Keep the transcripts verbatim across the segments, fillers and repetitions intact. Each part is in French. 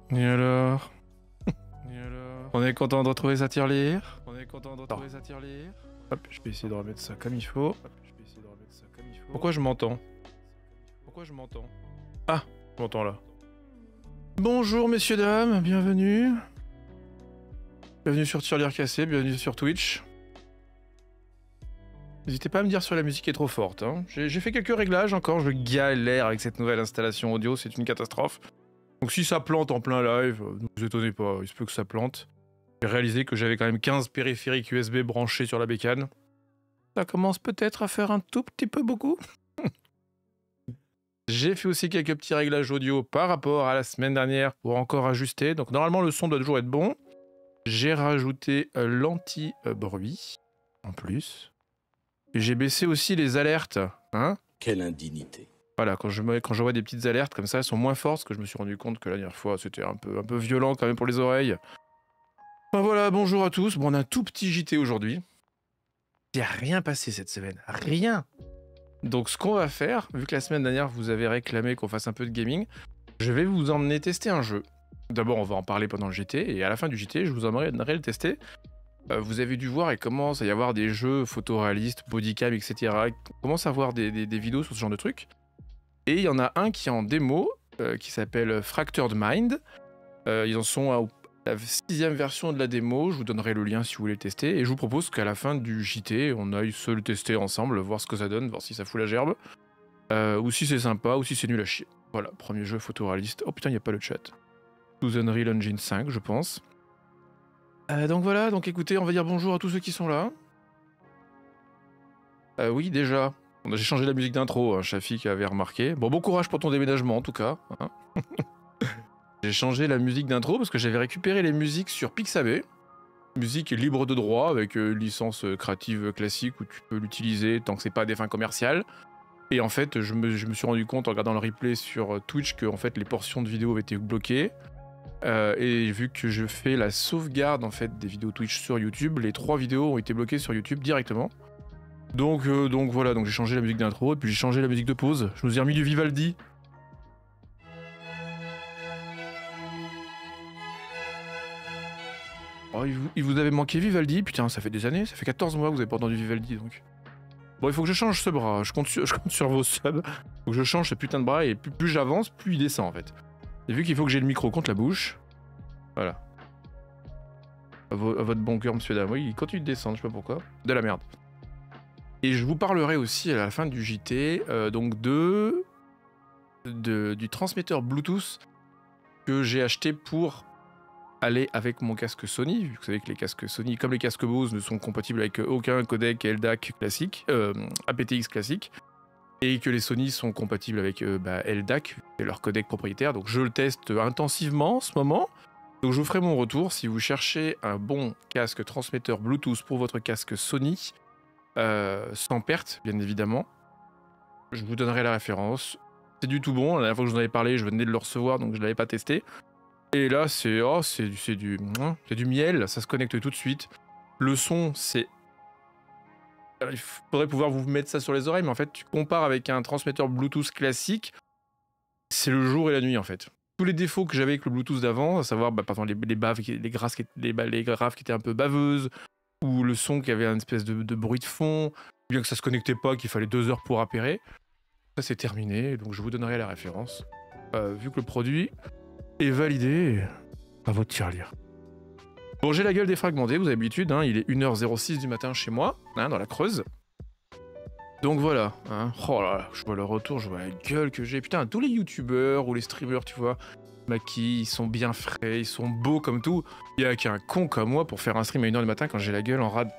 Et alors? Et alors? On est content de retrouver sa tirelire. On est content de retrouver sa tirelire. Hop, je vais essayer de remettre ça comme il faut. Hop, je vais essayer de remettre ça comme il faut. Pourquoi je m'entends? Pourquoi je m'entends? Ah, je m'entends là. Bonjour messieurs, dames, bienvenue. Bienvenue sur Tirelire Cassé, bienvenue sur Twitch. N'hésitez pas à me dire si la musique est trop forte. Hein. J'ai fait quelques réglages encore, je galère avec cette nouvelle installation audio, c'est une catastrophe. Donc si ça plante en plein live, ne vous étonnez pas, il se peut que ça plante. J'ai réalisé que j'avais quand même quinze périphériques U S B branchés sur la bécane. Ça commence peut-être à faire un tout petit peu beaucoup. J'ai fait aussi quelques petits réglages audio par rapport à la semaine dernière pour encore ajuster. Donc normalement le son doit toujours être bon. J'ai rajouté euh, l'anti-bruit en plus. J'ai baissé aussi les alertes. Hein? Quelle indignité. Voilà, quand je, quand je vois des petites alertes comme ça, elles sont moins fortes, parce que je me suis rendu compte que la dernière fois, c'était un peu, un peu violent quand même pour les oreilles. Enfin, voilà, bonjour à tous. Bon, on a un tout petit J T aujourd'hui. Il n'y a rien passé cette semaine. Rien. Donc, ce qu'on va faire, vu que la semaine dernière, vous avez réclamé qu'on fasse un peu de gaming, je vais vous emmener tester un jeu. D'abord, on va en parler pendant le J T, et à la fin du J T, je vous emmènerai le tester. Euh, vous avez dû voir, il commence à y avoir des jeux photoréalistes, bodycam, et cetera. Il commence à avoir des, des, des vidéos sur ce genre de trucs. Et il y en a un qui est en démo, euh, qui s'appelle Fractured Mind. Euh, ils en sont à la sixième version de la démo, je vous donnerai le lien si vous voulez le tester. Et je vous propose qu'à la fin du J T, on aille se le tester ensemble, voir ce que ça donne, voir si ça fout la gerbe. Euh, ou si c'est sympa, ou si c'est nul à chier. Voilà, premier jeu photoréaliste. Oh putain, il n'y a pas le chat. Sous Unreal Engine cinq, je pense. Euh, donc voilà, donc écoutez, on va dire bonjour à tous ceux qui sont là. Euh, oui, déjà, j'ai changé la musique d'intro, hein, Shafik avait remarqué. Bon, bon courage pour ton déménagement en tout cas. Hein. J'ai changé la musique d'intro parce que j'avais récupéré les musiques sur Pixabay. Musique libre de droit avec euh, licence créative classique où tu peux l'utiliser tant que c'est pas à des fins commerciales. Et en fait, je me, je me suis rendu compte en regardant le replay sur Twitch que en fait, les portions de vidéos avaient été bloquées. Euh, et vu que je fais la sauvegarde en fait des vidéos Twitch sur YouTube, les trois vidéos ont été bloquées sur YouTube directement. Donc, euh, donc voilà, donc j'ai changé la musique d'intro et puis j'ai changé la musique de pause. Je nous ai remis du Vivaldi. Oh, il, vous, il vous avait manqué Vivaldi, putain, ça fait des années, ça fait quatorze mois que vous avez pas entendu Vivaldi donc. Bon, il faut que je change ce bras, je compte sur, je compte sur vos subs. Faut que je change ce putain de bras et plus, plus j'avance, plus il descend en fait. Et vu qu'il faut que j'ai le micro contre la bouche, voilà. À, vo à votre bon cœur, monsieur dame. Oui, il continue de descendre, je sais pas pourquoi. De la merde. Et je vous parlerai aussi à la fin du J T, euh, donc de, de du transmetteur Bluetooth que j'ai acheté pour aller avec mon casque Sony. Vous savez que les casques Sony, comme les casques Bose, ne sont compatibles avec aucun codec L D A C classique, euh, A P T X classique. Et que les Sony sont compatibles avec euh, bah, L D A C, c'est leur codec propriétaire. Donc je le teste intensivement en ce moment. Donc je vous ferai mon retour. Si vous cherchez un bon casque transmetteur Bluetooth pour votre casque Sony, euh, sans perte, bien évidemment, je vous donnerai la référence. C'est du tout bon. La dernière fois que je vous en avais parlé, je venais de le recevoir, donc je ne l'avais pas testé. Et là, c'est oh, c'est du, du, du miel. Ça se connecte tout de suite. Le son, c'est... Il faudrait pouvoir vous mettre ça sur les oreilles, mais en fait, tu compares avec un transmetteur Bluetooth classique, c'est le jour et la nuit, en fait. Tous les défauts que j'avais avec le Bluetooth d'avant, à savoir, bah, par exemple, les, les baves, les, grasses qui, les, les graves qui étaient un peu baveuses, ou le son qui avait une espèce de, de bruit de fond, bien que ça se connectait pas, qu'il fallait deux heures pour appairer, ça c'est terminé, donc je vous donnerai la référence. Euh, vu que le produit est validé, à votre tirelire. Bon, j'ai la gueule défragmentée, vous avez l'habitude, hein, il est une heure zéro six du matin chez moi, hein, dans la Creuse. Donc voilà, hein. Oh là là, je vois le retour, je vois la gueule que j'ai. Putain, tous les youtubeurs ou les streamers, tu vois, maquillent, ils sont bien frais, ils sont beaux comme tout. Il y a qu'un con comme moi pour faire un stream à une heure du matin quand j'ai la gueule en rade.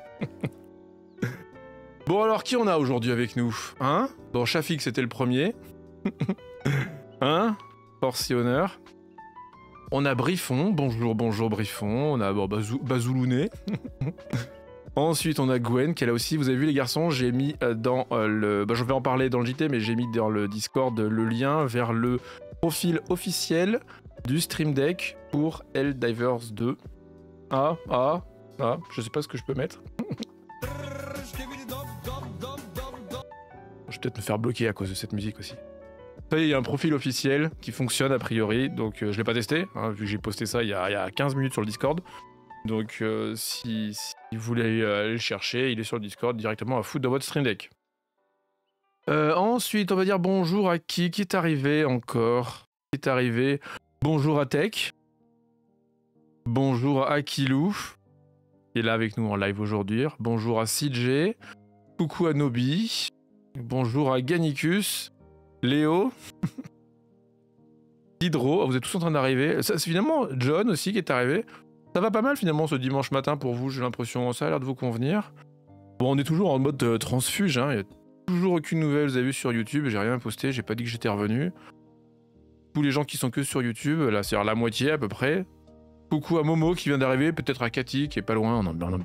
Bon alors, qui on a aujourd'hui avec nous, hein? Bon, Shafik, c'était le premier. Hein? Force et honneur. On a Briffon, bonjour, bonjour Briffon, on a bon, Bazou, Bazoulounet. Ensuite on a Gwen qui est là aussi, vous avez vu les garçons, j'ai mis dans euh, le... Bah, je vais en parler dans le J T, mais j'ai mis dans le Discord le lien vers le profil officiel du Stream Deck pour Helldivers deux. Ah, ah, ah, je sais pas ce que je peux mettre. Je vais peut-être me faire bloquer à cause de cette musique aussi. il y a un profil officiel qui fonctionne a priori, donc euh, je l'ai pas testé, hein, vu que j'ai posté ça il y, a, il y a quinze minutes sur le Discord. Donc euh, si, si vous voulez aller le chercher, il est sur le Discord directement à foutre dans votre Stream Deck. Euh, ensuite, on va dire bonjour à qui Qui est arrivé encore Qui est arrivé Bonjour à Tech. Bonjour à Akilou, qui est là avec nous en live aujourd'hui. Bonjour à C J. Coucou à Nobi. Bonjour à Gannicus. Léo. Hydro. Vous êtes tous en train d'arriver. C'est finalement John aussi qui est arrivé. Ça va pas mal finalement ce dimanche matin pour vous, j'ai l'impression. Ça a l'air de vous convenir. Bon, on est toujours en mode euh, transfuge. Hein. Il n'y a toujours aucune nouvelle, vous avez vu sur YouTube. J'ai rien posté, j'ai pas dit que j'étais revenu. Tous les gens qui sont que sur YouTube, là c'est la moitié à peu près. Coucou à Momo qui vient d'arriver, peut-être à Cathy qui est pas loin. On en, on en...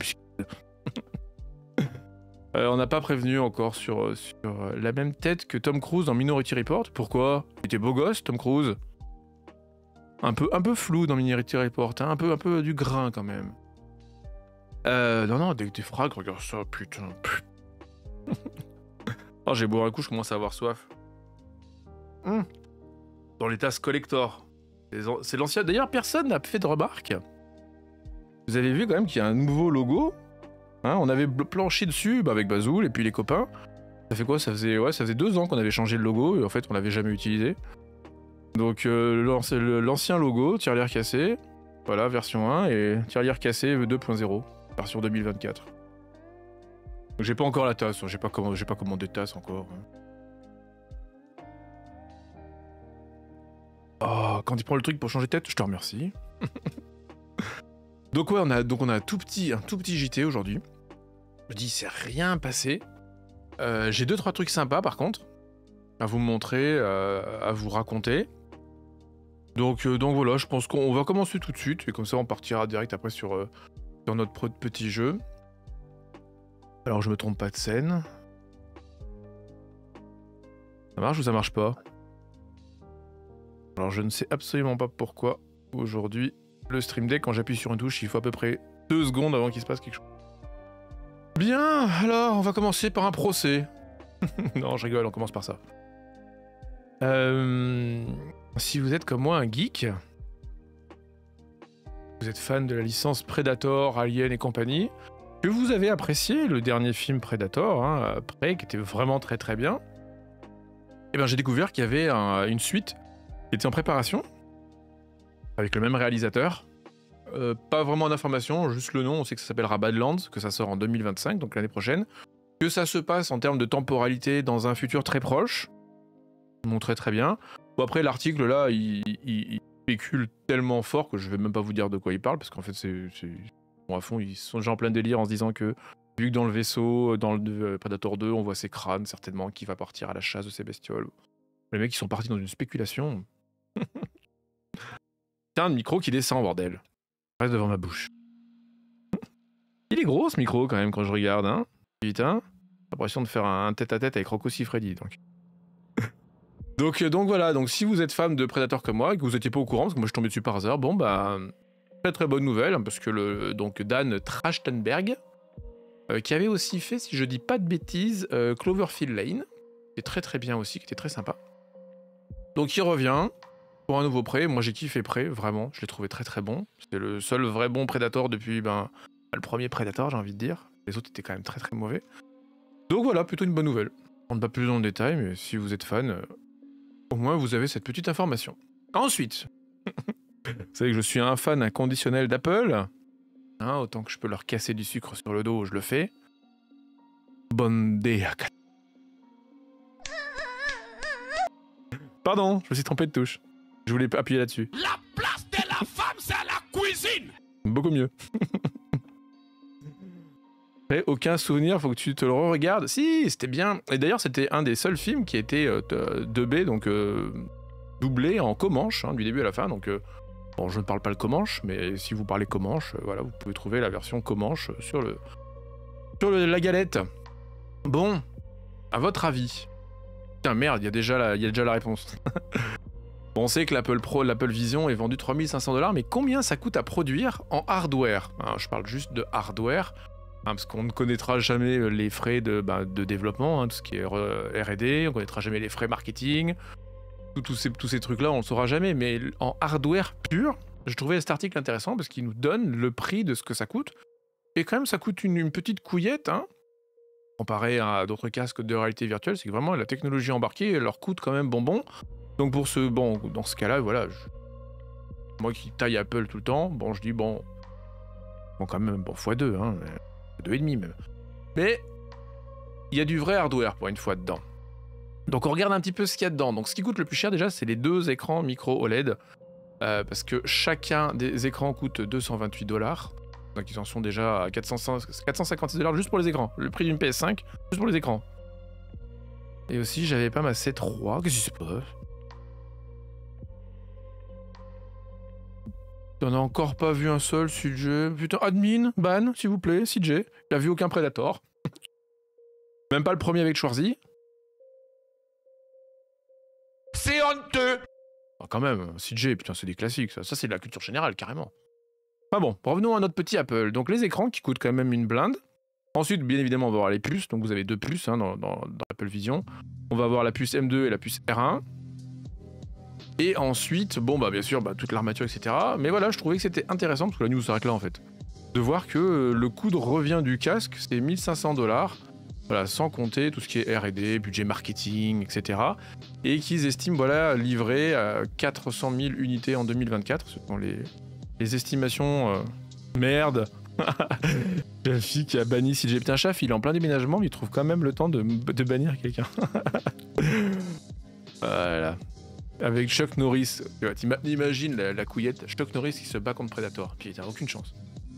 euh, on n'a pas prévenu encore sur, sur la même tête que Tom Cruise dans Minority Report. Pourquoi? Il était beau gosse, Tom Cruise. Un peu, un peu flou dans Minority Report, hein, un, peu, un peu du grain quand même. Euh, non, non, des, des frags, regarde ça, putain. putain. Oh, j'ai boire un coup, je commence à avoir soif. Mmh. Dans les tasses collector. C'est l'ancien. D'ailleurs, personne n'a fait de remarque. Vous avez vu quand même qu'il y a un nouveau logo. Hein, on avait planché dessus bah, avec Bazoul et puis les copains. Ça fait quoi? Ça faisait, ouais, ça faisait deux ans qu'on avait changé le logo et en fait, on l'avait jamais utilisé. Donc, euh, l'ancien logo, tirelire cassé. Voilà, version un et tirelire cassé deux point zéro, version deux mille vingt-quatre. J'ai pas encore la tasse, j'ai pas, commandé, pas commandé de tasse encore. Oh, quand il prend le truc pour changer de tête, je te remercie. Donc ouais, on a, donc on a un, tout petit, un tout petit J T aujourd'hui. Je me dis, c'est rien passé. Euh, J'ai deux, trois trucs sympas par contre, à vous montrer, euh, à vous raconter. Donc, euh, donc voilà, je pense qu'on va commencer tout de suite, et comme ça on partira direct après sur, euh, sur notre petit jeu. Alors je me trompe pas de scène. Ça marche ou ça marche pas? Alors je ne sais absolument pas pourquoi aujourd'hui le Stream Deck, quand j'appuie sur une touche, il faut à peu près deux secondes avant qu'il se passe quelque chose. Bien, alors on va commencer par un procès. Non, je rigole, on commence par ça. Euh, si vous êtes comme moi un geek, vous êtes fan de la licence Predator, Alien et compagnie, que vous avez apprécié le dernier film Predator, hein, après, qui était vraiment très très bien, et bien j'ai découvert qu'il y avait un, une suite qui était en préparation, avec le même réalisateur. Euh, pas vraiment d'informations, juste le nom, on sait que ça s'appellera Badlands, que ça sort en deux mille vingt-cinq, donc l'année prochaine, que ça se passe en termes de temporalité dans un futur très proche, montré très bien. Bon, après l'article là, il, il, il spécule tellement fort que je vais même pas vous dire de quoi il parle, parce qu'en fait c'est... Bon, à fond, ils sont déjà en plein délire en se disant que, vu que dans le vaisseau, dans le Predator deux, on voit ces crânes, certainement, qui va partir à la chasse de ces bestioles. Les mecs, ils sont partis dans une spéculation. Tiens, un micro qui descend, bordel. Reste devant ma bouche. Il est gros, ce micro, quand même, quand je regarde, hein. Putain. J'ai l'impression de faire un tête-à-tête avec Rocco Siffredi, donc. donc. Donc voilà, donc si vous êtes fan de Predator comme moi, et que vous étiez pas au courant, parce que moi je suis tombé dessus par hasard, bon bah... Très très bonne nouvelle, parce que le, donc Dan Trachtenberg, euh, qui avait aussi fait, si je dis pas de bêtises, euh, Cloverfield Lane, qui est très très bien aussi, qui était très sympa. Donc il revient pour un nouveau Prey. Moi j'ai kiffé Prey, vraiment, je l'ai trouvé très très bon. C'était le seul vrai bon Predator depuis ben, le premier Predator, j'ai envie de dire. Les autres étaient quand même très très mauvais. Donc voilà, plutôt une bonne nouvelle. On ne va pas plus dans le détail, mais si vous êtes fan, euh, au moins vous avez cette petite information. Ensuite... Vous savez que je suis un fan inconditionnel d'Apple. Hein, autant que je peux leur casser du sucre sur le dos, je le fais. Bonne day. Pardon, je me suis trompé de touche. Je voulais appuyer là-dessus. La place de la femme, c'est à la cuisine. Beaucoup mieux. Et aucun souvenir, faut que tu te le re-regardes. Si, c'était bien. Et d'ailleurs, c'était un des seuls films qui a été euh, dubbé, donc euh, doublé en comanche, hein, du début à la fin. Donc... Euh, Bon, je ne parle pas le comanche, mais si vous parlez comanche, euh, voilà, vous pouvez trouver la version comanche sur, le, sur le, la galette. Bon, à votre avis... Putain, merde, il y a déjà la, y a déjà la réponse. Bon, on sait que l'Apple Pro, l'Apple Vision est vendu trois mille cinq cents dollars, mais combien ça coûte à produire en hardware? Alors, je parle juste de hardware, hein, parce qu'on ne connaîtra jamais les frais de, bah, de développement, hein, tout ce qui est R et D, on ne connaîtra jamais les frais marketing, tous ces, tous ces trucs-là, on le saura jamais. Mais en hardware pur, je trouvais cet article intéressant parce qu'il nous donne le prix de ce que ça coûte. Et quand même, ça coûte une, une petite couillette, hein, comparé à d'autres casques de réalité virtuelle. C'est que vraiment, la technologie embarquée leur coûte quand même bonbon. Donc pour ce, bon, dans ce cas-là, voilà, je, moi qui taille Apple tout le temps, bon, je dis bon, bon quand même, bon, fois deux, hein, deux et demi même. Mais il y a du vrai hardware pour une fois dedans. Donc on regarde un petit peu ce qu'il y a dedans. Donc ce qui coûte le plus cher déjà, c'est les deux écrans micro O L E D, euh, parce que chacun des écrans coûte deux cent vingt-huit dollars. Donc ils en sont déjà à quatre cent cinquante-six dollars juste pour les écrans. Le prix d'une P S cinq, juste pour les écrans. Et aussi, j'avais pas ma C trois, qu'est-ce qui se passe? On a encore pas vu un seul, C J. Putain, admin, ban, s'il vous plaît, C J. Il a vu aucun Predator. Même pas le premier avec Schwarzy. C'est honteux. Oh, quand même, C J, putain, c'est des classiques, ça. Ça, c'est de la culture générale, carrément. Enfin bon, revenons à notre petit Apple. Donc les écrans qui coûtent quand même une blinde. Ensuite, bien évidemment, on va avoir les puces. Donc vous avez deux puces hein, dans, dans, dans Apple Vision. On va avoir la puce M deux et la puce R un. Et ensuite, bon, bah bien sûr, bah, toute l'armature, et cetera. Mais voilà, je trouvais que c'était intéressant, parce que la news s'arrête là en fait, de voir que euh, le coût de revient du casque, c'est mille cinq cents dollars. Voilà, sans compter tout ce qui est R et D, budget marketing, et cetera. Et qu'ils estiment, voilà, livrer à quatre cent mille unités en deux mille vingt-quatre. Ce sont les, les estimations. Euh... Merde. La fille qui a banni C J. Putain, chef, il est en plein déménagement, mais il trouve quand même le temps de, de bannir quelqu'un. Voilà. Avec Chuck Norris. T'imagines la, la couillette, Chuck Norris qui se bat contre Predator. Puis t'as aucune chance.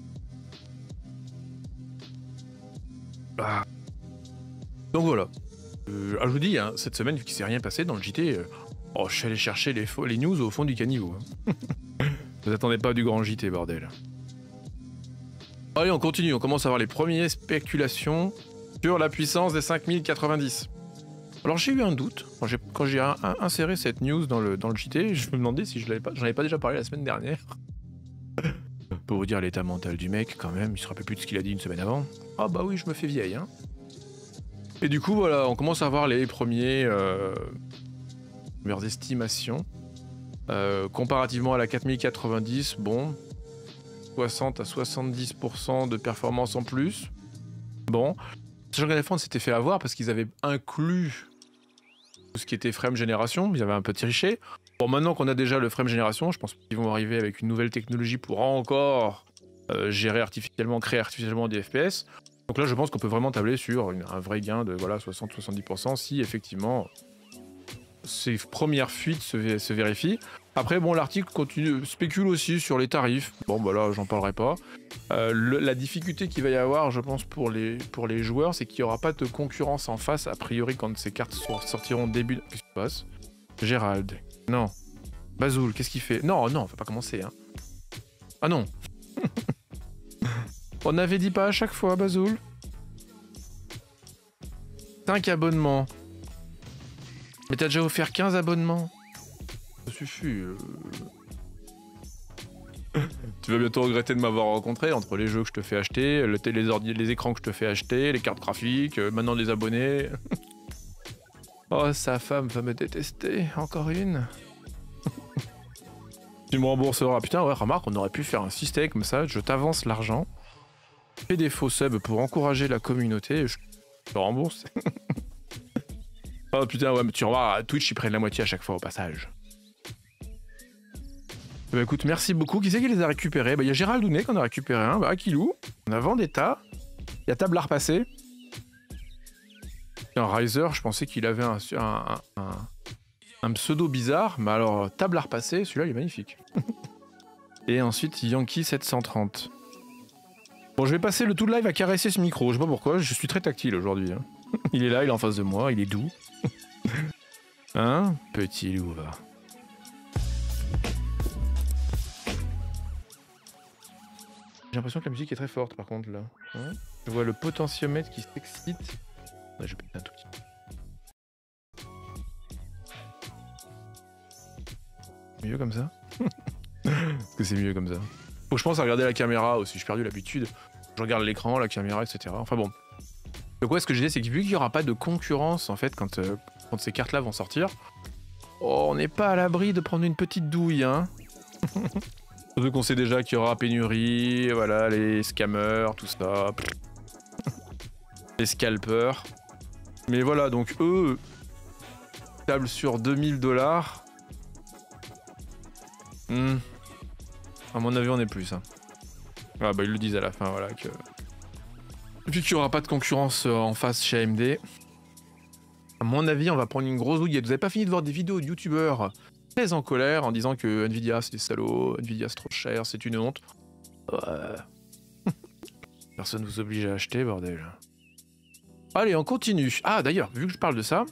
Ah. Donc voilà. Euh, ah, je vous dis, hein, cette semaine, vu qu'il s'est rien passé dans le J T, euh, oh, je suis allé chercher les, les news au fond du caniveau. Hein. Vous attendez pas du grand J T, bordel. Allez, on continue. On commence à avoir les premières spéculations sur la puissance des cinq mille quatre-vingt-dix. Alors j'ai eu un doute. Quand j'ai inséré cette news dans le, dans le J T, je me demandais si je l'avais pas... J'en avais pas déjà parlé la semaine dernière. Pour vous dire l'état mental du mec, quand même, il se rappelle plus de ce qu'il a dit une semaine avant. Ah bah oui, je me fais vieille, hein. Et du coup, voilà, on commence à voir les premiers... Euh, premières estimations. Euh, comparativement à la quatre mille quatre-vingt-dix, bon... soixante à soixante-dix pour cent de performance en plus. Bon. Sachant qu'à la fin, on s'était fait avoir parce qu'ils avaient inclus tout ce qui était frame génération. Ils avaient un peu triché. Bon, maintenant qu'on a déjà le frame génération, je pense qu'ils vont arriver avec une nouvelle technologie pour encore euh, gérer artificiellement, créer artificiellement des F P S. Donc là, je pense qu'on peut vraiment tabler sur une, un vrai gain de voilà, soixante à soixante-dix pour cent si effectivement ces premières fuites se, se vérifient. Après, bon, l'article continue, spécule aussi sur les tarifs. Bon, bah là, j'en parlerai pas. Euh, le, la difficulté qu'il va y avoir, je pense, pour les, pour les joueurs, c'est qu'il n'y aura pas de concurrence en face, a priori, quand ces cartes sortiront début... Qu'est-ce qui se passe? Gérald. Non. Bazoul, qu'est-ce qu'il fait? Non, non, on va pas commencer, hein. Ah non. On n'avait dit pas à chaque fois, Bazoul. cinq abonnements. Mais t'as déjà offert quinze abonnements. Ça suffit. Euh... Tu vas bientôt regretter de m'avoir rencontré entre les jeux que je te fais acheter, le les, ordi les écrans que je te fais acheter, les cartes graphiques, euh, maintenant les abonnés. Oh, sa femme va me détester. Encore une. Tu me rembourseras. Putain, ouais, remarque, on aurait pu faire un système comme ça. Je t'avance l'argent. Fais des faux subs pour encourager la communauté. Je te rembourse. Oh putain, ouais, mais tu revois, Twitch, ils prennent la moitié à chaque fois au passage. Bah écoute, merci beaucoup. Qui c'est qui les a récupérés? Bah il y a Gérald Dounet qu'on a récupéré un, bah Akilou, on a Vendetta, il y a Table à repasser. Un Riser, je pensais qu'il avait un, un, un, un pseudo bizarre, mais alors Table à repasser, celui-là il est magnifique. Et ensuite Yankee sept cent trente. Bon, je vais passer le tout le live à caresser ce micro, je sais pas pourquoi, je suis très tactile aujourd'hui. Hein. Il est là, il est en face de moi, il est doux. Hein, petit loup, va. J'ai l'impression que la musique est très forte par contre là. Hein, je vois le potentiomètre qui s'excite. Ouais, je vais péter un tout petit. Mieux comme ça? Est-ce que c'est mieux comme ça? Faut que je pense à regarder la caméra aussi, j'ai perdu l'habitude. Je regarde l'écran, la caméra, et cetera. Enfin bon. Donc ouais, ce que je disais, c'est que vu qu'il n'y aura pas de concurrence en fait quand, euh, quand ces cartes-là vont sortir, Oh, on n'est pas à l'abri de prendre une petite douille, hein. Surtout qu'on sait déjà qu'il y aura pénurie, voilà, les scammers, tout ça. Les scalpers. Mais voilà, donc eux, tablent sur deux mille dollars. Hmm. À mon avis, on est plus. Hein. Ah bah ils le disent à la fin, voilà, que... Vu qu'il n'y aura pas de concurrence en face chez A M D, à mon avis, on va prendre une grosse douillette. Vous avez pas fini de voir des vidéos de youtubeurs très en colère en disant que Nvidia c'est des salauds, Nvidia c'est trop cher, c'est une honte. Ouais. Personne vous oblige à acheter, bordel. Allez, on continue. Ah d'ailleurs, vu que je parle de ça,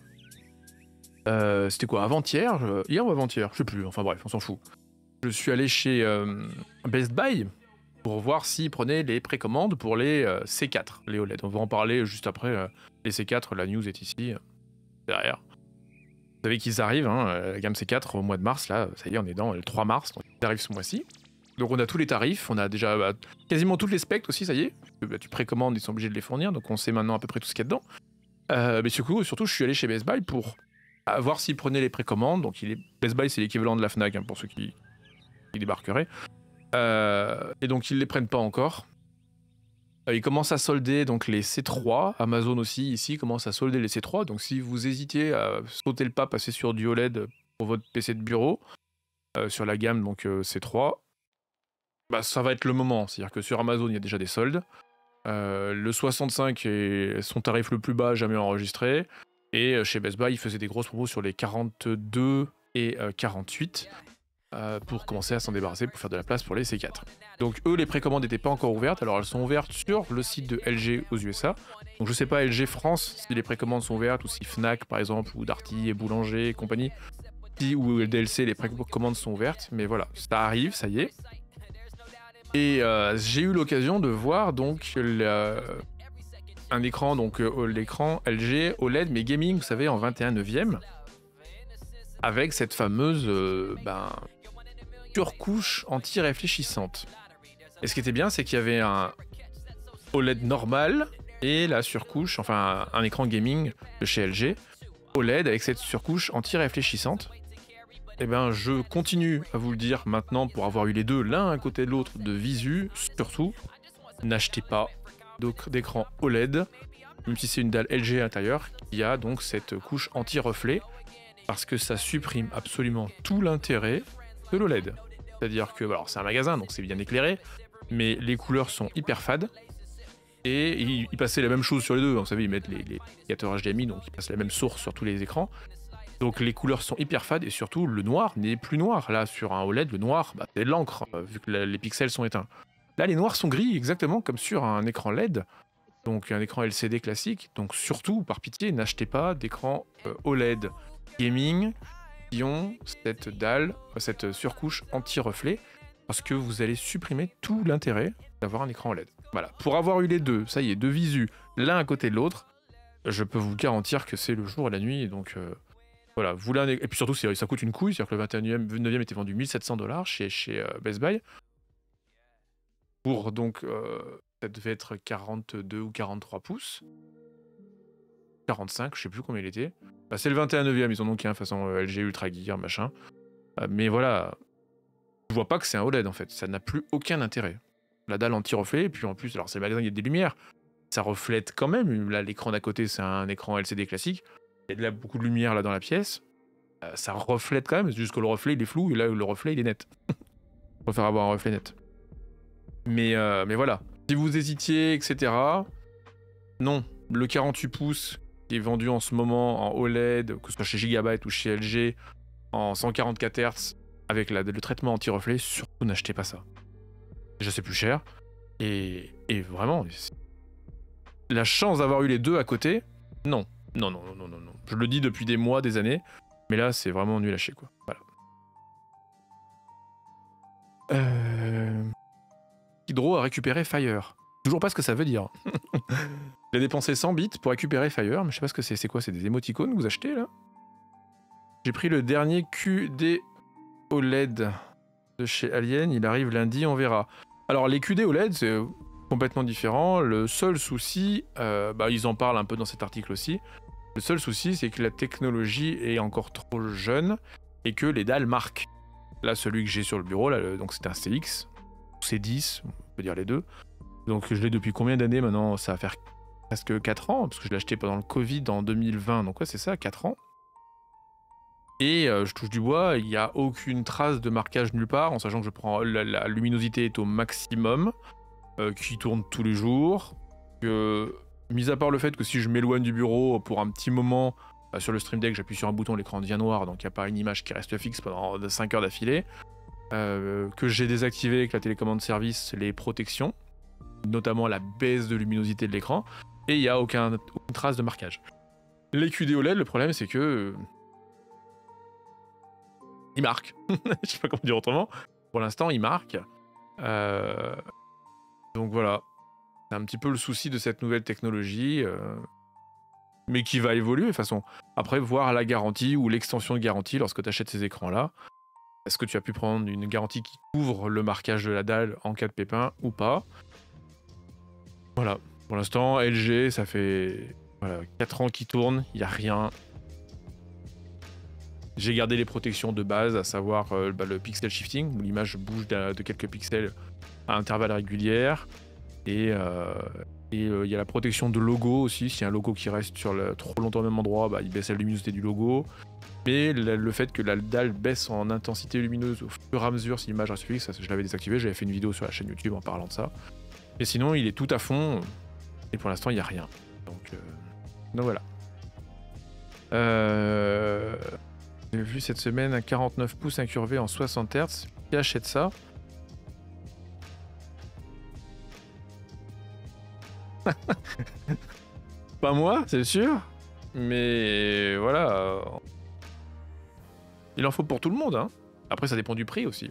euh, c'était quoi, avant-hier je... Hier ou avant-hier? Je sais plus, enfin bref, on s'en fout. Je suis allé chez euh, Best Buy pour voir s'ils prenaient les précommandes pour les euh, C quatre, les O L E D. On va en parler juste après. Euh, les C quatre, la news est ici, euh, derrière. Vous savez qu'ils arrivent, hein, la gamme C quatre au mois de mars, là, ça y est, on est dans le trois mars, donc ils arrivent ce mois-ci. Donc on a tous les tarifs, on a déjà bah, quasiment toutes les specs aussi, ça y est. Bah, tu précommandes, ils sont obligés de les fournir, donc on sait maintenant à peu près tout ce qu'il y a dedans. Euh, mais surtout, surtout, je suis allé chez Best Buy pour euh, voir s'ils prenaient les précommandes. Donc il est... Best Buy, c'est l'équivalent de la Fnac, hein, pour ceux qui, qui débarqueraient. Euh, et donc ils les prennent pas encore. Euh, ils commencent à solder donc les C trois. Amazon aussi ici commence à solder les C trois. Donc si vous hésitez à sauter le pas, passer sur du O L E D pour votre P C de bureau, euh, sur la gamme donc euh, C trois, bah, ça va être le moment. C'est-à-dire que sur Amazon il y a déjà des soldes. Euh, le soixante-cinq est son tarif le plus bas jamais enregistré. Et chez Best Buy ils faisaient des grosses promos sur les quarante-deux et euh, quarante-huit. Euh, pour commencer à s'en débarrasser, pour faire de la place pour les C quatre. Donc eux, les précommandes n'étaient pas encore ouvertes, alors elles sont ouvertes sur le site de L G aux U S A. Donc je sais pas L G France si les précommandes sont ouvertes, ou si Fnac par exemple, ou Darty et Boulanger et compagnie, si, ou D L C, les précommandes sont ouvertes, mais voilà, ça arrive, ça y est. Et euh, j'ai eu l'occasion de voir donc le, un écran, donc euh, l'écran L G O L E D, mais gaming, vous savez, en vingt et un neuvième, avec cette fameuse... Euh, ben, surcouche anti-réfléchissante. Et ce qui était bien, c'est qu'il y avait un O L E D normal et la surcouche, enfin un écran gaming de chez L G, O L E D avec cette surcouche anti-réfléchissante. Et ben je continue à vous le dire maintenant, pour avoir eu les deux l'un à côté de l'autre de visu, surtout, n'achetez pas d'écran O L E D, même si c'est une dalle L G à l'intérieur, qui a donc cette couche anti-reflet, parce que ça supprime absolument tout l'intérêt de l'O L E D. C'est-à-dire que, alors c'est un magasin, donc c'est bien éclairé, mais les couleurs sont hyper fades, et ils, ils passaient la même chose sur les deux. Vous savez, ils mettent les, les indicateurs H D M I, donc ils passent la même source sur tous les écrans. Donc les couleurs sont hyper fades, et surtout, le noir n'est plus noir. Là, sur un O L E D, le noir, bah, c'est de l'encre, vu que la, les pixels sont éteints. Là, les noirs sont gris, exactement comme sur un écran L E D, donc un écran L C D classique. Donc surtout, par pitié, n'achetez pas d'écran euh, O L E D gaming qui ont cette dalle, cette surcouche anti-reflet, parce que vous allez supprimer tout l'intérêt d'avoir un écran O L E D. Voilà, pour avoir eu les deux, ça y est, deux visus, l'un à côté de l'autre, je peux vous garantir que c'est le jour et la nuit, et donc euh, voilà, vous voulez un... Et puis surtout, ça coûte une couille, c'est-à-dire que le vingt et un neuvième était vendu mille sept cents dollars chez, chez euh, Best Buy, pour donc, euh, ça devait être quarante-deux ou quarante-trois pouces, quarante-cinq, je sais plus combien il était. Bah, c'est le vingt et un neuvième, ils ont donc un façon euh, L G Ultra Gear, machin. Euh, mais voilà, je vois pas que c'est un O L E D en fait, ça n'a plus aucun intérêt. La dalle anti-reflet, et puis en plus, alors c'est le magasin, il y a des lumières, ça reflète quand même. Là, l'écran d'à côté, c'est un écran L C D classique, il y a de là, beaucoup de lumière là dans la pièce, euh, ça reflète quand même, c'est juste que le reflet il est flou, et là le reflet il est net. Je préfère avoir un reflet net. Mais, euh, mais voilà, si vous hésitiez, et cetera, non, le quarante-huit pouces, qui est vendu en ce moment en O L E D, que ce soit chez Gigabyte ou chez L G, en cent quarante-quatre hertz, avec la, le traitement anti-reflet, surtout n'achetez pas ça. Déjà c'est plus cher, et, et vraiment, la chance d'avoir eu les deux à côté, non. Non, non, non, non, non. Je le dis depuis des mois, des années, mais là c'est vraiment nul à chier, quoi. Voilà. Euh... Hydro a récupéré Fire. Toujours pas ce que ça veut dire. J'ai dépensé cent bits pour récupérer Fire, mais je sais pas ce que c'est. C'est quoi? C'est des émoticônes que vous achetez là? J'ai pris le dernier Q D O L E D de chez Alien, il arrive lundi, on verra. Alors les Q D O L E D, c'est complètement différent. Le seul souci, euh, bah, ils en parlent un peu dans cet article aussi, Le seul souci, c'est que la technologie est encore trop jeune et que les dalles marquent. Là, celui que j'ai sur le bureau, là, le- donc c'est un C X, C dix, on peut dire les deux. Donc je l'ai depuis combien d'années maintenant? Ça va faire presque quatre ans, parce que je l'ai acheté pendant le Covid en deux mille vingt, donc ouais, c'est ça, quatre ans. Et euh, je touche du bois, il n'y a aucune trace de marquage nulle part, en sachant que je prends la, la luminosité est au maximum, euh, qui tourne tous les jours. Que, mis à part le fait que si je m'éloigne du bureau pour un petit moment, bah, sur le Stream Deck, j'appuie sur un bouton, l'écran devient noir, donc il n'y a pas une image qui reste fixe pendant cinq heures d'affilée. Euh, que j'ai désactivé avec la télécommande service les protections, notamment la baisse de luminosité de l'écran, et il n'y a aucun, aucune trace de marquage. Les Q D O L E D, le problème c'est que euh, ils marquent. Je sais pas comment dire autrement. Pour l'instant, ils marquent. Euh, donc voilà, c'est un petit peu le souci de cette nouvelle technologie, euh, mais qui va évoluer de toute façon. Après, voir la garantie ou l'extension de garantie lorsque tu achètes ces écrans-là. Est-ce que tu as pu prendre une garantie qui couvre le marquage de la dalle en cas de pépin ou pas? Voilà. Pour l'instant, L G, ça fait voilà, quatre ans qu'il tourne, il n'y a rien. J'ai gardé les protections de base, à savoir euh, bah, le pixel shifting, où l'image bouge de, de quelques pixels à intervalles réguliers. Et il euh, euh, y a la protection de logo aussi. S'il y a un logo qui reste sur le, trop longtemps au même endroit, bah, il baisse la luminosité du logo. Mais le, le fait que la dalle baisse en intensité lumineuse au fur et à mesure si l'image reste fixe, ça, je l'avais désactivé, j'avais fait une vidéo sur la chaîne YouTube en parlant de ça. Et sinon, il est tout à fond, et pour l'instant, il n'y a rien. Donc, euh, donc voilà. Euh, J'ai vu cette semaine un quarante-neuf pouces incurvé en soixante hertz. Qui achète ça? Pas moi, c'est sûr. Mais voilà. euh, Il en faut pour tout le monde, hein. Après, ça dépend du prix aussi.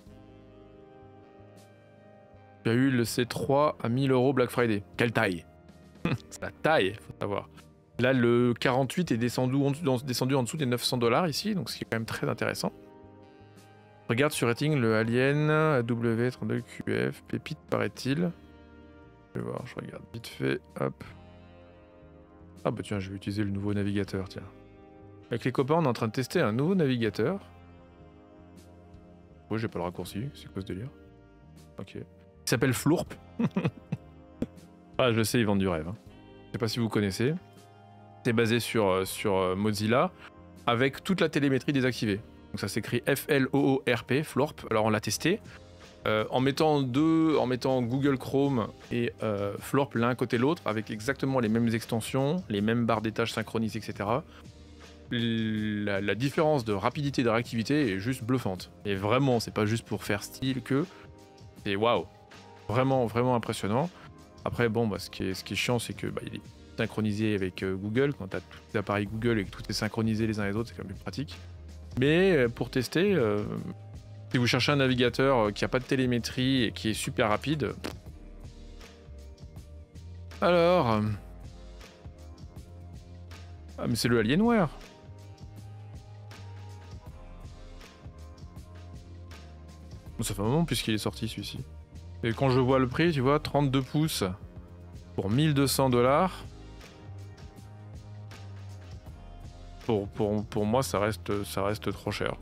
Tu as eu le C trois à mille euros Black Friday. Quelle taille? C'est la taille, faut savoir. Là, le quarante-huit est descendu en, dessous, descendu en dessous des neuf cents dollars ici, donc ce qui est quand même très intéressant. Regarde sur rating le Alien A W trente-deux Q F, pépite paraît-il. Je vais voir, je regarde vite fait, hop. Ah bah tiens, je vais utiliser le nouveau navigateur, tiens. Avec les copains, on est en train de tester un nouveau navigateur. Ouais, j'ai pas le raccourci, c'est quoi ce délire? Ok. Il s'appelle Flourp. Ah, je sais, ils vendent du rêve. Hein. Je sais pas si vous connaissez. C'est basé sur, sur Mozilla, avec toute la télémétrie désactivée. Donc ça s'écrit F L O O R P, Florp. Alors on l'a testé. Euh, en mettant deux, en mettant Google Chrome et euh, Florp l'un à côté de l'autre, avec exactement les mêmes extensions, les mêmes barres d'étage synchronisées, et cetera. La, la différence de rapidité et de réactivité est juste bluffante. Et vraiment, c'est pas juste pour faire style que... C'est waouh. Vraiment, vraiment impressionnant. Après, bon, bah, ce, qui est, ce qui est chiant, c'est que bah, il est synchronisé avec euh, Google. Quand tu as tous les appareils Google et que tout est synchronisé les uns les autres, c'est quand même plus pratique. Mais euh, pour tester, euh, si vous cherchez un navigateur qui n'a pas de télémétrie et qui est super rapide... Alors... Euh... Ah, mais c'est le Alienware. Bon, ça fait un moment puisqu'il est sorti celui-ci. Et quand je vois le prix, tu vois, trente-deux pouces pour mille deux cents dollars. Pour, pour, pour moi, ça reste, ça reste trop cher.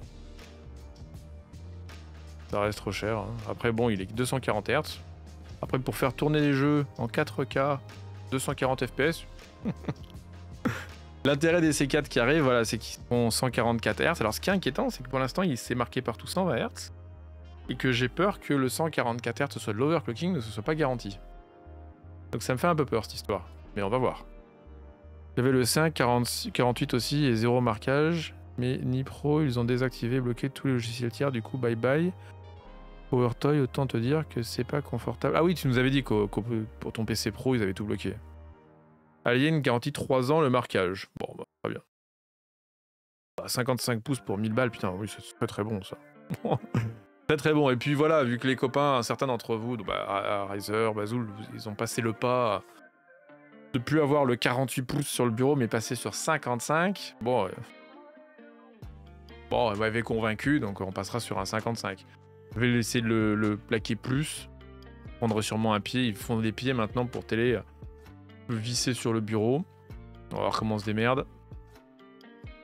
Ça reste trop cher. Hein. Après, bon, il est deux cent quarante hertz. Après, pour faire tourner les jeux en quatre K, deux cent quarante F P S. L'intérêt des C quatre qui arrivent, voilà, c'est qu'ils font cent quarante-quatre hertz. Alors, ce qui est inquiétant, c'est que pour l'instant, il s'est marqué partout cent vingt hertz. Et que j'ai peur que le cent quarante-quatre hertz soit de l'overclocking, ne se soit pas garanti. Donc ça me fait un peu peur cette histoire, mais on va voir. J'avais le cinq quarante-huit aussi et zéro marquage, mais ni Pro, ils ont désactivé, bloqué tous les logiciels tiers, du coup bye bye. PowerToy, autant te dire que c'est pas confortable. Ah oui, tu nous avais dit qu'au, qu'au, pour ton P C Pro, ils avaient tout bloqué. Alien garantie trois ans le marquage. Bon, bah, très bien. Bah, cinquante-cinq pouces pour mille balles, putain, oui, c'est très très bon ça. Très très bon. Et puis voilà, vu que les copains, certains d'entre vous, bah, Riser, Bazoul, ils ont passé le pas de plus avoir le quarante-huit pouces sur le bureau, mais passer sur cinquante-cinq. Bon, euh... bon, elle m'avait convaincu, donc on passera sur un cinquante-cinq. Je vais laisser le, le plaquer plus, prendre sûrement un pied. Ils font des pieds maintenant pour télé, le visser sur le bureau. On va voir comment on se démerde.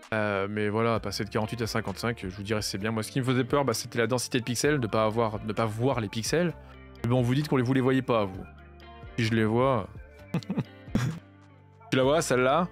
Euh, mais voilà, passer de quarante-huit à cinquante-cinq, je vous dirais c'est bien. Moi, ce qui me faisait peur, bah, c'était la densité de pixels, de pas avoir, de pas voir les pixels. Mais bon, vous dites qu'on les vous les voyez pas, vous. Si je les vois... Tu la vois, celle-là?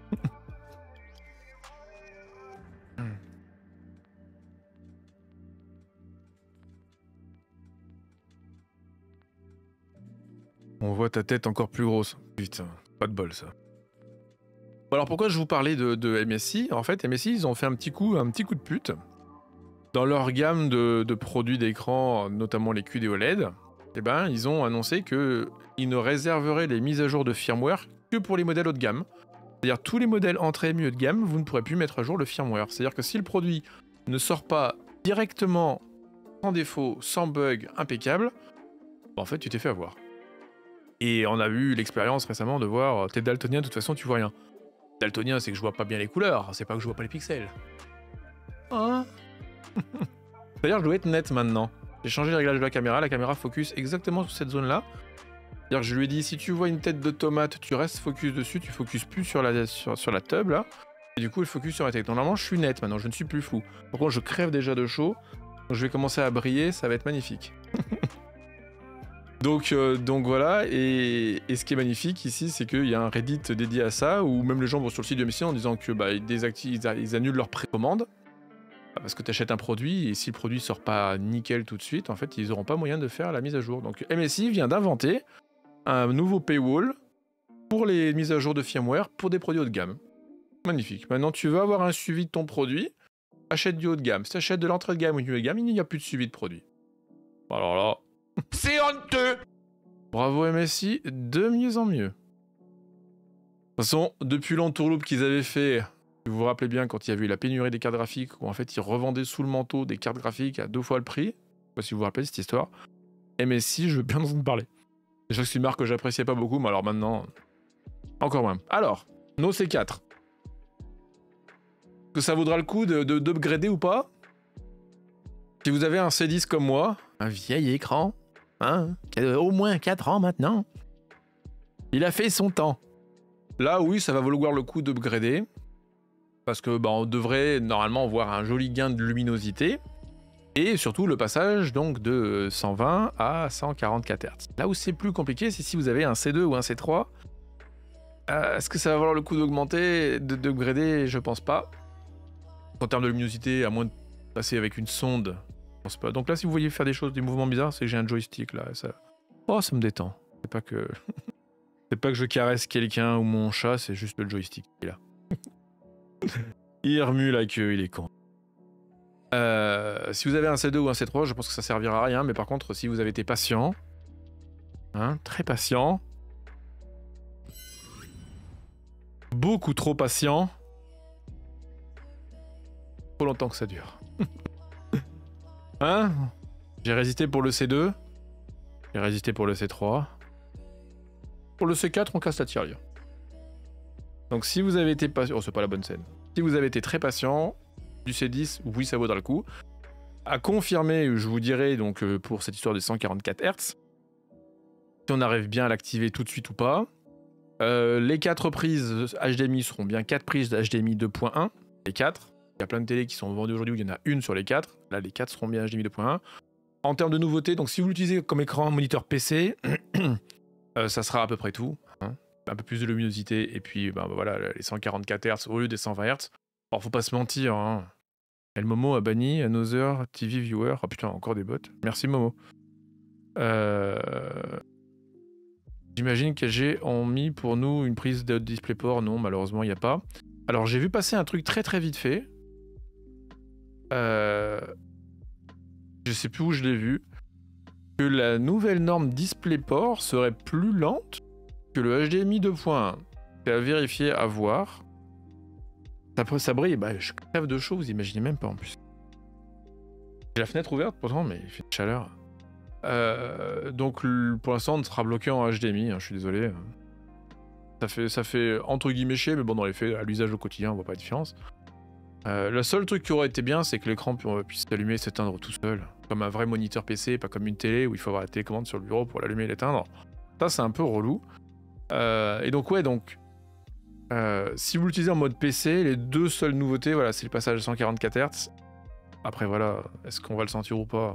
On voit ta tête encore plus grosse. Putain, pas de bol, ça. Bon, alors pourquoi je vous parlais de, de M S I? En fait, M S I, ils ont fait un petit coup, un petit coup de pute. Dans leur gamme de, de produits d'écran, notamment les Q D O L E D, eh ben, ils ont annoncé qu'ils ne réserveraient les mises à jour de firmware que pour les modèles haut de gamme. C'est-à-dire tous les modèles entrée et milieu de gamme, vous ne pourrez plus mettre à jour le firmware. C'est-à-dire que si le produit ne sort pas directement, sans défaut, sans bug, impeccable, bah en fait, tu t'es fait avoir. Et on a eu l'expérience récemment de voir, t'es daltonien, de toute façon, tu vois rien. Daltonien, c'est que je vois pas bien les couleurs, c'est pas que je vois pas les pixels. Hein? C'est-à-dire que je dois être net maintenant. J'ai changé les réglages de la caméra, la caméra focus exactement sur cette zone-là. C'est-à-dire que je lui ai dit, si tu vois une tête de tomate, tu restes focus dessus, tu focuses plus sur la, sur, sur la tub, là. Et du coup, il focus sur la tête. Donc, normalement, je suis net maintenant, je ne suis plus flou. Par contre, je crève déjà de chaud, donc je vais commencer à briller, ça va être magnifique. Donc, euh, donc voilà, et, et ce qui est magnifique ici, c'est qu'il y a un Reddit dédié à ça, où même les gens vont sur le site de M S I en disant que bah, ils, désactivent, ils, ils annulent leur précommande, parce que tu achètes un produit, et si le produit sort pas nickel tout de suite, en fait, ils n'auront pas moyen de faire la mise à jour. Donc M S I vient d'inventer un nouveau paywall pour les mises à jour de firmware pour des produits haut de gamme. Magnifique. Maintenant, tu veux avoir un suivi de ton produit, achète du haut de gamme. Si tu achètes de l'entrée de gamme ou du haut de gamme, il n'y a plus de suivi de produit. Alors là... C'est honteux. Bravo M S I, de mieux en mieux. De toute façon, depuis l'entourloupe qu'ils avaient fait, vous vous rappelez bien quand il y avait eu la pénurie des cartes graphiques, où en fait ils revendaient sous le manteau des cartes graphiques à deux fois le prix, je sais pas si vous vous rappelez cette histoire, M S I, je veux bien en entendre parler. Déjà que c'est une marque que j'appréciais pas beaucoup, mais alors maintenant, encore moins. Alors, nos C quatre. Est-ce que ça vaudra le coup de, de, d'upgrader ou pas? Si vous avez un C dix comme moi, un vieil écran, hein, qui a au moins quatre ans maintenant, il a fait son temps. Là, oui, ça va valoir le coup d'upgrader, parce que bah, on devrait normalement voir un joli gain de luminosité, et surtout le passage donc de cent vingt à cent quarante-quatre hertz. Là où c'est plus compliqué, c'est si vous avez un C deux ou un C trois. Euh, Est-ce que ça va valoir le coup d'augmenter, d'upgrader? Je pense pas. En termes de luminosité, à moins de passer avec une sonde, je pense pas. Donc là, si vous voyez faire des choses, des mouvements bizarres, c'est que j'ai un joystick là. Ça... Oh, ça me détend. C'est pas que... c'est pas que je caresse quelqu'un ou mon chat, c'est juste le joystick qui est là. Il remue la queue, il est con. Euh, si vous avez un C deux ou un C trois, je pense que ça servira à rien, mais par contre, si vous avez été patient, hein, très patient, beaucoup trop patient, trop longtemps que ça dure. Hein? J'ai résisté pour le C deux, j'ai résisté pour le C trois, pour le C quatre, on casse la tirelire. Donc si vous avez été patient, oh c'est pas la bonne scène, si vous avez été très patient, du C dix, oui, ça vaudra le coup. À confirmer, je vous dirai donc euh, pour cette histoire de cent quarante-quatre hertz, si on arrive bien à l'activer tout de suite ou pas. Euh, les quatre prises H D M I seront bien quatre prises H D M I deux point un, les quatre. Il y a plein de télés qui sont vendues aujourd'hui où il y en a une sur les quatre. Là, les quatre seront bien H D M I deux point un. En termes de nouveautés, donc si vous l'utilisez comme écran moniteur P C, euh, ça sera à peu près tout. Hein. Un peu plus de luminosité et puis ben, ben, voilà, les cent quarante-quatre hertz au lieu des cent vingt hertz. Alors, faut pas se mentir, hein. El Momo a banni Another T V Viewer. Oh putain, encore des bots. Merci Momo. Euh... J'imagine qu'L G ont mis pour nous une prise de DisplayPort. Non, malheureusement, il n'y a pas. Alors, j'ai vu passer un truc très très vite fait. Euh... Je sais plus où je l'ai vu. Que la nouvelle norme DisplayPort serait plus lente que le H D M I deux point un. C'est à vérifier, à voir. Ça, ça brille, bah, je crève de chaud, vous imaginez même pas en plus. J'ai la fenêtre ouverte pourtant, mais il fait de chaleur. Euh, donc pour l'instant, on sera bloqué en H D M I, hein, je suis désolé. Ça fait, ça fait entre guillemets chier, mais bon, dans les faits, à l'usage au quotidien, on voit pas la différence. Euh, le seul truc qui aurait été bien, c'est que l'écran puisse s'allumer et s'éteindre tout seul. Comme un vrai moniteur P C, pas comme une télé où il faut avoir la télécommande sur le bureau pour l'allumer et l'éteindre. Ça, c'est un peu relou. Euh, et donc, ouais, donc. Euh, si vous l'utilisez en mode P C, les deux seules nouveautés, voilà, c'est le passage à cent quarante-quatre hertz. Après voilà, est-ce qu'on va le sentir ou pas?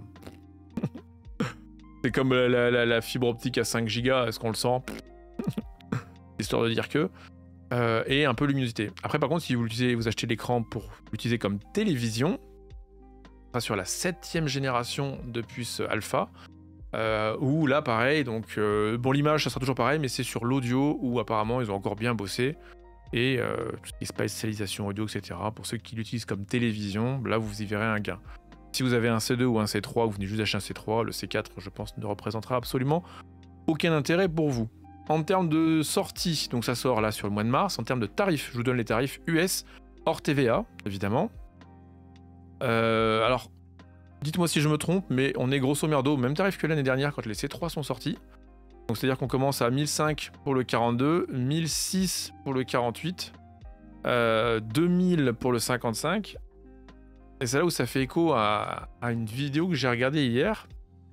C'est comme la, la, la, la fibre optique à cinq gigas, est-ce qu'on le sent? Histoire de dire que. Euh, et un peu luminosité. Après par contre, si vous l'utilisez, vous achetez l'écran pour l'utiliser comme télévision, ça sera sur la septième génération de puce alpha. Euh, où là pareil, donc euh, bon l'image ça sera toujours pareil, mais c'est sur l'audio où apparemment ils ont encore bien bossé. Et euh, tout ce qui est spatialisation audio, et cetera. Pour ceux qui l'utilisent comme télévision, là vous y verrez un gain. Si vous avez un C deux ou un C trois, ou vous venez juste d'acheter un C trois, le C quatre, je pense, ne représentera absolument aucun intérêt pour vous. En termes de sortie, donc ça sort là sur le mois de mars. En termes de tarifs, je vous donne les tarifs U S, hors T V A, évidemment. Euh, alors, dites-moi si je me trompe, mais on est grosso merdo au même tarif que l'année dernière quand les C trois sont sortis. Donc c'est-à-dire qu'on commence à mille cinq pour le quarante-deux, mille six pour le quarante-huit, euh, deux mille pour le cinquante-cinq. Et c'est là où ça fait écho à, à une vidéo que j'ai regardée hier,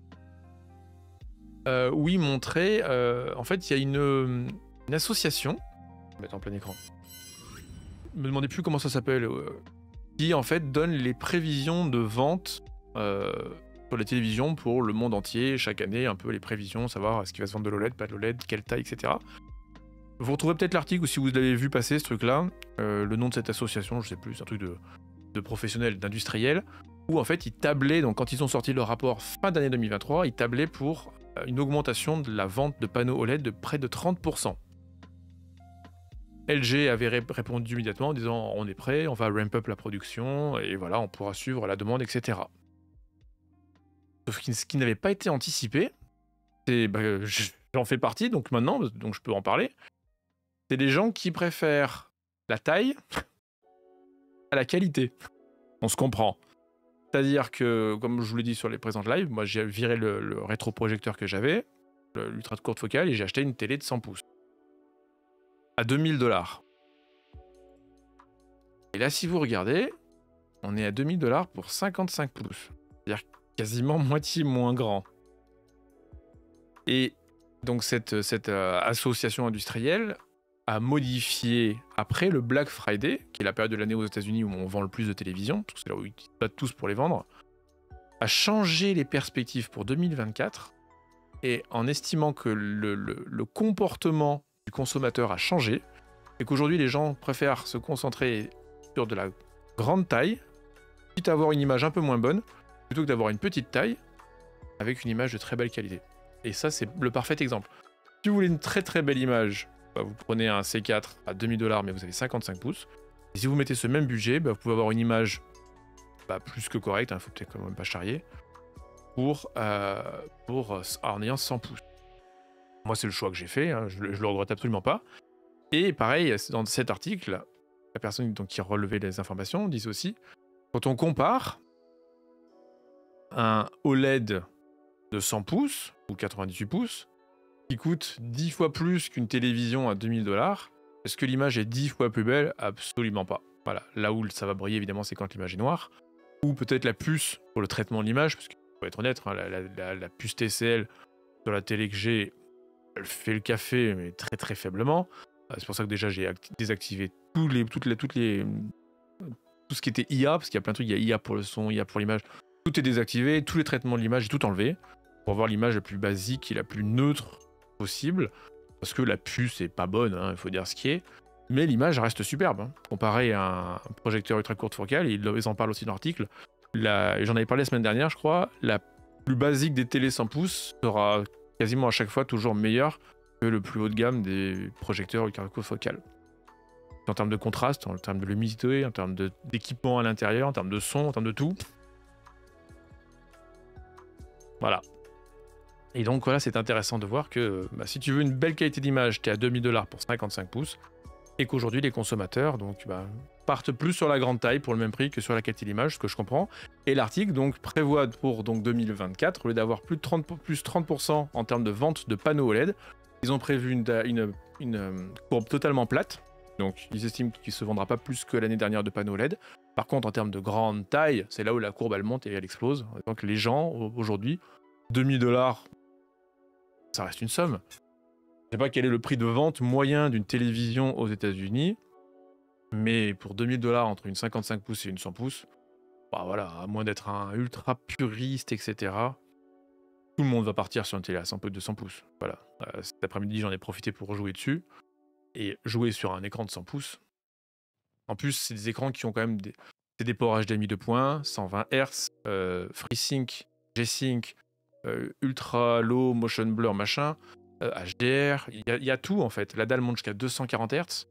euh, où il montrait, euh, en fait, il y a une, une association, je vais mettre en plein écran, je me demandais plus comment ça s'appelle, euh, qui en fait donne les prévisions de vente euh, sur les télévisions pour le monde entier, chaque année, un peu les prévisions, savoir est-ce qu'il va se vendre de l'O L E D, pas de l'O L E D, quelle taille, et cetera. Vous retrouvez peut-être l'article, ou si vous l'avez vu passer ce truc-là, euh, le nom de cette association, je sais plus, c'est un truc de, de professionnel, d'industriel, où en fait ils tablaient, donc quand ils ont sorti leur rapport fin d'année deux mille vingt-trois, ils tablaient pour une augmentation de la vente de panneaux O L E D de près de trente pour cent. L G avait ré répondu immédiatement en disant on est prêt, on va ramp up la production, et voilà, on pourra suivre la demande, et cetera. Sauf que ce qui n'avait pas été anticipé, c'est, bah, j'en fais partie, donc maintenant, donc je peux en parler, c'est des gens qui préfèrent la taille à la qualité. On se comprend. C'est-à-dire que, comme je vous l'ai dit sur les présentes lives, moi j'ai viré le, le rétroprojecteur que j'avais, l'ultra de courte focale, et j'ai acheté une télé de cent pouces. À deux mille dollars. Et là, si vous regardez, on est à deux mille dollars pour cinquante-cinq pouces. C'est-à-dire quasiment moitié moins grand. Et donc cette, cette euh, association industrielle a modifié, après le Black Friday, qui est la période de l'année aux États-Unis où on vend le plus de télévisions, parce que c'est là où ils se battent tous pour les vendre, a changé les perspectives pour deux mille vingt-quatre, et en estimant que le, le, le comportement du consommateur a changé, et qu'aujourd'hui les gens préfèrent se concentrer sur de la grande taille, quitte à avoir une image un peu moins bonne, plutôt que d'avoir une petite taille, avec une image de très belle qualité. Et ça, c'est le parfait exemple. Si vous voulez une très très belle image, bah, vous prenez un C quatre à deux mille dollars, mais vous avez cinquante-cinq pouces. Et si vous mettez ce même budget, bah, vous pouvez avoir une image bah, plus que correcte, il hein, faut peut-être quand même pas charrier, pour, euh, pour, en ayant cent pouces. Moi, c'est le choix que j'ai fait, hein, je, je le regrette absolument pas. Et pareil, dans cet article, la personne donc, qui relevait les informations disait aussi, quand on compare un O L E D de cent pouces, ou quatre-vingt-dix-huit pouces, qui coûte dix fois plus qu'une télévision à deux mille dollars, est-ce que l'image est dix fois plus belle? Absolument pas. Voilà. Là où ça va briller, évidemment, c'est quand l'image est noire. Ou peut-être la puce pour le traitement de l'image, parce qu'il faut être honnête, hein, la, la, la, la puce T C L sur la télé que j'ai, elle fait le café, mais très très faiblement. C'est pour ça que déjà j'ai désactivé tous les, toutes les, toutes les, tout ce qui était I A, parce qu'il y a plein de trucs, il y a I A pour le son, I A pour l'image. Tout est désactivé, tous les traitements de l'image, j'ai tout enlevé, pour avoir l'image la plus basique et la plus neutre possible, parce que la puce est pas bonne, hein, il faut dire ce qui est, mais l'image reste superbe, hein, comparé à un projecteur ultra courte focale, et ils en parlent aussi dans l'article, j'en avais parlé la semaine dernière je crois, la plus basique des télés cent pouces sera quasiment à chaque fois toujours meilleure que le plus haut de gamme des projecteurs ultra courte focale. En termes de contraste, en termes de luminosité, en termes d'équipement à l'intérieur, en termes de son, en termes de tout. Voilà. Et donc voilà, c'est intéressant de voir que bah, si tu veux une belle qualité d'image, tu es à deux mille dollars pour cinquante-cinq pouces, et qu'aujourd'hui les consommateurs donc, bah, partent plus sur la grande taille pour le même prix que sur la qualité d'image, ce que je comprends. Et l'article donc prévoit pour donc, deux mille vingt-quatre, au lieu d'avoir plus de trente, plus trente pour cent en termes de vente de panneaux O L E D, ils ont prévu une, une, une courbe totalement plate. Donc ils estiment qu'il ne se vendra pas plus que l'année dernière de panneaux O L E D. Par contre, en termes de grande taille, c'est là où la courbe elle monte et elle explose. Donc les gens, aujourd'hui, deux mille dollars, ça reste une somme. sais pas quel est le prix de vente moyen d'une télévision aux États-Unis, mais pour deux mille dollars entre une cinquante-cinq pouces et une cent pouces, bah voilà, à moins d'être un ultra puriste, et cetera, tout le monde va partir sur une télé à cent, deux cents pouces. Voilà. Euh, cet après-midi, j'en ai profité pour jouer dessus. Et jouer sur un écran de cent pouces. En plus, c'est des écrans qui ont quand même des, c'est des ports H D M I deux points, cent vingt hertz, euh, FreeSync, G-Sync, euh, Ultra Low, Motion Blur, machin, euh, H D R, il y, y a tout en fait. La dalle monte jusqu'à deux cent quarante hertz.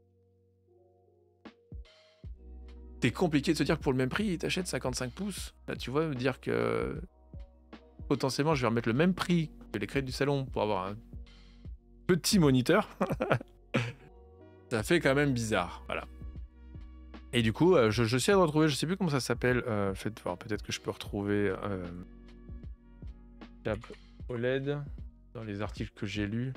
C'est compliqué de se dire que pour le même prix, t'achètes cinquante-cinq pouces. Là, tu vois, dire que potentiellement, je vais remettre le même prix que les crédits du salon pour avoir un petit moniteur. Ça fait quand même bizarre, voilà. Et du coup, euh, je, je sais de retrouver, je sais plus comment ça s'appelle. Euh, faites voir, peut-être que je peux retrouver euh, Tab O L E D dans les articles que j'ai lus.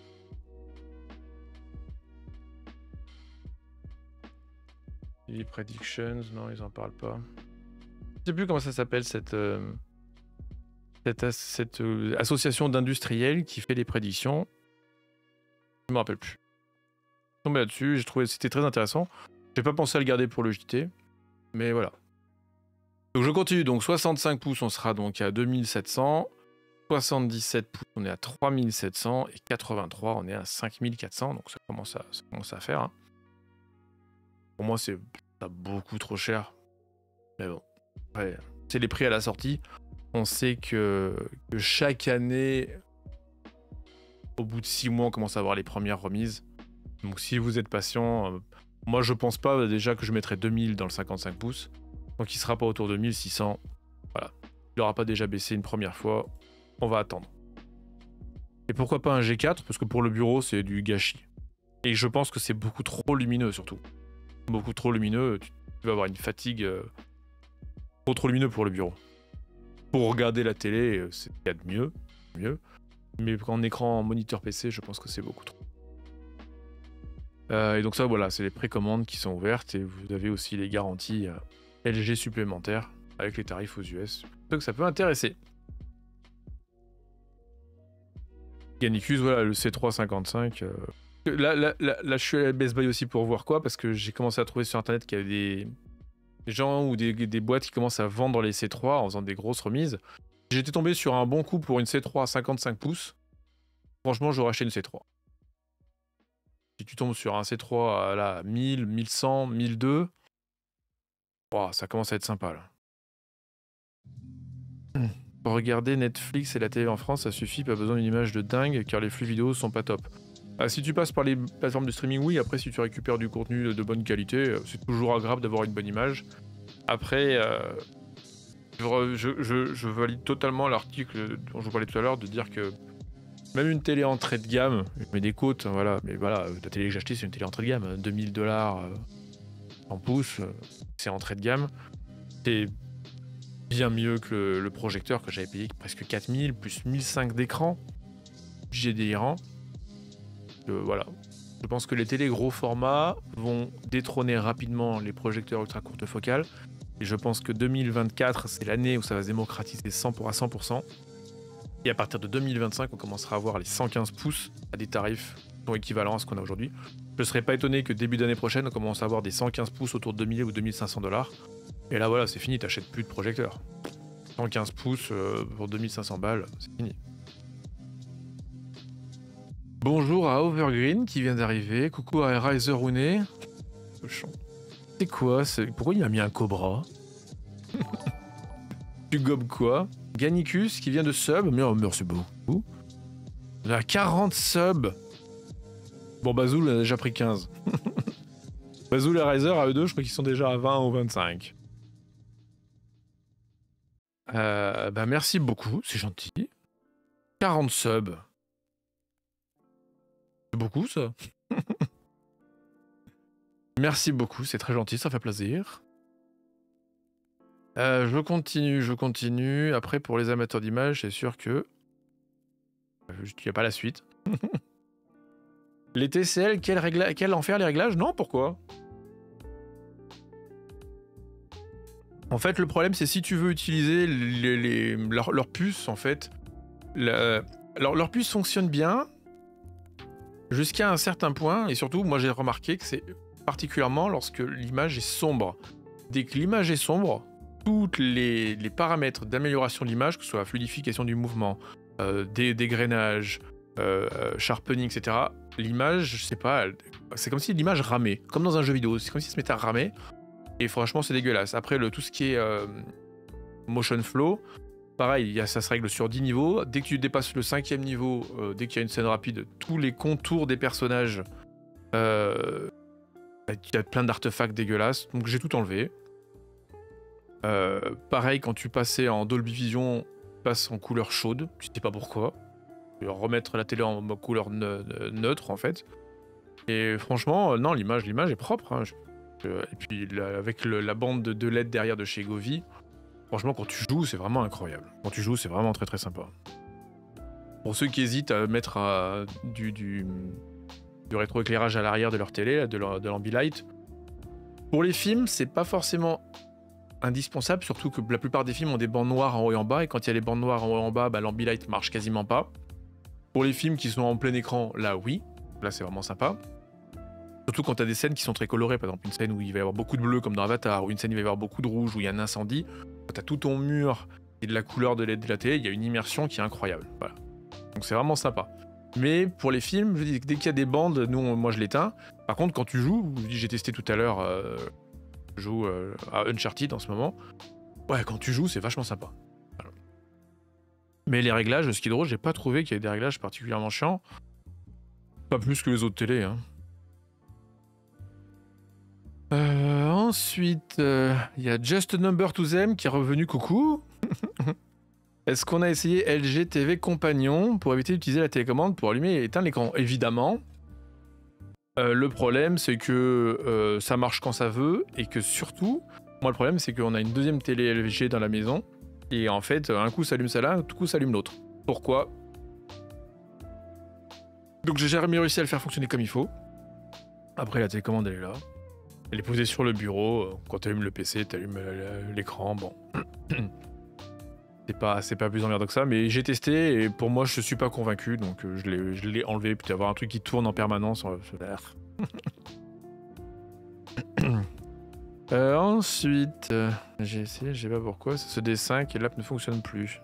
Les predictions, non, ils en parlent pas. Je sais plus comment ça s'appelle cette euh, cette, cette euh, association d'industriels qui fait les prédictions. Je me rappelle plus. Tombé là-dessus, j'ai trouvé c'était très intéressant. J'ai pas pensé à le garder pour le J T, mais voilà. Donc je continue, donc soixante-cinq pouces on sera donc à deux mille sept cents, soixante-dix-sept pouces on est à trois mille sept cents et quatre-vingt-trois on est à cinq mille quatre cents, donc ça commence à, ça commence à faire. Hein. Pour moi c'est beaucoup trop cher, mais bon, après, c'est les prix à la sortie. On sait que, que chaque année, au bout de six mois on commence à avoir les premières remises. Donc si vous êtes patient, euh, moi je pense pas déjà que je mettrai deux mille dans le cinquante-cinq pouces. Donc il sera pas autour de mille six cents. Voilà. Il n'aura pas déjà baissé une première fois. On va attendre. Et pourquoi pas un G quatre? Parce que pour le bureau c'est du gâchis. Et je pense que c'est beaucoup trop lumineux surtout. Beaucoup trop lumineux. Tu vas avoir une fatigue. Euh, trop trop lumineux pour le bureau. Pour regarder la télé, c'est il y a de mieux. mieux. Mais en écran en moniteur P C, je pense que c'est beaucoup trop. Euh, et donc ça, voilà, c'est les précommandes qui sont ouvertes et vous avez aussi les garanties euh, L G supplémentaires avec les tarifs aux U S. Donc ça peut intéresser. Gannicus, voilà, le C trois cinquante-cinq. Euh... Là, là, là, là, je suis à Best Buy aussi pour voir quoi, parce que j'ai commencé à trouver sur Internet qu'il y avait des, des gens ou des, des boîtes qui commencent à vendre les C trois en faisant des grosses remises. J'étais tombé sur un bon coup pour une C trois à cinquante-cinq pouces. Franchement, j'aurais acheté une C trois. Si tu tombes sur un C trois à là, mille, mille cent, mille deux, oh, ça commence à être sympa là. Pour regarder Netflix et la télé en France, ça suffit, pas besoin d'une image de dingue car les flux vidéo sont pas top. Ah, si tu passes par les plateformes de streaming, oui, après si tu récupères du contenu de, de bonne qualité, c'est toujours agréable d'avoir une bonne image. Après, euh, je, je, je, je valide totalement l'article dont je vous parlais tout à l'heure de dire que même une télé entrée de gamme, je mets des côtes, voilà, mais voilà, la télé que j'ai achetée, c'est une télé entrée de gamme, deux mille dollars euh, en pouces, euh, c'est entrée de gamme. C'est bien mieux que le, le projecteur que j'avais payé presque quatre mille, plus mille cinq d'écran. J'ai délirant. Euh, voilà. Je pense que les télés gros format vont détrôner rapidement les projecteurs ultra courte focale. Et je pense que deux mille vingt-quatre, c'est l'année où ça va se démocratiser cent pour cent à cent pour cent. Et à partir de deux mille vingt-cinq, on commencera à voir les cent quinze pouces à des tarifs qui sont équivalents à ce qu'on a aujourd'hui. Je ne serais pas étonné que début d'année prochaine, on commence à avoir des cent quinze pouces autour de deux mille ou deux mille cinq cents dollars. Et là, voilà, c'est fini, t'achètes plus de projecteur. cent quinze pouces euh, pour deux mille cinq cents balles, c'est fini. Bonjour à Overgreen qui vient d'arriver. Coucou à Riser Rooney. C'est quoi? Pourquoi il a mis un cobra? Tu gobes quoi? Gannicus qui vient de sub. Mais oh, merci beaucoup. On a quarante subs. Bon, Bazoul a déjà pris quinze. Bazoul et Riser à eux deux, je crois qu'ils sont déjà à vingt ou vingt-cinq. Euh, bah merci beaucoup, c'est gentil. quarante subs. C'est beaucoup ça. Merci beaucoup, c'est très gentil, ça fait plaisir. Euh, je continue, je continue. Après, pour les amateurs d'images, c'est sûr que... Il n'y a pas la suite. Les T C L, quel, régla... quel enfer les réglages? Non, pourquoi? En fait, le problème, c'est si tu veux utiliser les, les, leur, leur puce, en fait, la... leur, leur puce fonctionne bien, jusqu'à un certain point, et surtout, moi j'ai remarqué que c'est particulièrement lorsque l'image est sombre. Dès que l'image est sombre, tous les, les paramètres d'amélioration de l'image, que ce soit fluidification du mouvement, euh, dé, dégrainage, euh, sharpening, et cetera, l'image, je sais pas, c'est comme si l'image ramait, comme dans un jeu vidéo, c'est comme si ça se mettait à ramer, et franchement c'est dégueulasse. Après, le, tout ce qui est euh, motion flow, pareil, y a, ça se règle sur dix niveaux. Dès que tu dépasses le cinquième niveau, euh, dès qu'il y a une scène rapide, tous les contours des personnages, euh, il y a plein d'artefacts dégueulasses. Donc j'ai tout enlevé. Euh, pareil, quand tu passais en Dolby Vision, tu passes en couleur chaude. Je sais pas pourquoi. Tu vas remettre la télé en couleur ne neutre en fait. Et franchement, euh, non, l'image, l'image est propre. Hein. Je, je, et puis la, avec le, la bande de L E D derrière de chez Govee. Franchement, quand tu joues, c'est vraiment incroyable. Quand tu joues, c'est vraiment très très sympa. Pour ceux qui hésitent à mettre à, du, du, du rétroéclairage à l'arrière de leur télé, de, leur, de l'Ambilight, pour les films, c'est pas forcément indispensable, surtout que la plupart des films ont des bandes noires en haut et en bas, et quand il y a les bandes noires en haut et en bas, bah, l'Ambilight marche quasiment pas. Pour les films qui sont en plein écran, là oui, là c'est vraiment sympa. Surtout quand tu as des scènes qui sont très colorées, par exemple une scène où il va y avoir beaucoup de bleu comme dans Avatar, ou une scène où il va y avoir beaucoup de rouge, où il y a un incendie, quand tu as tout ton mur et de la couleur de L E D de la télé, il y a une immersion qui est incroyable. Voilà. Donc c'est vraiment sympa. Mais pour les films, je dis, dès qu'il y a des bandes, nous, moi je l'éteins. Par contre, quand tu joues, j'ai testé tout à l'heure, euh, je joue euh, à Uncharted en ce moment, ouais, quand tu joues, c'est vachement sympa. Voilà. Mais les réglages, ce qui est drôle, j'ai pas trouvé qu'il y ait des réglages particulièrement chiants. Pas plus que les autres télés, hein. Euh, ensuite, il euh, y a Just a Number to Them qui est revenu, coucou. Est-ce qu'on a essayé L G T V Compagnon pour éviter d'utiliser la télécommande pour allumer et éteindre l'écran? Évidemment. Euh, le problème, c'est que euh, ça marche quand ça veut et que surtout, moi le problème, c'est qu'on a une deuxième télé L G dans la maison et en fait, un coup ça allume celle-là, un coup ça allume l'autre. Pourquoi? Donc j'ai jamais réussi à le faire fonctionner comme il faut. Après, la télécommande, elle est là. Elle est posée sur le bureau. Quand tu allumes le P C, tu allumes l'écran. Bon. c'est pas, c'est pas plus emmerdant que ça. Mais j'ai testé et pour moi, je suis pas convaincu. Donc je l'ai, je l'ai enlevé. Puis avoir un truc qui tourne en permanence. euh, ensuite, euh, j'ai essayé, je sais pas pourquoi. Ce D cinq et l'app ne fonctionne plus.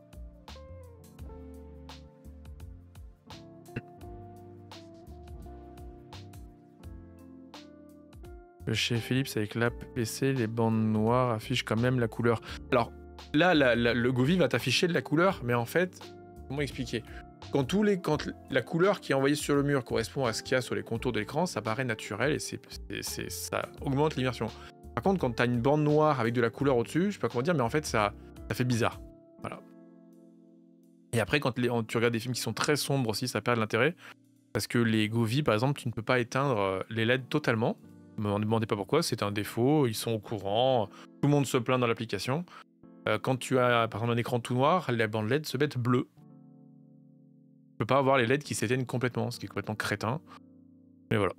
Chez Philips, avec l'app P C, les bandes noires affichent quand même la couleur. Alors là, la, la, le Govee va t'afficher de la couleur, mais en fait, comment expliquer? Quand, tous les, quand la couleur qui est envoyée sur le mur correspond à ce qu'il y a sur les contours de l'écran, ça paraît naturel et c'est, c'est, c'est, ça augmente l'immersion. Par contre, quand tu as une bande noire avec de la couleur au-dessus, je sais pas comment dire, mais en fait, ça, ça fait bizarre. Voilà. Et après, quand les, tu regardes des films qui sont très sombres aussi, ça perd de l'intérêt. Parce que les Govee, par exemple, tu ne peux pas éteindre les L E D totalement. Ne me demandez pas pourquoi, c'est un défaut, ils sont au courant, tout le monde se plaint dans l'application. Euh, quand tu as par exemple un écran tout noir, la bande L E D se met bleue. Tu peux pas avoir les L E D qui s'éteignent complètement, ce qui est complètement crétin. Mais voilà.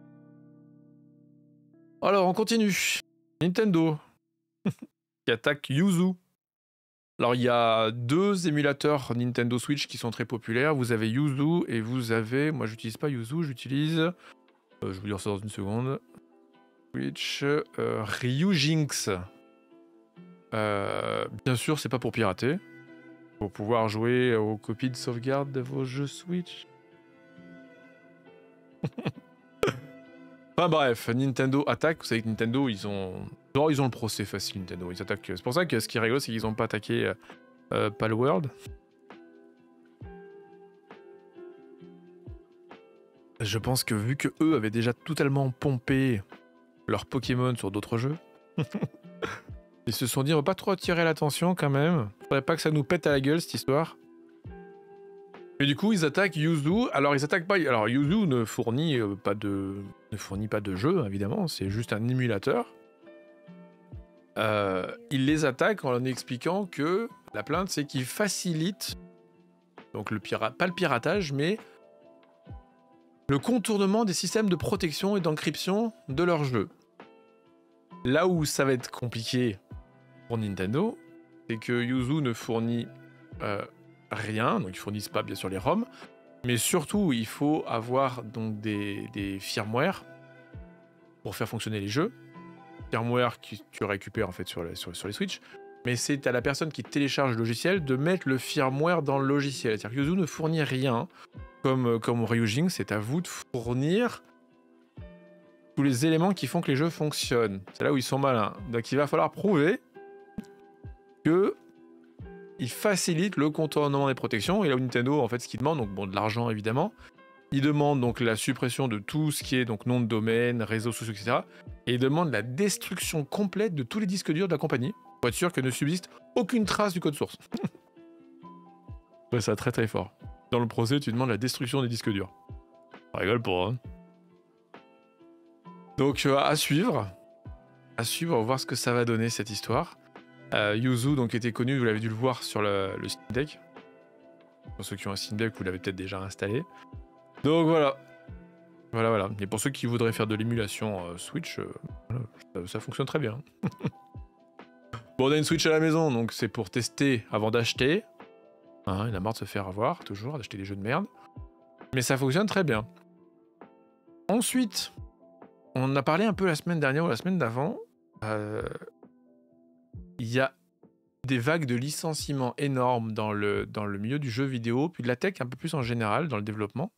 Alors on continue. Nintendo qui attaque Yuzu. Alors il y a deux émulateurs Nintendo Switch qui sont très populaires. Vous avez Yuzu et vous avez... Moi j'utilise pas Yuzu, j'utilise... Euh, je vais vous dire ça dans une seconde. Switch, euh, Ryujinx. Euh, bien sûr, c'est pas pour pirater. Pour pouvoir jouer aux copies de sauvegarde de vos jeux Switch. Enfin bref, Nintendo attaque. Vous savez que Nintendo, ils ont... Non, ils ont le procès facile, Nintendo. Ils attaquent. C'est pour ça que ce qui est rigolo, c'est qu'ils ont pas attaqué euh, Palworld. Je pense que vu que eux avaient déjà totalement pompé leurs Pokémon sur d'autres jeux, ils se sont dit on va pas trop attirer l'attention quand même. Faudrait pas que ça nous pète à la gueule cette histoire. Et du coup ils attaquent Yuzu. Alors ils attaquent pas. Alors Yuzu ne fournit euh, pas de ne fournit pas de jeu évidemment. C'est juste un émulateur. Euh, ils les attaquent en expliquant que la plainte c'est qu'ils facilitent donc le pirate, pas le piratage mais le contournement des systèmes de protection et d'encryption de leur jeu. Là où ça va être compliqué pour Nintendo, c'est que Yuzu ne fournit euh, rien, donc ils fournissent pas bien sûr les ROM, Mais surtout, il faut avoir donc des, des firmware pour faire fonctionner les jeux. Firmware que tu récupères en fait sur, le, sur, sur les Switch. Mais c'est à la personne qui télécharge le logiciel de mettre le firmware dans le logiciel. C'est-à-dire que Yuzu ne fournit rien comme, comme Ryujin, c'est à vous de fournir tous les éléments qui font que les jeux fonctionnent. C'est là où ils sont malins. Donc il va falloir prouver que il facilite le contournement des protections. Et là où Nintendo, en fait, ce qu'il demande, donc bon, de l'argent évidemment, il demande donc la suppression de tout ce qui est donc nom de domaine, réseaux sociaux, et cetera. Et il demande la destruction complète de tous les disques durs de la compagnie pour être sûr que ne subsiste aucune trace du code source. Ouais, ça très très fort. Dans le procès, tu demandes la destruction des disques durs. On rigole pas, hein. Donc euh, à suivre, à suivre, on va voir ce que ça va donner cette histoire. Euh, Yuzu donc était connu, vous l'avez dû le voir sur le, le Steam Deck. Pour ceux qui ont un Steam Deck, vous l'avez peut-être déjà installé. Donc voilà, voilà, voilà. Et pour ceux qui voudraient faire de l'émulation euh, Switch, euh, voilà, ça, ça fonctionne très bien. Bon, on a une Switch à la maison, donc c'est pour tester avant d'acheter. Hein, il a marre de se faire avoir, toujours, d'acheter des jeux de merde. Mais ça fonctionne très bien. Ensuite, on a parlé un peu la semaine dernière ou la semaine d'avant. Euh, il y a des vagues de licenciements énormes dans le, dans le milieu du jeu vidéo, puis de la tech un peu plus en général, dans le développement.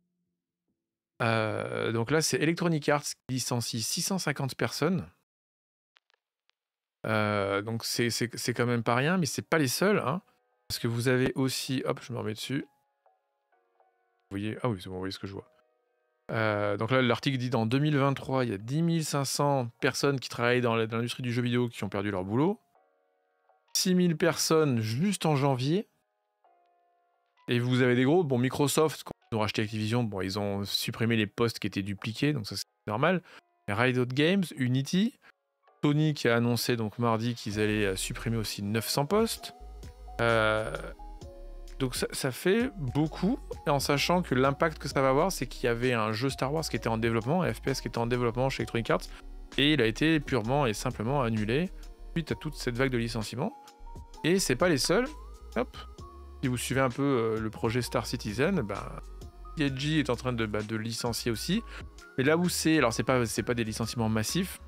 Euh, donc là, c'est Electronic Arts qui licencie six cent cinquante personnes. Euh, donc c'est, c'est, c'est quand même pas rien, mais c'est pas les seuls, hein, parce que vous avez aussi... Hop, je me remets dessus. Vous voyez... Ah oui, c'est bon, vous voyez ce que je vois. Euh, donc là, l'article dit dans deux mille vingt-trois, il y a dix mille cinq cents personnes qui travaillent dans l'industrie du jeu vidéo qui ont perdu leur boulot. six mille personnes juste en janvier. Et vous avez des gros... Bon, Microsoft, quand ils ont racheté Activision, bon, ils ont supprimé les postes qui étaient dupliqués, donc ça c'est normal. Mais Riot Games, Unity, Sony qui a annoncé donc mardi qu'ils allaient supprimer aussi neuf cents postes. Euh, donc ça, ça fait beaucoup, et en sachant que l'impact que ça va avoir, c'est qu'il y avait un jeu Star Wars qui était en développement, un F P S qui était en développement chez Electronic Arts, et il a été purement et simplement annulé suite à toute cette vague de licenciements. Et c'est pas les seuls. Hop. Si vous suivez un peu euh, le projet Star Citizen, ben, P S G est en train de, bah, de licencier aussi. Mais là où c'est, alors c'est pas, c'est pas des licenciements massifs,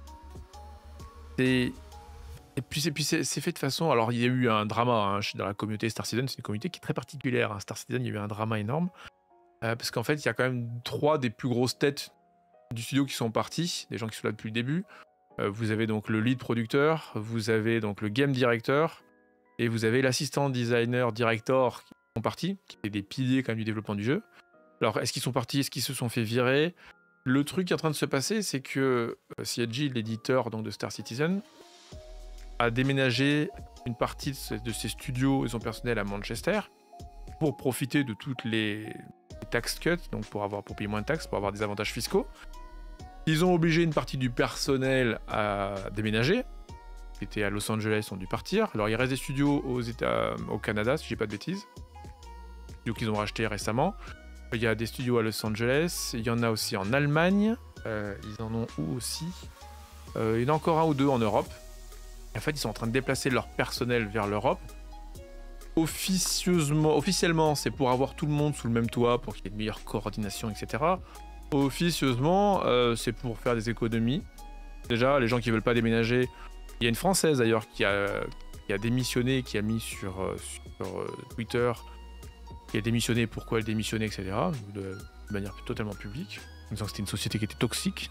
c'est... Et puis, c'est, puis c'est, c'est fait de façon... Alors, il y a eu un drama hein, dans la communauté Star Citizen, c'est une communauté qui est très particulière. Hein. Star Citizen, il y a eu un drama énorme. Euh, parce qu'en fait, il y a quand même trois des plus grosses têtes du studio qui sont partis, des gens qui sont là depuis le début. Euh, vous avez donc le lead producteur, vous avez donc le game director, et vous avez l'assistant designer director qui sont partis, qui étaient des piliers quand même du développement du jeu. Alors, est-ce qu'ils sont partis? Est-ce qu'ils se sont fait virer? Le truc qui est en train de se passer, c'est que euh, C H G, l'éditeur donc, de Star Citizen, a déménagé une partie de ses, de ses studios et son personnel à Manchester pour profiter de toutes les, les tax cuts, donc pour, avoir, pour payer moins de taxes, pour avoir des avantages fiscaux. Ils ont obligé une partie du personnel à déménager. Qui étaient à Los Angeles, ont dû partir. Alors il reste des studios aux États, au Canada, si je dis pas de bêtises. Des studios qu'ils ont rachetés récemment. Il y a des studios à Los Angeles, il y en a aussi en Allemagne. Euh, ils en ont où aussi euh, Il y en a encore un ou deux en Europe. Et en fait, ils sont en train de déplacer leur personnel vers l'Europe. Officieusement, officiellement, c'est pour avoir tout le monde sous le même toit, pour qu'il y ait une meilleure coordination, et cetera. Officieusement, euh, c'est pour faire des économies. Déjà, les gens qui veulent pas déménager, il y a une Française d'ailleurs qui a, qui a démissionné, qui a mis sur, sur euh, Twitter, qui a démissionné, pourquoi elle démissionnait, et cetera. De, de manière totalement publique, en disant que c'était une société qui était toxique.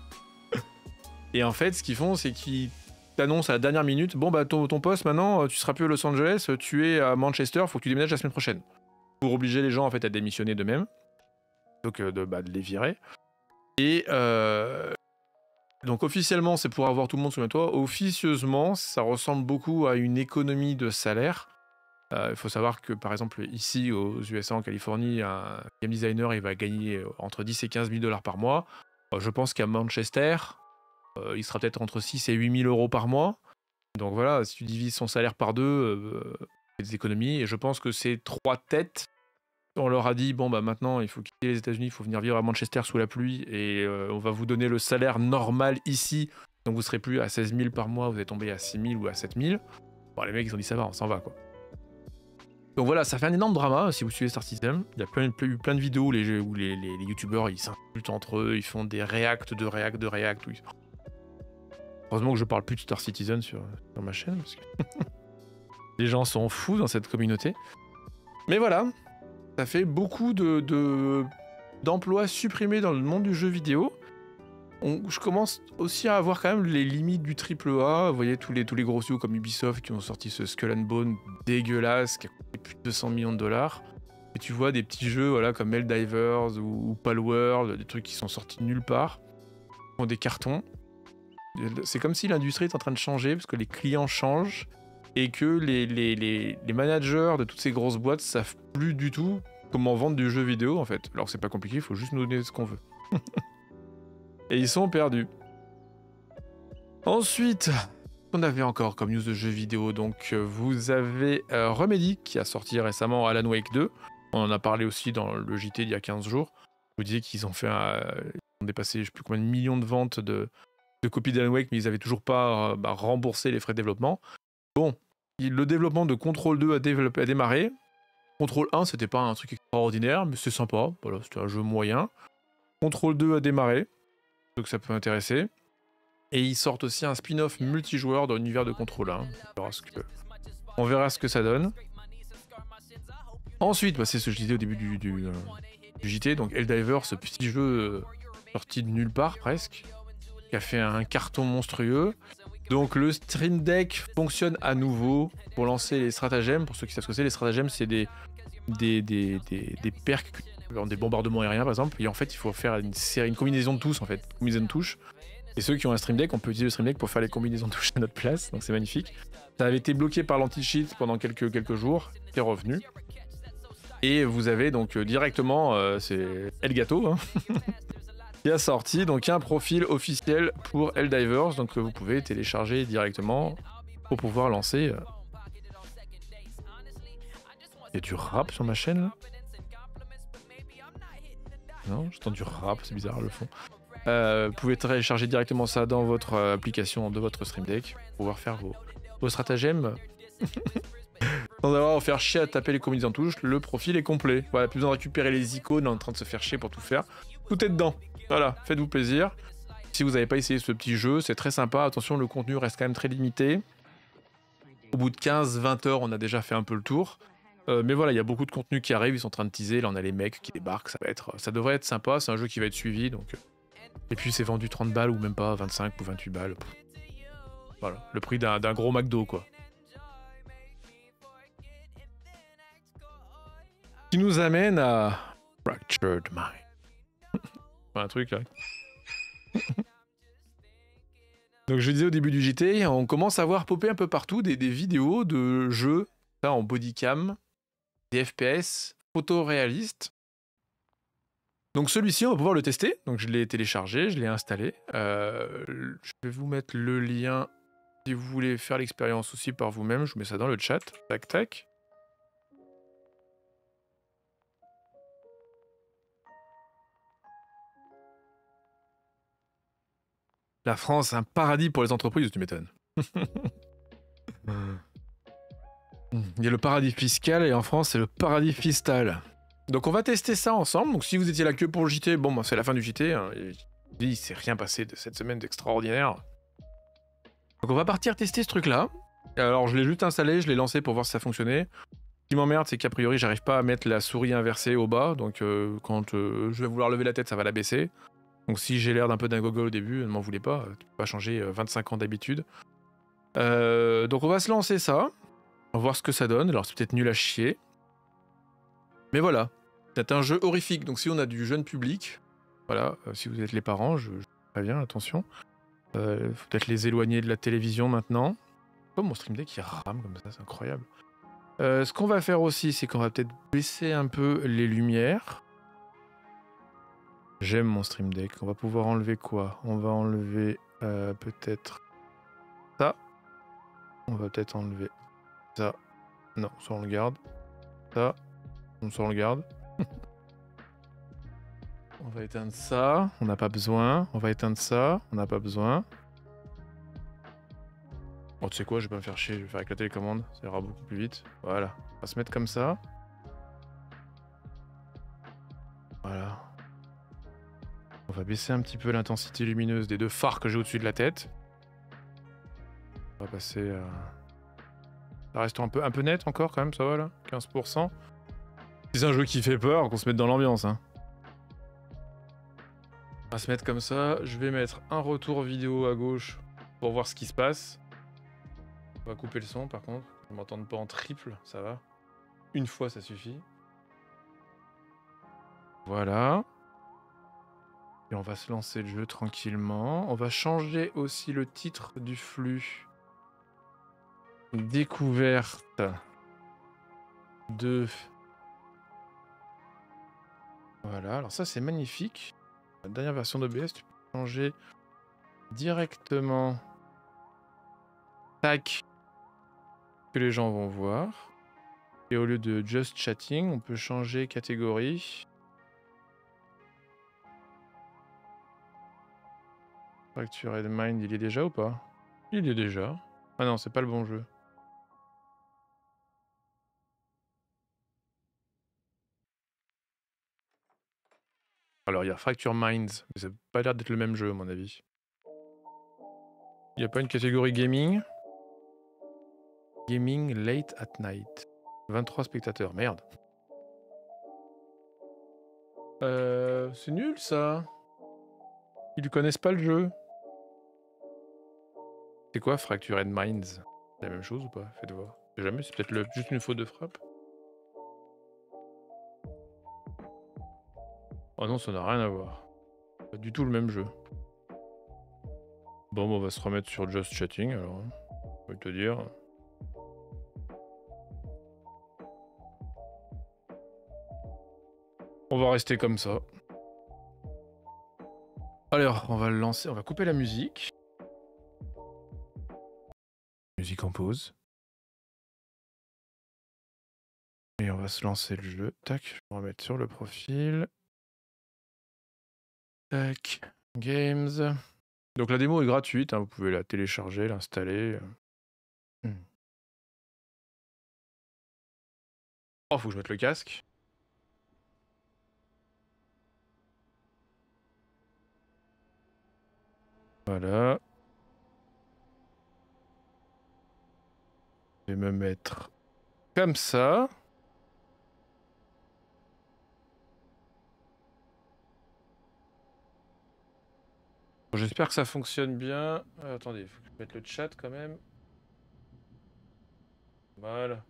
Et en fait, ce qu'ils font, c'est qu'ils t'annoncent à la dernière minute, bon bah ton, ton poste maintenant, tu seras plus à Los Angeles, tu es à Manchester, faut que tu déménages la semaine prochaine. Pour obliger les gens en fait à démissionner d'eux-mêmes, donc de, bah, de les virer. Et euh, donc officiellement, c'est pour avoir tout le monde sous le même toit. Officieusement, ça ressemble beaucoup à une économie de salaire. Il euh, faut savoir que, par exemple, ici, aux U S A, en Californie, un game designer, il va gagner entre dix et quinze mille dollars par mois. Euh, je pense qu'à Manchester, euh, il sera peut-être entre six et huit mille euros par mois. Donc voilà, si tu divises son salaire par deux, euh, c'est des économies. Et je pense que ces trois têtes, on leur a dit, bon, bah maintenant, il faut quitter les États-Unis, il faut venir vivre à Manchester sous la pluie, et euh, on va vous donner le salaire normal ici. Donc vous serez plus à seize mille par mois, vous êtes tombé à six mille ou à sept mille. Bon, les mecs, ils ont dit, ça va, on s'en va, quoi. Donc voilà, ça fait un énorme drama si vous suivez Star Citizen. Il y a plein, eu plein de vidéos où les, où les, les, les youtubeurs ils s'insultent entre eux, ils font des reacts de reacts de reacts. Ils... Heureusement que je parle plus de Star Citizen sur, sur ma chaîne parce que les gens sont fous dans cette communauté. Mais voilà, ça fait beaucoup de, de, d'emplois supprimés dans le monde du jeu vidéo. On, je commence aussi à avoir quand même les limites du triple A. Vous voyez tous les, tous les gros studios comme Ubisoft qui ont sorti ce Skull and Bone dégueulasse qui a coûté plus de deux cents millions de dollars. Et tu vois des petits jeux voilà, comme Helldivers ou, ou Palworld, des trucs qui sont sortis nulle part, qui font des cartons. C'est comme si l'industrie est en train de changer parce que les clients changent et que les, les, les, les managers de toutes ces grosses boîtes savent plus du tout comment vendre du jeu vidéo en fait. Alors c'est pas compliqué, il faut juste nous donner ce qu'on veut. Et ils sont perdus. Ensuite, on avait encore comme news de jeux vidéo, donc vous avez euh, Remedy qui a sorti récemment Alan Wake deux. On en a parlé aussi dans le J T il y a quinze jours. Je vous disais qu'ils ont fait un, ils ont dépassé je sais plus combien de millions de ventes de, de copies d'Alan Wake, mais ils avaient toujours pas euh, bah, remboursé les frais de développement. Bon, le développement de Control deux a, développé, a démarré. Control un, c'était pas un truc extraordinaire, mais c'est sympa. Voilà, c'était un jeu moyen. Control deux a démarré. Donc ça peut intéresser. Et ils sortent aussi un spin-off multijoueur dans l'univers de Control un. On verra ce que, on verra ce que ça donne. Ensuite, bah, c'est ce que je disais au début du, du, euh, du J T, donc Helldivers, ce petit jeu euh, sorti de nulle part presque, qui a fait un carton monstrueux. Donc le Stream Deck fonctionne à nouveau pour lancer les stratagèmes. Pour ceux qui savent ce que c'est, les stratagèmes, c'est des, des, des, des, des perks, des bombardements aériens par exemple, et en fait il faut faire une série, une combinaison de touches en fait, une combinaison de touches. Et ceux qui ont un Stream Deck, on peut utiliser le Stream Deck pour faire les combinaisons de touches à notre place, donc c'est magnifique. Ça avait été bloqué par l'anti-cheat pendant quelques, quelques jours, c'est revenu. Et vous avez donc euh, directement, euh, c'est Elgato, hein, qui a sorti donc un profil officiel pour Helldivers, donc que vous pouvez télécharger directement pour pouvoir lancer. Euh... Il y a du rap sur ma chaîne là? Non, j'entends du rap, c'est bizarre le fond. Euh, vous pouvez télécharger directement ça dans votre euh, application de votre Stream Deck pour pouvoir faire vos, vos stratagèmes. Sans avoir à faire chier à taper les combinaisons de touches, le profil est complet. Voilà, plus besoin de récupérer les icônes en train de se faire chier pour tout faire. Tout est dedans. Voilà, faites-vous plaisir. Si vous n'avez pas essayé ce petit jeu, c'est très sympa. Attention, le contenu reste quand même très limité. Au bout de quinze vingt heures, on a déjà fait un peu le tour. Euh, mais voilà, il y a beaucoup de contenu qui arrive, ils sont en train de teaser. Là, on a les mecs qui débarquent. Ça, va être, ça devrait être sympa. C'est un jeu qui va être suivi. Donc... Et puis, c'est vendu trente balles ou même pas, vingt-cinq ou vingt-huit balles. Voilà, le prix d'un, d'un gros McDo, quoi. Qui nous amène à Fractured Mind. Un truc là. Donc je disais au début du J T, on commence à voir popper un peu partout des, des vidéos de jeux là, en bodycam, des F P S photoréalistes. Donc celui-ci, on va pouvoir le tester. Donc je l'ai téléchargé, je l'ai installé. Euh, je vais vous mettre le lien si vous voulez faire l'expérience aussi par vous-même. Je vous mets ça dans le chat. Tac, tac. La France, un paradis pour les entreprises, tu m'étonnes. Il y a le paradis fiscal et en France, c'est le paradis fiscal. Donc on va tester ça ensemble. Donc si vous étiez là que pour le J T, bon, bah, c'est la fin du J T. Hein, et il s'est rien passé de cette semaine d'extraordinaire. Donc on va partir tester ce truc-là. Alors je l'ai juste installé, je l'ai lancé pour voir si ça fonctionnait. Ce qui m'emmerde, c'est qu'a priori, j'arrive pas à mettre la souris inversée au bas. Donc euh, quand euh, je vais vouloir lever la tête, ça va la baisser. Donc si j'ai l'air d'un peu d'un gogol au début, ne m'en voulez pas, tu peux pas changer vingt-cinq ans d'habitude. Euh, donc on va se lancer ça, on va voir ce que ça donne, alors c'est peut-être nul à chier. Mais voilà, c'est un jeu horrifique, donc si on a du jeune public, voilà, euh, si vous êtes les parents, je, je préviens, attention. Il euh, faut peut-être les éloigner de la télévision maintenant. Oh, mon Stream Deck il rame comme ça, c'est incroyable. Euh, ce qu'on va faire aussi, c'est qu'on va peut-être baisser un peu les lumières. J'aime mon Stream Deck. On va pouvoir enlever quoi? On va enlever euh, peut-être ça. On va peut-être enlever ça. Non, ça on le garde. Ça. Ça on le garde. On va éteindre ça. On n'a pas besoin. On va éteindre ça. On n'a pas besoin. Bon, tu sais quoi? Je vais pas me faire chier. Je vais faire avec la télécommande. Ça ira beaucoup plus vite. Voilà. On va se mettre comme ça. Voilà. On va baisser un petit peu l'intensité lumineuse des deux phares que j'ai au-dessus de la tête. On va passer à... Ça reste un peu, un peu net encore quand même, ça va là, quinze pour cent. C'est un jeu qui fait peur, qu'on se mette dans l'ambiance. Hein. On va se mettre comme ça. Je vais mettre un retour vidéo à gauche pour voir ce qui se passe. On va couper le son par contre. Je ne m'entende pas en triple, ça va. Une fois ça suffit. Voilà. Et on va se lancer le jeu tranquillement. On va changer aussi le titre du flux. Découverte de... Voilà, alors ça c'est magnifique. La dernière version d'O B S, tu peux changer directement tac que les gens vont voir. Et au lieu de just chatting, on peut changer catégorie. Fractured Mind, il y est déjà ou pas? Il y est déjà. Ah non, c'est pas le bon jeu. Alors il y a Fracture Minds, mais ça n'a pas l'air d'être le même jeu à mon avis. Il n'y a pas une catégorie gaming? Gaming late at night. vingt-trois spectateurs, merde. Euh, c'est nul ça. Ils connaissent pas le jeu. C'est quoi Fractured Minds? C'est la même chose ou pas? Faites voir. Je sais jamais, c'est peut-être le... juste une faute de frappe. Oh non, ça n'a rien à voir. Pas du tout le même jeu. Bon, on va se remettre sur Just Chatting alors. Je vais te dire. On va rester comme ça. Alors, on va le lancer, on va couper la musique. Musique en pause. Et on va se lancer le jeu. Tac, on va mettre sur le profil. Tac, Games. Donc la démo est gratuite, hein, vous pouvez la télécharger, l'installer. Hmm. Oh, faut que je mette le casque. Voilà. Je vais me mettre comme ça. Bon, j'espère que ça fonctionne bien. Euh, attendez, il faut que je mette le chat quand même. Voilà.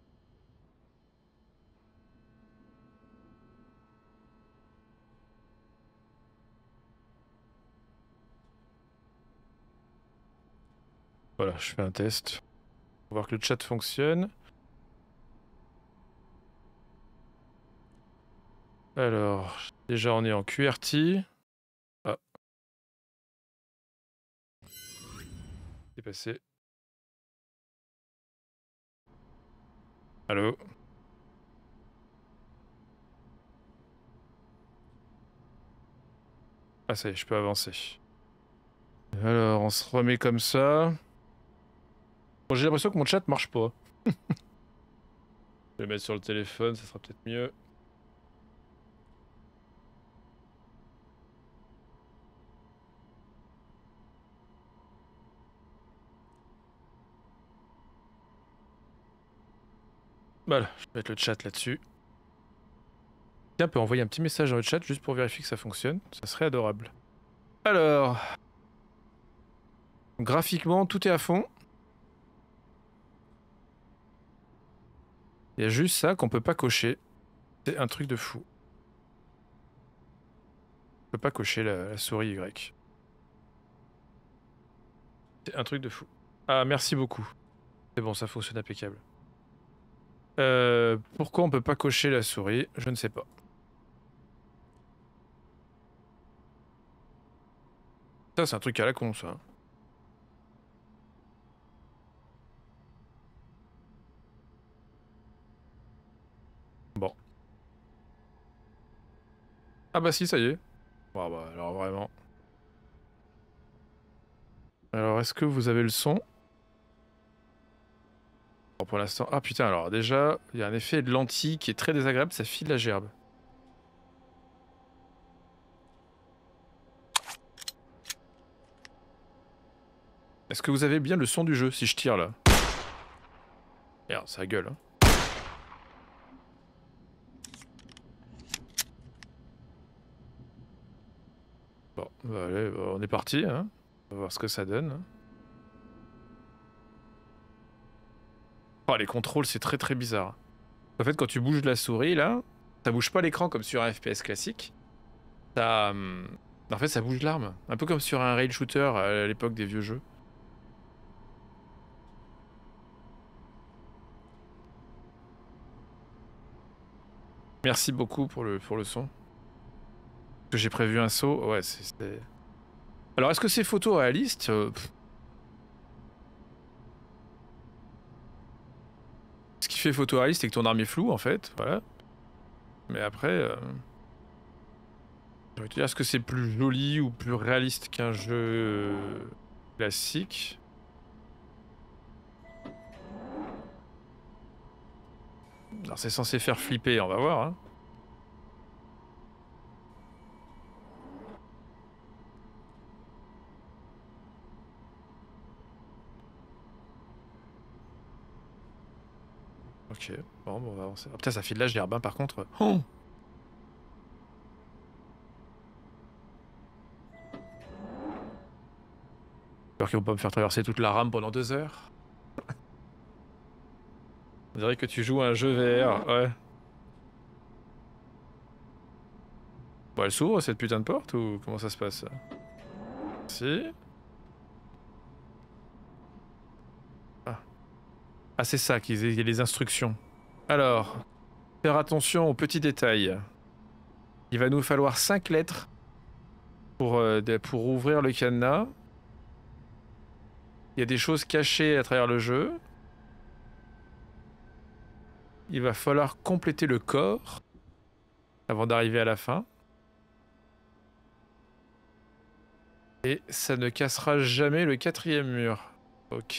Voilà, je fais un test. Pour voir que le chat fonctionne. Alors, déjà on est en Q R T. Ah. C'est passé. Allô? Ah ça y est, je peux avancer. Alors, on se remet comme ça. Bon, j'ai l'impression que mon chat marche pas. Je vais le mettre sur le téléphone, ça sera peut-être mieux. Voilà, je vais mettre le chat là-dessus. Tiens, on peut envoyer un petit message dans le chat juste pour vérifier que ça fonctionne. Ça serait adorable. Alors... Graphiquement, tout est à fond. Il y a juste ça qu'on peut pas cocher. C'est un truc de fou. On peut pas cocher la, la souris Y. C'est un truc de fou. Ah, merci beaucoup. C'est bon, ça fonctionne impeccable. Euh, pourquoi on peut pas cocher la souris? Je ne sais pas. Ça, c'est un truc à la con, ça. Bon. Ah bah si, ça y est. Bon, bah, alors vraiment. Alors, est-ce que vous avez le son? Bon, pour l'instant... Ah putain, alors déjà, il y a un effet de lentille qui est très désagréable, ça file la gerbe. Est-ce que vous avez bien le son du jeu si je tire là? Merde, ça gueule. Hein. Bon, bah, allez, bah, on est parti. Hein. On va voir ce que ça donne. Hein. Oh, les contrôles, c'est très très bizarre. En fait, quand tu bouges la souris là, ça bouge pas l'écran comme sur un F P S classique. Ça, hum, en fait, ça bouge l'arme. Un peu comme sur un rail shooter à l'époque des vieux jeux. Merci beaucoup pour le, pour le son. Que j'ai prévu un saut. Ouais, c'est... Alors, est-ce que c'est photoréaliste? euh, Ce qui fait photoréaliste, c'est que ton arme est floue, en fait. Voilà. Mais après... Euh... Je vais te dire, est-ce que c'est plus joli ou plus réaliste qu'un jeu classique? Alors, c'est censé faire flipper, on va voir. Hein. Ok, bon, bon, on va avancer. Ah, putain, ça file là, je l'herbe, hein, par contre. Oh J'espère qu'ils vont pas me faire traverser toute la rame pendant deux heures. On dirait que tu joues à un jeu V R, ouais. Bon, elle s'ouvre cette putain de porte ou comment ça se passe? Si. Ah, ah c'est ça, qu'il y a les instructions. Alors, faire attention aux petits détails. Il va nous falloir cinq lettres pour, euh, pour ouvrir le cadenas. Il y a des choses cachées à travers le jeu. Il va falloir compléter le corps avant d'arriver à la fin. Et ça ne cassera jamais le quatrième mur. Ok.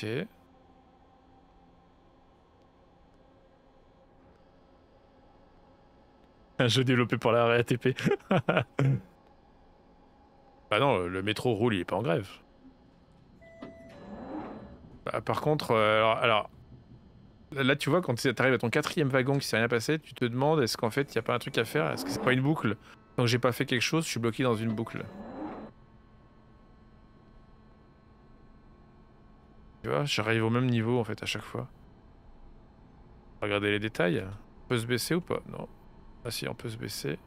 Un jeu développé par la R A T P. Bah non, le métro roule, il est pas en grève. Bah, par contre, euh, alors, alors... Là, tu vois, quand tu arrives à ton quatrième wagon qui s'est rien passé, tu te demandes est-ce qu'en fait, il n'y a pas un truc à faire? Est-ce que c'est pas une boucle? Tant que j'ai pas fait quelque chose, je suis bloqué dans une boucle. Tu vois, j'arrive au même niveau, en fait, à chaque fois. Regardez les détails. On peut se baisser ou pas? Non. Ah si, on peut se baisser.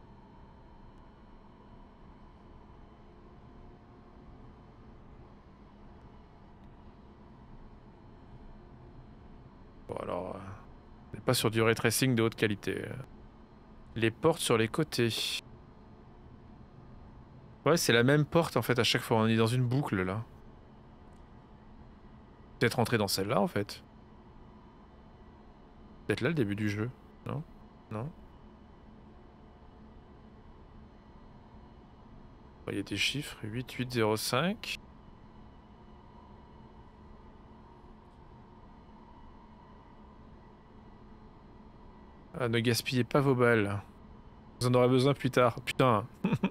Bon, alors... Euh, on n'est pas sur du ray tracing de haute qualité. Les portes sur les côtés. Ouais, c'est la même porte, en fait, à chaque fois. On est dans une boucle, là. Peut-être rentrer dans celle-là, en fait. Peut-être là, le début du jeu. Non? Non? Il y a des chiffres. huit huit zéro cinq. Ah, ne gaspillez pas vos balles. Vous en aurez besoin plus tard. Putain.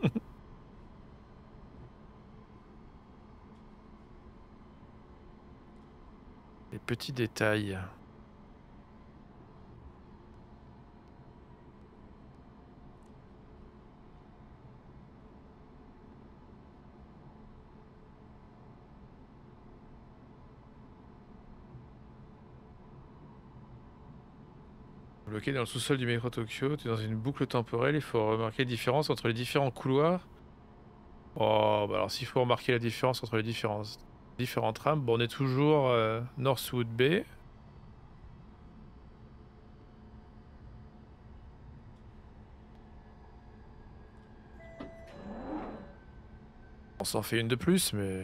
Les petits détails. Bloqué dans le sous-sol du métro Tokyo, tu es dans une boucle temporelle, il faut remarquer la différence entre les différents couloirs. Oh, bah alors s'il faut remarquer la différence entre les différentes, différentes rames, bon on est toujours euh, Northwood Bay. On s'en fait une de plus, mais...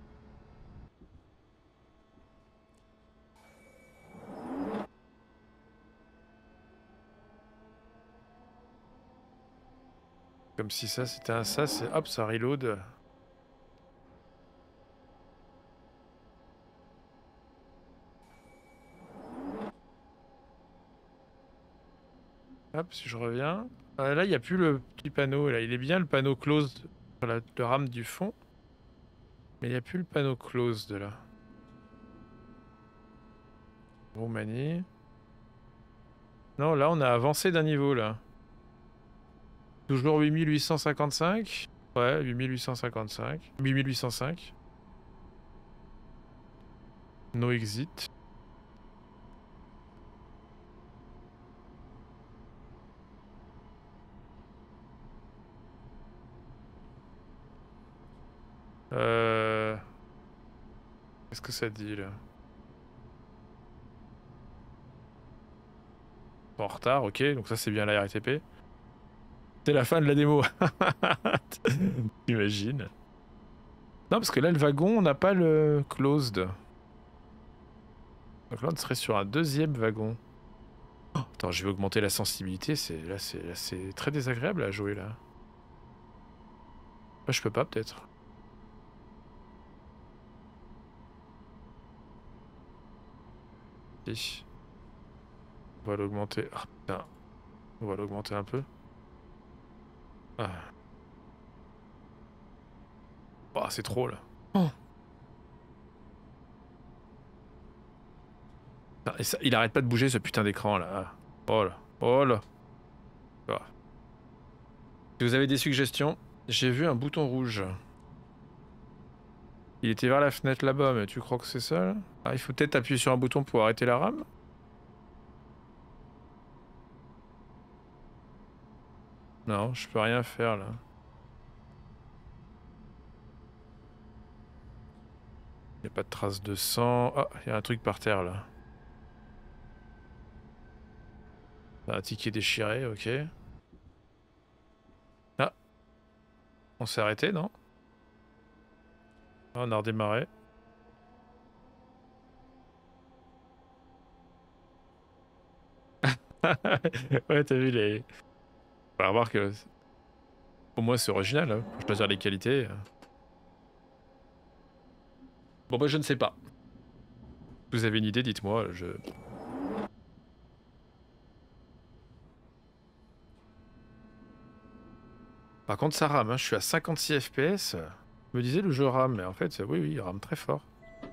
Comme si ça c'était un ça, c'est hop, ça reload. Hop, si je reviens. Ah, là, il n'y a plus le petit panneau. Là, il est bien le panneau closed sur la, le rame du fond. Mais il n'y a plus le panneau closed là. Roumanie. Non, là, on a avancé d'un niveau là. Toujours huit mille huit cent cinquante-cinq. Ouais, huit mille huit cent cinquante-cinq. huit mille huit cent cinq. No exit. Euh... Qu'est-ce que ça dit là? En retard, ok, donc ça c'est bien la R T P. C'est la fin de la démo. T'imagines? Non, parce que là, le wagon, on n'a pas le closed. Donc là, on serait sur un deuxième wagon. Oh, attends, je vais augmenter la sensibilité. C'est là, c'est là, c'est très désagréable à jouer là. Là, je peux pas peut-être. Si. On va l'augmenter. Ah putain. On va l'augmenter un peu. Ah. Oh, c'est trop là. Oh. Et ça, il arrête pas de bouger ce putain d'écran là. Oh là. Oh là. Oh. Si vous avez des suggestions, j'ai vu un bouton rouge. Il était vers la fenêtre là-bas, mais tu crois que c'est ça là? Ah, il faut peut-être appuyer sur un bouton pour arrêter la rame? Non, je peux rien faire là. Il n'y a pas de traces de sang. Ah, il y a un truc par terre là. Un ticket déchiré, ok. Ah, on s'est arrêté, non? Ah, on a redémarré. Ouais, t'as vu les... On va revoir que... Pour moi, c'est original, hein. Faut choisir les qualités. Bon, bah, je ne sais pas. Si vous avez une idée, dites-moi, je... Par contre, ça rame, hein. Je suis à cinquante-six F P S. Je me disais, le jeu rame, mais en fait, oui, oui, il rame très fort.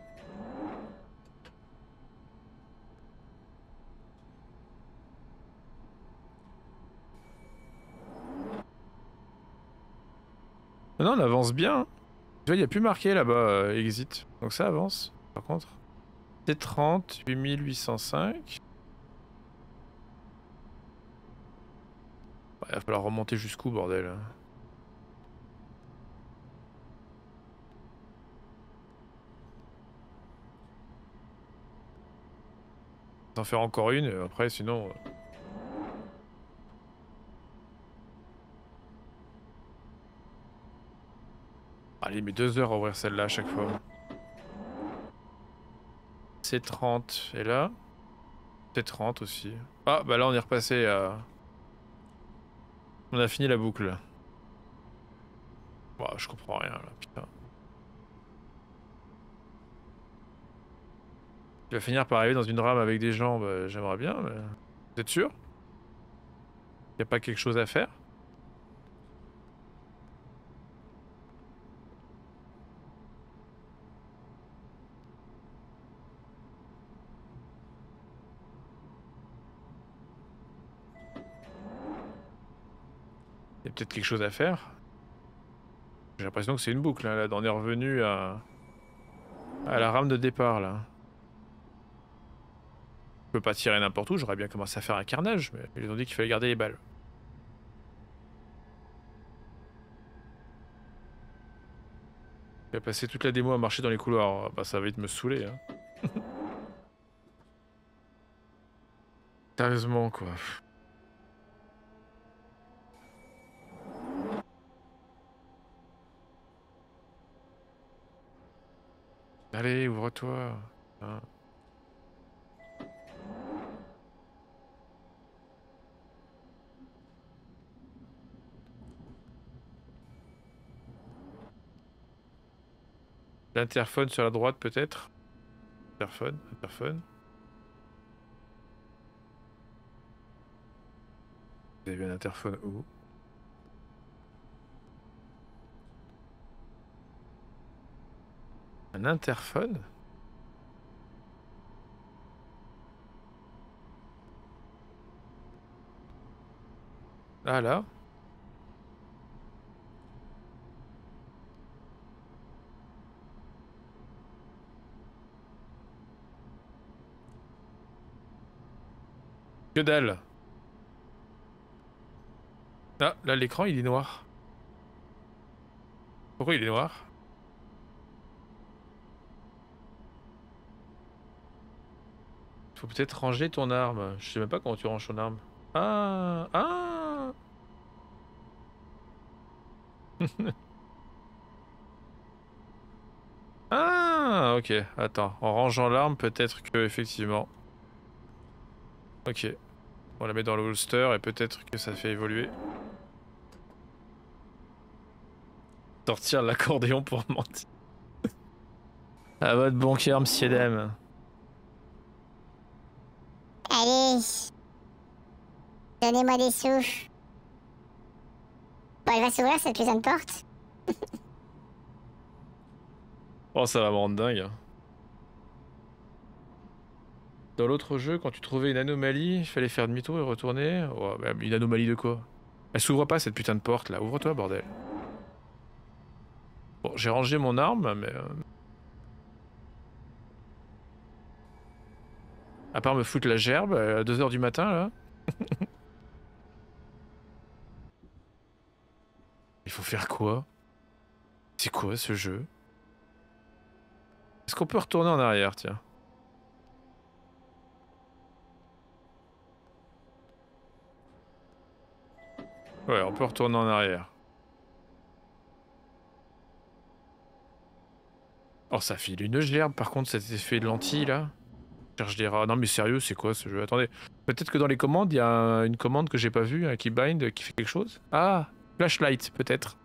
Non, on avance bien. Tu vois, il n'y a plus marqué là-bas, euh, exit. Donc ça avance, par contre. T trente, huit mille huit cent cinq. Il va falloir remonter jusqu'où, bordel? En faire encore une, et après, sinon... Allez, mais deux heures à ouvrir celle-là à chaque fois. C'est trente. Et là? C'est trente aussi. Ah, bah là, on est repassé à... On a fini la boucle. Bah, je comprends rien, là, putain. Tu vas finir par arriver dans une rame avec des gens, bah, j'aimerais bien, mais... Vous êtes sûr? Y a pas quelque chose à faire? Y a peut-être quelque chose à faire? J'ai l'impression que c'est une boucle, hein, là. On est revenu à... à la rame de départ, là. Je peux pas tirer n'importe où, j'aurais bien commencé à faire un carnage, mais ils ont dit qu'il fallait garder les balles. Je vais passer toute la démo à marcher dans les couloirs, bah ça va vite me saouler, hein. Sérieusement, quoi. Allez, ouvre-toi. Hein. L'interphone sur la droite, peut-être? Interphone, interphone. Vous avez vu un interphone où? Un interphone? Ah là? Que dalle. Ah, là l'écran il est noir. Pourquoi il est noir? Faut peut-être ranger ton arme. Je sais même pas comment tu ranges ton arme. Ah, ah. Ah, ok. Attends, en rangeant l'arme, peut-être que effectivement. Ok. On la met dans le holster et peut-être que ça fait évoluer. Sortir l'accordéon pour mentir. À votre bon cœur, monsieur dame. Allez. Donnez-moi des sous. Bon, elle va s'ouvrir cette putain de porte. Oh, ça va me rendre dingue. Hein. Dans l'autre jeu, quand tu trouvais une anomalie, il fallait faire demi-tour et retourner. Oh, bah, une anomalie de quoi? Elle s'ouvre pas cette putain de porte là. Ouvre-toi, bordel. Bon, j'ai rangé mon arme, mais. Euh... À part me foutre la gerbe à deux heures du matin là. Il faut faire quoi? C'est quoi ce jeu? Est-ce qu'on peut retourner en arrière, tiens? Ouais, on peut retourner en arrière. Oh, ça file une gerbe par contre cet effet de lentille là. Je cherche des rats. Non mais sérieux, c'est quoi ce jeu? Attendez, peut-être que dans les commandes, il y a une commande que j'ai pas vue, un keybind qui fait quelque chose. Ah, flashlight peut-être.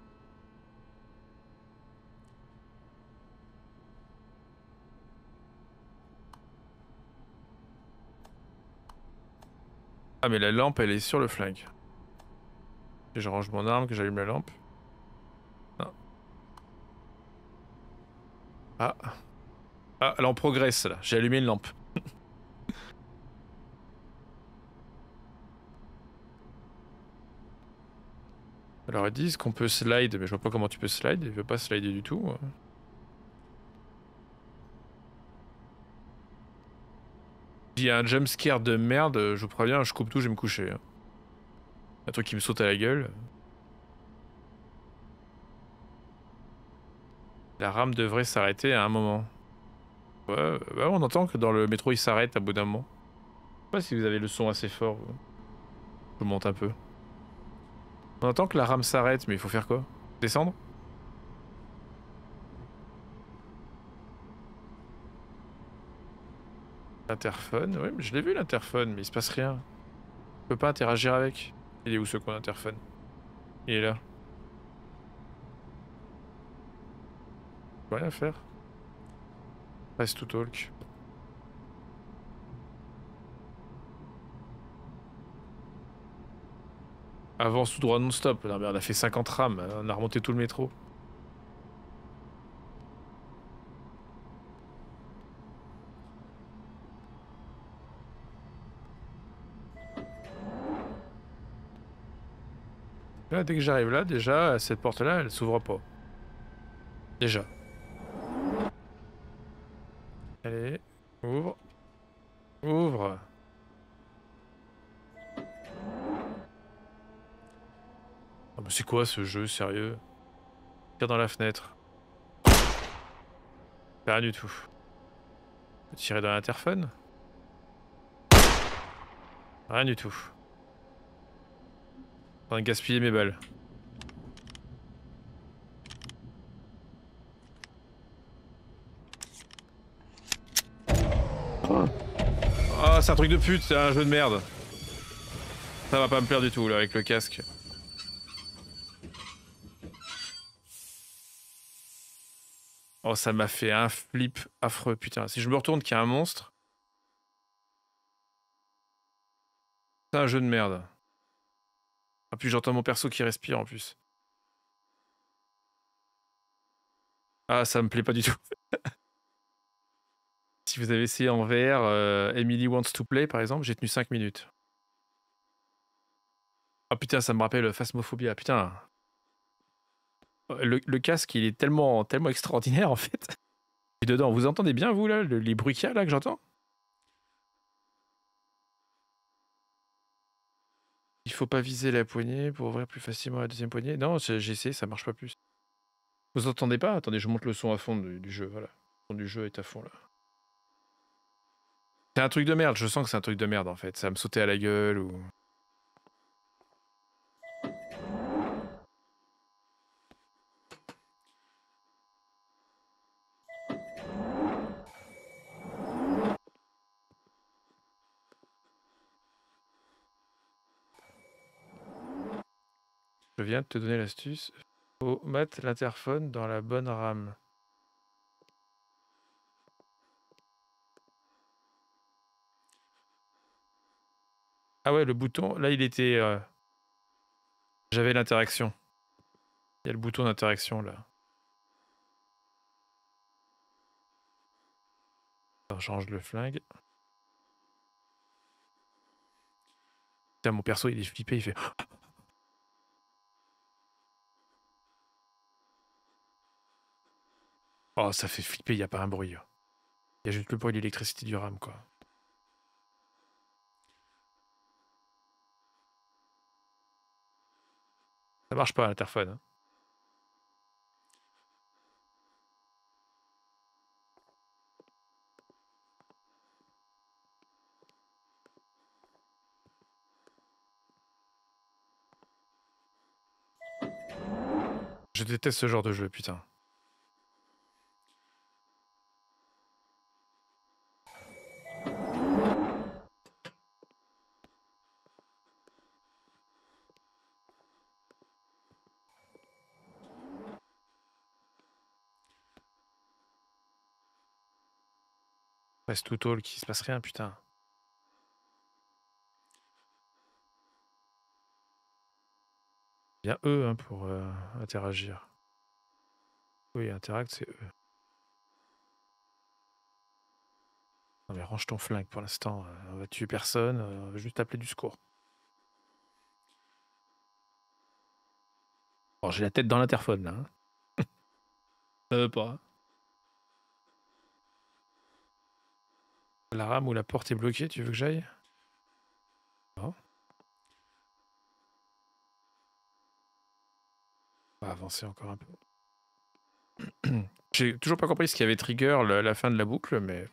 Ah mais la lampe elle est sur le flingue. Et je range mon arme, que j'allume la lampe. Non. Ah. Ah, là on progresse là, j'ai allumé une lampe. Alors ils disent qu'on peut slide, mais je vois pas comment tu peux slide, il veut pas slider du tout. Il y a un jumpscare de merde, je vous préviens, je coupe tout, je vais me coucher. Un truc qui me saute à la gueule. La rame devrait s'arrêter à un moment. Ouais, bah on entend que dans le métro il s'arrête à bout d'un moment. Je sais pas si vous avez le son assez fort. Je monte un peu. On entend que la rame s'arrête, mais il faut faire quoi? Descendre? Interphone, oui, mais je l'ai vu l'interphone, mais il se passe rien. Je peux pas interagir avec. Il est où ce coin d'interphone? Il est là. Je peux rien faire. Press to talk. Avance tout droit non-stop. On a fait cinquante rames, on a remonté tout le métro. Là, dès que j'arrive là, déjà, cette porte-là, elle s'ouvre pas. Déjà. Allez, ouvre. Ouvre. Oh, mais c'est quoi ce jeu, sérieux? Tire dans la fenêtre. Rien du tout. Tirer dans l'interphone? Rien du tout. En train de gaspiller mes balles. Oh, c'est un truc de pute, c'est un jeu de merde. Ça va pas me plaire du tout là avec le casque. Oh, ça m'a fait un flip affreux, putain. Si je me retourne qu'il y a un monstre... C'est un jeu de merde. Ah, puis j'entends mon perso qui respire en plus. Ah, ça me plaît pas du tout. Si vous avez essayé en V R euh, Emily Wants to Play, par exemple, j'ai tenu cinq minutes. Ah putain, ça me rappelle Phasmophobia. Putain. Le, le casque, il est tellement, tellement extraordinaire, en fait. Et dedans, vous entendez bien, vous, là, le- les bruits qu'il y a, là, que j'entends? Il faut pas viser la poignée pour ouvrir plus facilement la deuxième poignée. Non, j'ai j'ai essayé, ça marche pas plus. Vous entendez pas? Attendez, je monte le son à fond du, du jeu, voilà. Le son du jeu est à fond, là. C'est un truc de merde, je sens que c'est un truc de merde, en fait. Ça va me sauter à la gueule, ou... Je viens de te donner l'astuce. Faut mettre l'interphone dans la bonne rame. Ah ouais, le bouton, là, il était... euh, J'avais l'interaction. Il y a le bouton d'interaction, là. On change le flingue. Putain, mon perso, il est flippé, il fait... Oh, ça fait flipper, il n'y a pas un bruit. Il y a juste le bruit de l'électricité du RAM, quoi. Ça marche pas, l'interphone. Hein. Je déteste ce genre de jeu, putain. Reste tout all, qu'il se passe rien, putain. Il y a eux hein, pour euh, interagir. Oui, interact, c'est eux. Non mais range ton flingue pour l'instant. On va tuer personne, on va juste appeler du secours. Bon, j'ai la tête dans l'interphone là. Hein. Ça veut pas. La rame ou la porte est bloquée, tu veux que j'aille? Non. On va avancer encore un peu. J'ai toujours pas compris ce qui avait trigger la, la fin de la boucle, mais...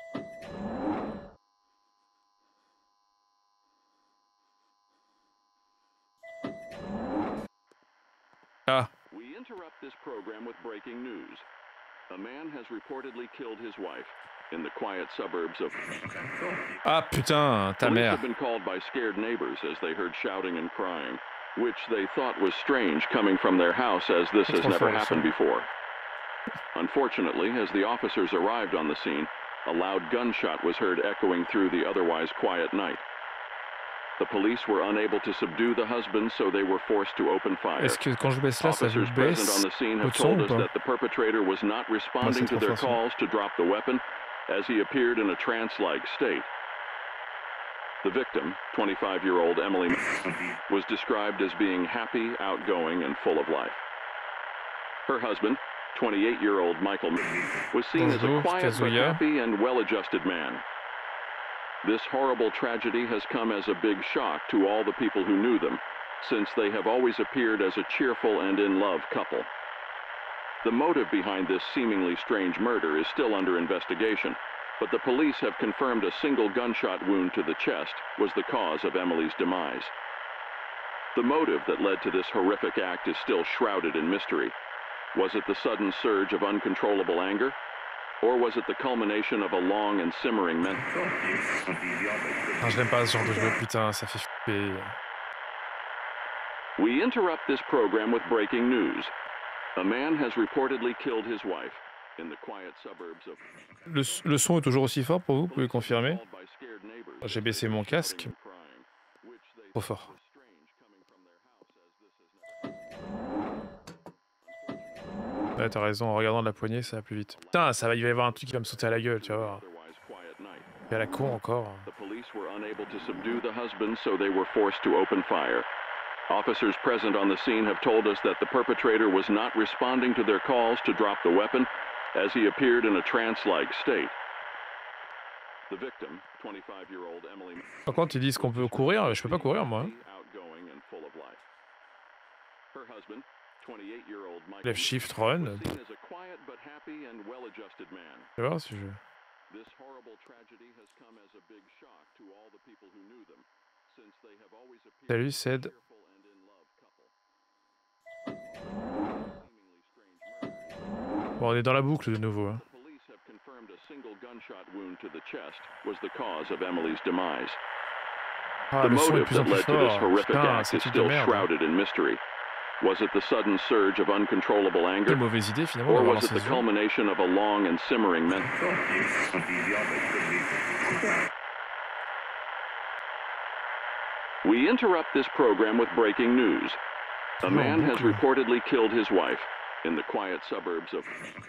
Ah. We interrupt this program with breaking news. A man has reportedly killed his wife in the quiet suburbs of... Ah putain, ta Police mère. have been called by scared neighbors as they heard shouting and crying, which they thought was strange coming from their house as this has never happened before. Unfortunately, as the officers arrived on the scene, a loud gunshot was heard echoing through the otherwise quiet night. The police were unable to subdue the husband, so they were forced to open fire. Est-ce que quand je baisse là, ça Officers baisse present on the scene le have son told ou us pas? that the perpetrator was not responding to their calls to drop the weapon, as he appeared in a trance-like state. The victim, twenty-five-year-old Emily, was described as being happy, outgoing, and full of life. Her husband, twenty-eight-year-old Michael, was seen as a quiet but happy and well-adjusted man. This horrible tragedy has come as a big shock to all the people who knew them, since they have always appeared as a cheerful and in-love couple. The motive behind this seemingly strange murder is still under investigation, but the police have confirmed a single gunshot wound to the chest was the cause of Emily's demise. The motive that led to this horrific act is still shrouded in mystery. Was it the sudden surge of uncontrollable anger? Or was it the culmination of a long and simmering mental... Ah, je n'aime pas ce genre de jeu, putain, ça fait flipper. We interrupt this program with breaking news. A man has reportedly killed his wife in the quiet suburbs of... Le, le son est toujours aussi fort pour vous, vous pouvez confirmer? J'ai baissé mon casque. Trop fort. Ouais, t'as raison, en regardant de la poignée, ça va plus vite. Putain, ça va, il va y avoir un truc qui va me sauter à la gueule, tu vas voir. Et à la con encore. The police were unable to subdue the husband, so they were forced to open fire. Officers present on the scene have told us that the perpetrator was not responding to their calls to drop the weapon, as he appeared in a trance-like state. The victim, twenty-five-year-old Emily. Par contre, ils disent qu'on peut courir, je peux pas courir moi. Outgoing and full of life. Her husband, twenty-eight-year-old Michael, Left shift run. was seen as a quiet but happy and well-adjusted man. Tu vas voir si je. This horrible tragedy has come as a big shock to all the people who knew them, since they have always appeared Salut as a Ced. cheerful and in-love couple. Seemingly strange murder. Bon, on est dans la boucle de nouveau. Hein. The police have confirmed a single gunshot wound to the chest was the cause of Emily's demise. Ah, The le son est de motive plus en that plus led to this fort. horrific Putain, act c'est is truc de still merde. shrouded in mystery. Was it the sudden surge of uncontrollable anger, Quelle mauvaise idée finalement or d'avoir was it the lancé ce jeu. culmination of a long and simmering mental? We interrupt this program with breaking news. A man has reportedly killed his wife in the quiet suburbs of...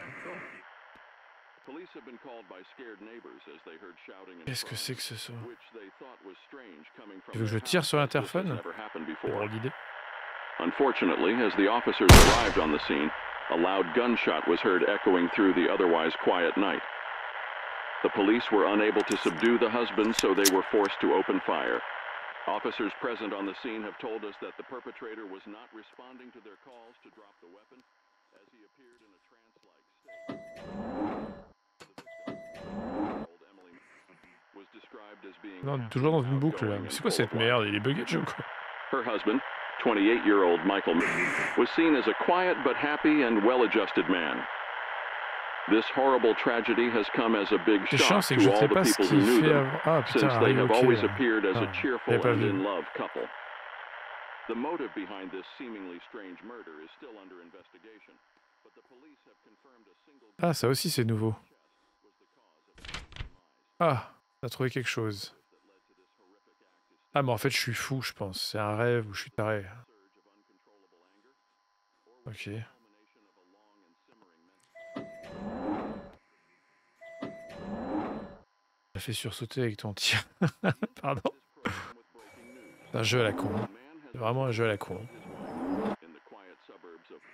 Police have been called by scared neighbors as they heard shouting and Qu'est-ce que c'est que ce son? which they thought was strange coming from Tu veux que je their tire house, sur as this has l'interphone? never happened Pour before. le guider. Unfortunately, as the officers arrived on the scene, a loud gunshot was heard echoing through the otherwise quiet night. The police were unable to subdue the husband, so they were forced to open fire. Officers present on the scene have told us that the perpetrator was not responding to their calls to drop the weapon, as he appeared in a trance-like state. The victim, Emily, was described as being Non, happy, toujours dans une boucle là. outgoing, Mais c'est and quoi full cette of life. merde? Il est bugué le jeu ou quoi? Her husband, twenty-eight-year-old Michael, was seen as a quiet but happy and well-adjusted man. This horrible tragedy has come as a big Le chiant, shock c'est que je to all sais the pas ce people who qu'il knew fait them, avant. Ah putain, since they arrive have ok always là. appeared as a Ah, cheerful j'avais pas and vu. in-love couple. The motive behind this seemingly strange murder is still under investigation, but the police have confirmed a single Ah, ça aussi c'est nouveau. was the cause of Emily's demise. Ah, on a trouvé quelque chose. That led to this horrific act is Ah, mais en fait, je suis fou, je pense. C'est un rêve ou je suis taré. surge of uncontrollable anger, or was Ok. it the culmination of a long and simmering mental... Ça fait sursauter avec ton tir. Pardon. This program with breaking news. C'est un jeu à la con. A hein. man has C'est vraiment un jeu à la con. killed his wife in the quiet suburbs of...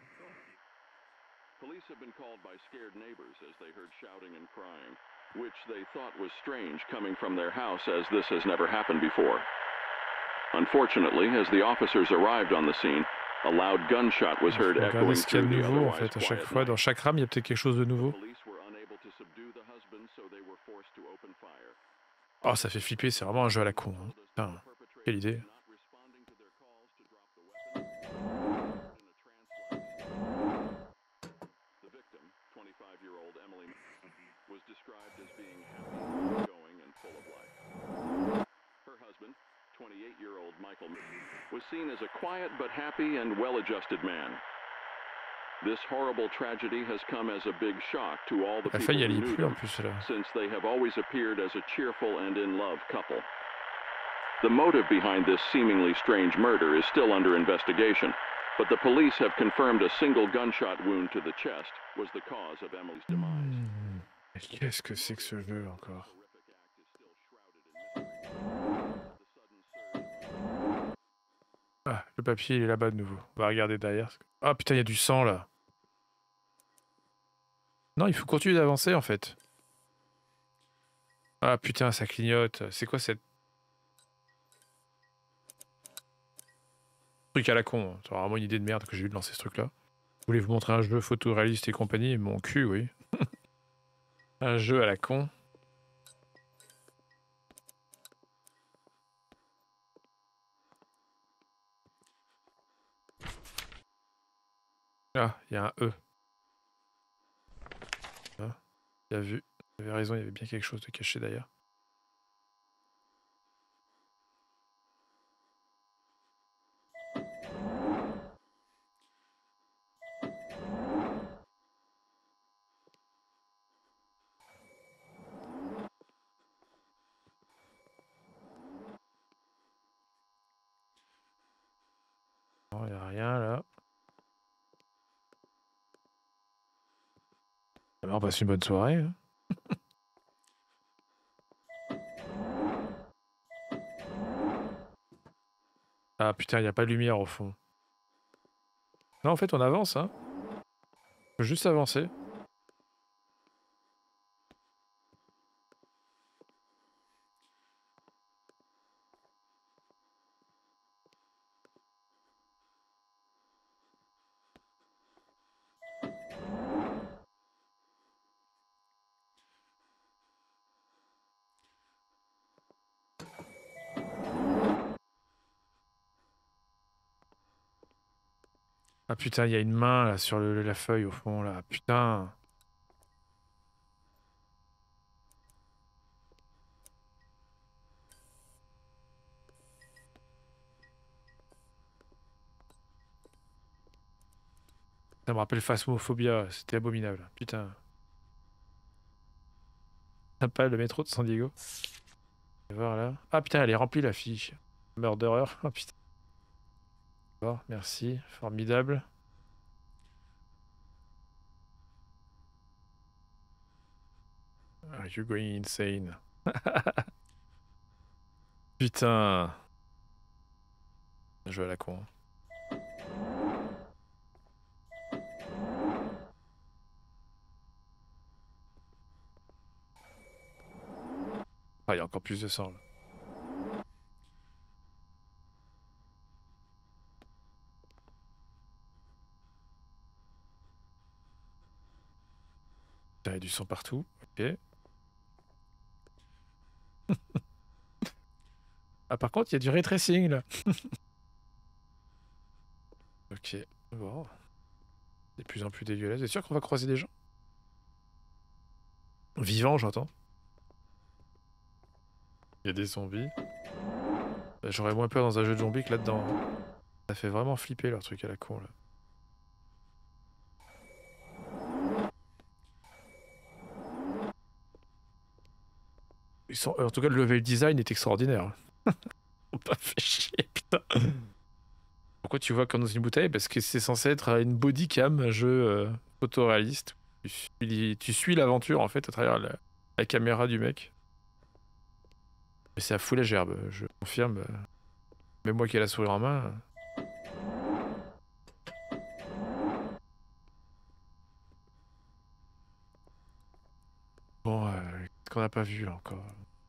Police have been called by scared neighbors as they heard shouting and crying, which they thought was strange coming from their house, as this has never happened before. Unfortunately, as the officers arrived on the scene, a loud gunshot was heard Regardez echoing ce qu'il y a through de the nouveau en otherwise fait. À chaque quiet fois, night. dans chaque rame, il y a peut-être quelque chose de The nouveau. police were unable to subdue the husband, so they were forced to open fire. Oh, ça fait flipper. C'est vraiment un jeu à la con. Hein. Putain, quelle idée. Not responding to their calls to drop the weapon, in a trance-like state. The victim, twenty-five-year-old Emily, was described as being happy, outgoing, and full of life. Her husband, twenty-eight-year-old Michael, was seen as a quiet but happy and well-adjusted man. This horrible tragedy has come as a big shock to all the La people faille, who elle y est knew plus en them, plus là. since they have always appeared as a cheerful and in-love couple. The motive behind this seemingly strange murder is still under investigation, but the police have confirmed a single gunshot wound to the chest was the cause of Emily's demise. Hmm. Qu'est-ce que c'est que ce jeu encore? Ah, le papier il est là-bas de nouveau. On va regarder derrière. Ah putain, il y a du sang là. Non, il faut continuer d'avancer en fait. Ah putain, ça clignote. C'est quoi cette... truc à la con? C'est vraiment une idée de merde que j'ai eu de lancer ce truc-là. Je voulais vous montrer un jeu photoréaliste et compagnie, mon cul, oui. Un jeu à la con. Ah, il y a un E. Ah, il a vu. Vous avez raison, il y avait bien quelque chose de caché d'ailleurs. Non, il n'y a rien là. on passe une bonne soirée. Hein. Ah putain, il n'y a pas de lumière au fond. Non, en fait, on avance. Hein. Faut juste avancer. Ah putain, il y a une main là sur le, la feuille au fond là. Putain. Ça me rappelle Phasmophobia, c'était abominable. Putain. T'as pas le métro de San Diego? On va voir là. Ah putain, elle est remplie la fiche. Murderer. Ah putain. Bon, merci. Formidable. Are you going insane? Putain. Je joue à la con. Ah, il y a encore plus de sang là. Il y a du sang partout, ok. Ah par contre il y a du ray tracing là. Ok, bon. De plus en plus dégueulasse. C'est sûr qu'on va croiser des gens? Vivants j'entends. Il y a des zombies. J'aurais moins peur dans un jeu de zombies que là-dedans. Ça fait vraiment flipper leur truc à la con là. Ils sont... En tout cas, le level design est extraordinaire. On pas fait chier, putain. Pourquoi tu vois comme dans une bouteille? Parce que c'est censé être une body cam, un jeu euh, photoréaliste. Tu suis, tu suis l'aventure en fait à travers la, la caméra du mec. Mais c'est à fouler gerbe, je confirme. Même moi qui ai la souris en main. Bon, euh, qu'est-ce qu'on n'a pas vu là encore?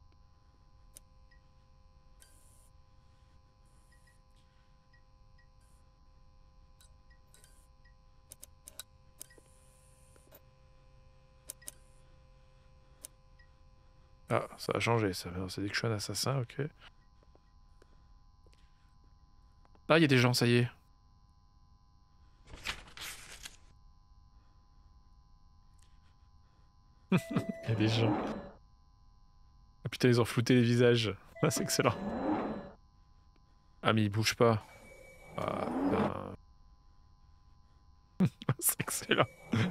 Ah, ça a changé, ça. C'est dit que je suis un assassin, ok. Ah, il y a des gens, ça y est. Il y a des gens. Ah putain, ils ont flouté les visages. Ah, c'est excellent. Ah, mais ils bougent pas. Ah, putain. C'est excellent.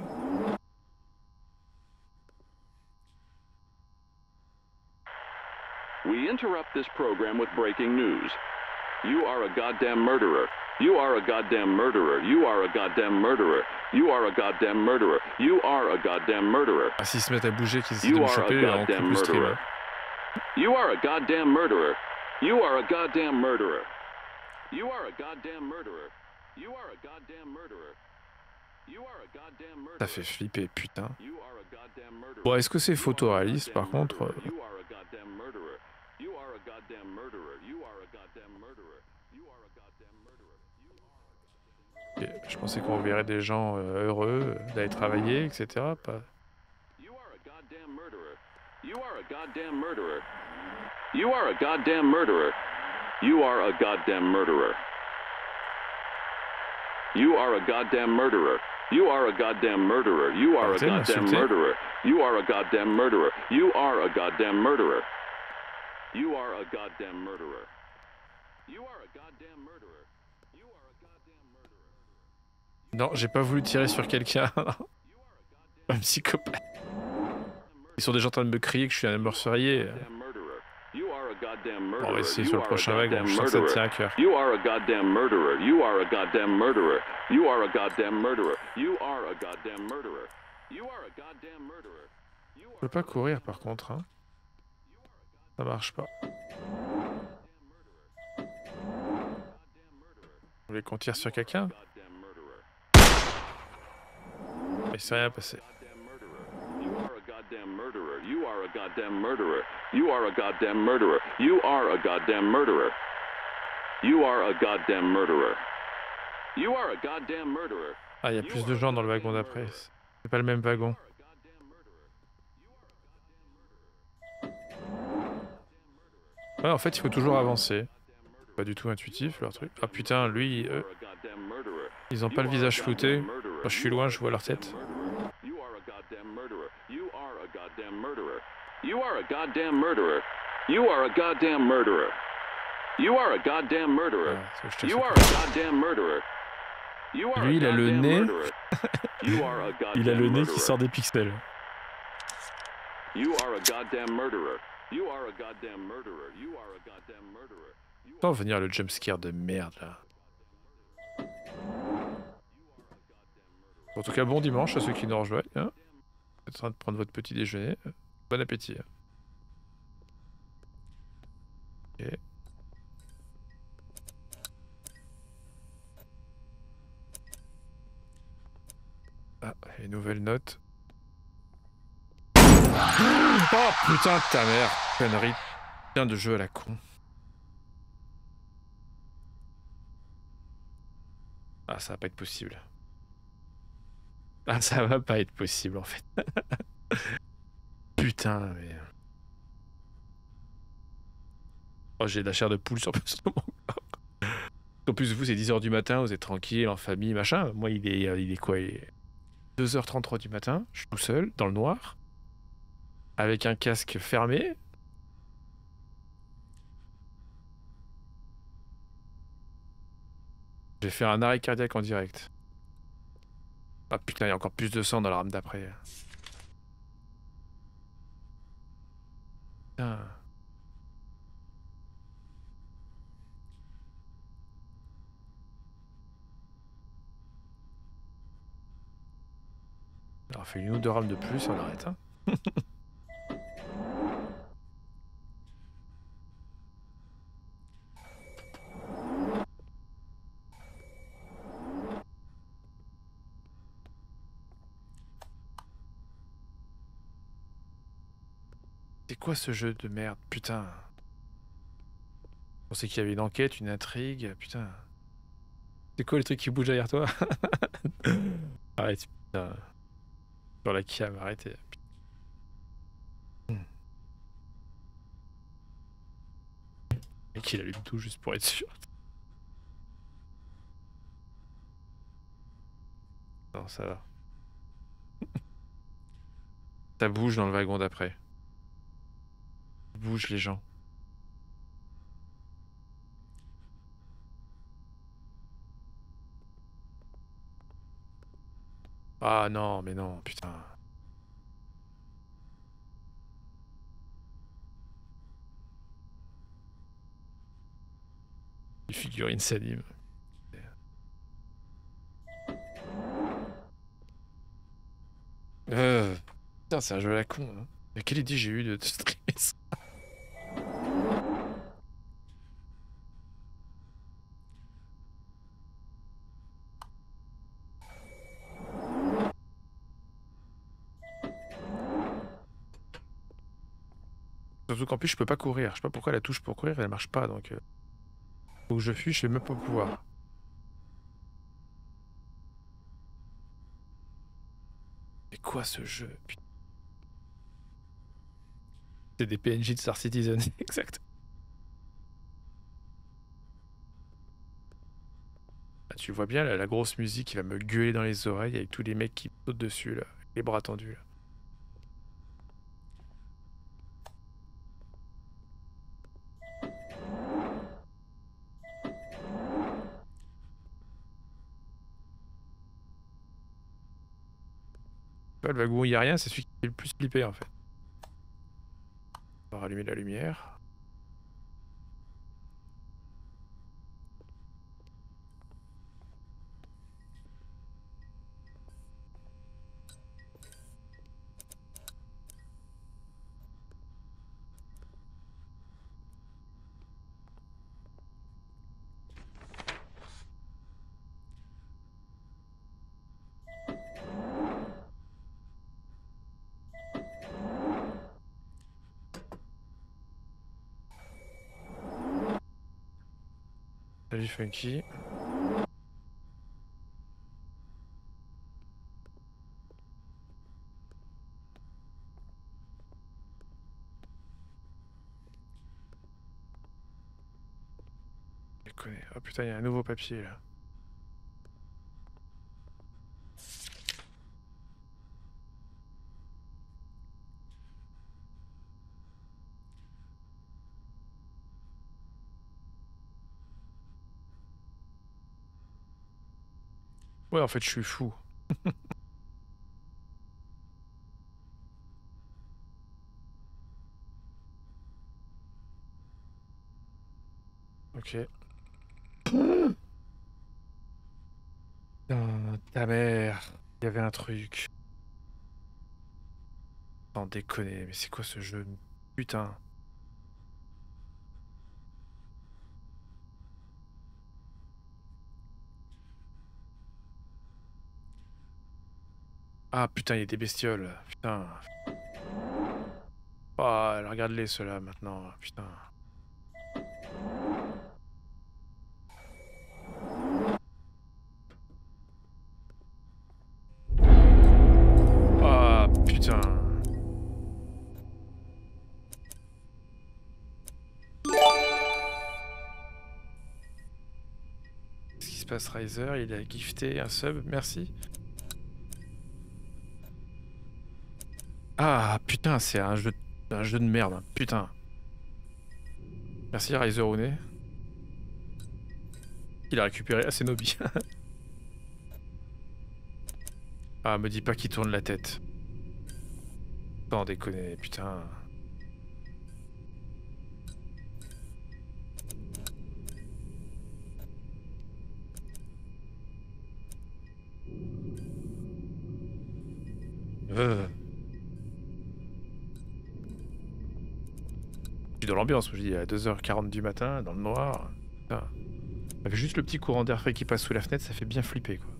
We interrupt this program with breaking news. You are a goddamn murderer. You are a goddamn murderer. You are a goddamn murderer. You are a goddamn murderer. You are a goddamn murderer. Ah, s'ils se mettent à bouger, qu'ils essaient de me choper, on coupe le stream. You are a goddamn murderer. You are a goddamn murderer. You are a goddamn murderer. You are a goddamn murderer. You are a goddamn murderer. Ça fait flipper, putain. Bon, est-ce que c'est photoréaliste par contre? You are a goddamn murderer. You are a goddamn murderer. You are a goddamn murderer. You are a goddamn murderer. Okay. Je pensais qu'on verrait des gens euh, heureux d'aller travailler, et cetera. Pas... You are a goddamn murderer. You are a goddamn murderer. You are a goddamn murderer. You are a goddamn murderer. You are a goddamn murderer. You are a goddamn murderer. You are a goddamn murderer. You are a goddamn murderer. You are a goddamn murderer. You are a goddamn murderer. You are a goddamn murderer. You are a goddamn murderer. Non, j'ai pas voulu tirer sur quelqu'un. Un psychopathe. Ils sont déjà en train de me crier que je suis un meurtrier. On va essayer sur le prochain wagon, je sens que ça te tient à cœur. You are a goddamn murderer. You are a goddamn murderer. You are a goddamn murderer. You are a goddamn murderer. Je peux pas courir par contre. Hein. Ça marche pas. Vous voulez qu'on tire sur quelqu'un? Mais c'est rien passé. You are a goddamn murderer. You are a goddamn murderer. You are a goddamn murderer. You are a goddamn murderer. You are a goddamn murderer. You are a goddamn murderer. Ah, il y a plus de gens dans le wagon d'après. C'est pas le même wagon. Ouais, en fait, il faut toujours avancer. Pas du tout intuitif leur truc. Ah putain, lui, eux, ils ont pas le visage flouté. Quand je suis loin, je vois leur tête. You are a goddamn murderer. You are a goddamn murderer. You are a goddamn murderer. You are a goddamn murderer. You are a goddamn murderer. Ouais, You are a goddamn murderer. You are lui, il a le nez. You are a goddamn Il a le nez qui murderer. sort des pixels. You are a goddamn murderer. You are a goddamn murderer. You are a goddamn murderer. Attends, venir le jumpscare de merde là. En tout cas, bon dimanche à ceux qui nous rejoignent. Hein. Vous êtes en train de prendre votre petit déjeuner. Bon appétit. Ok. Ah, une nouvelle note. Oh putain de ta mère, connerie. Putain de jeu à la con. Ah, ça va pas être possible. Ah, ça va pas être possible en fait. Putain, mais. Oh, j'ai de la chair de poule sur mon corps. En plus, vous, c'est dix heures du matin, vous êtes tranquille, en famille, machin. Moi, il est, il est quoi? Il est deux heures trente-trois du matin, je suis tout seul, dans le noir, avec un casque fermé. J'ai fait un arrêt cardiaque en direct. Ah putain, il y a encore plus de sang dans la rame d'après. Putain. Alors, on fait une ou deux rames de plus, on arrête. Hein. C'est quoi ce jeu de merde, putain? Je pensais qu'il y avait une enquête, une intrigue, putain. C'est quoi le truc qui bouge derrière toi? Arrête, putain. Sur la cam, arrêtez. Et qu'il allume tout juste pour être sûr. Non, ça va. Ça bouge dans le wagon d'après. Bouge les gens. Ah non, mais non, putain. Les figurines s'animent. Euh... Putain, c'est un jeu à la con. Hein. Mais quelle idée j'ai eu de te streamer ça? Surtout qu'en plus je peux pas courir. Je sais pas pourquoi la touche pour courir elle marche pas donc. Euh... Faut que je fuis, je vais même pas pouvoir. Mais quoi ce jeu? Putain. C'est des P N J de Star Citizen, exact. Ah, tu vois bien là, la grosse musique qui va me gueuler dans les oreilles avec tous les mecs qui sautent dessus là, les bras tendus là. Le wagon où il n'y a rien, c'est celui qui fait le plus flipper en fait. On va rallumer la lumière. Salut Funky. Oh putain, il y a un nouveau papier là. Ouais, en fait, je suis fou. Ok. Oh, ta mère, il y avait un truc. Sans déconner, mais c'est quoi ce jeu? Putain. Ah putain, il y a des bestioles. Putain. Oh, regarde-les ceux-là maintenant. Putain. Ah putain. Qu'est-ce qui se passe, Riser? Il a gifté un sub, merci. Ah putain, c'est un jeu, un jeu de merde, putain. Merci Riser Rooney. Il a récupéré Asenobi. Ah, me dis pas qu'il tourne la tête. Sans déconner, putain. Euh. Je suis dans l'ambiance, je dis à deux heures quarante du matin, dans le noir. Putain. Avec juste le petit courant d'air frais qui passe sous la fenêtre, ça fait bien flipper, quoi.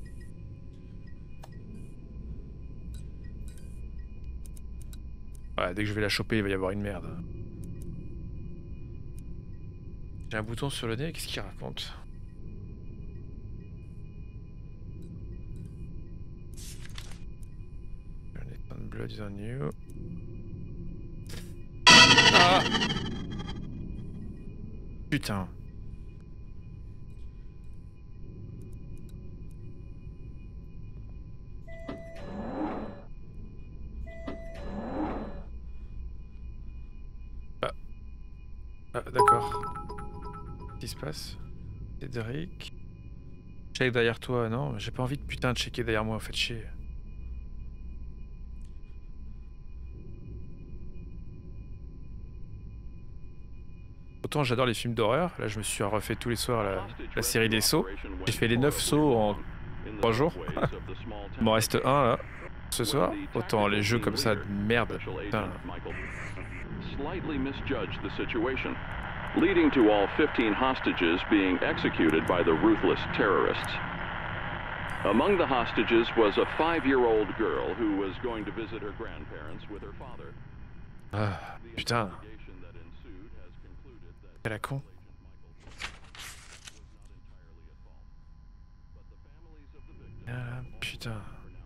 Ouais, dès que je vais la choper, il va y avoir une merde. J'ai un bouton sur le nez, qu'est-ce qu'il raconte? Blood is on you. Ah! Putain. Ah. Ah, d'accord. Qu'est-ce qui se passe? Cédric. Check derrière toi, non? J'ai pas envie de putain de checker derrière moi, faites chier. Autant j'adore les films d'horreur, là je me suis refait tous les soirs la, la série des sauts. J'ai fait les neuf sauts en trois jours. Il m'en reste un là, ce soir. Autant les jeux comme ça de merde. Putain. Slightly misjudged the situation, leading to all fifteen hostages being executed by the ruthless terrorists. Among the hostages was a five-year-old girl who was going to visit her grandparents with her father. Ah, putain. C'est la con. Ah, putain.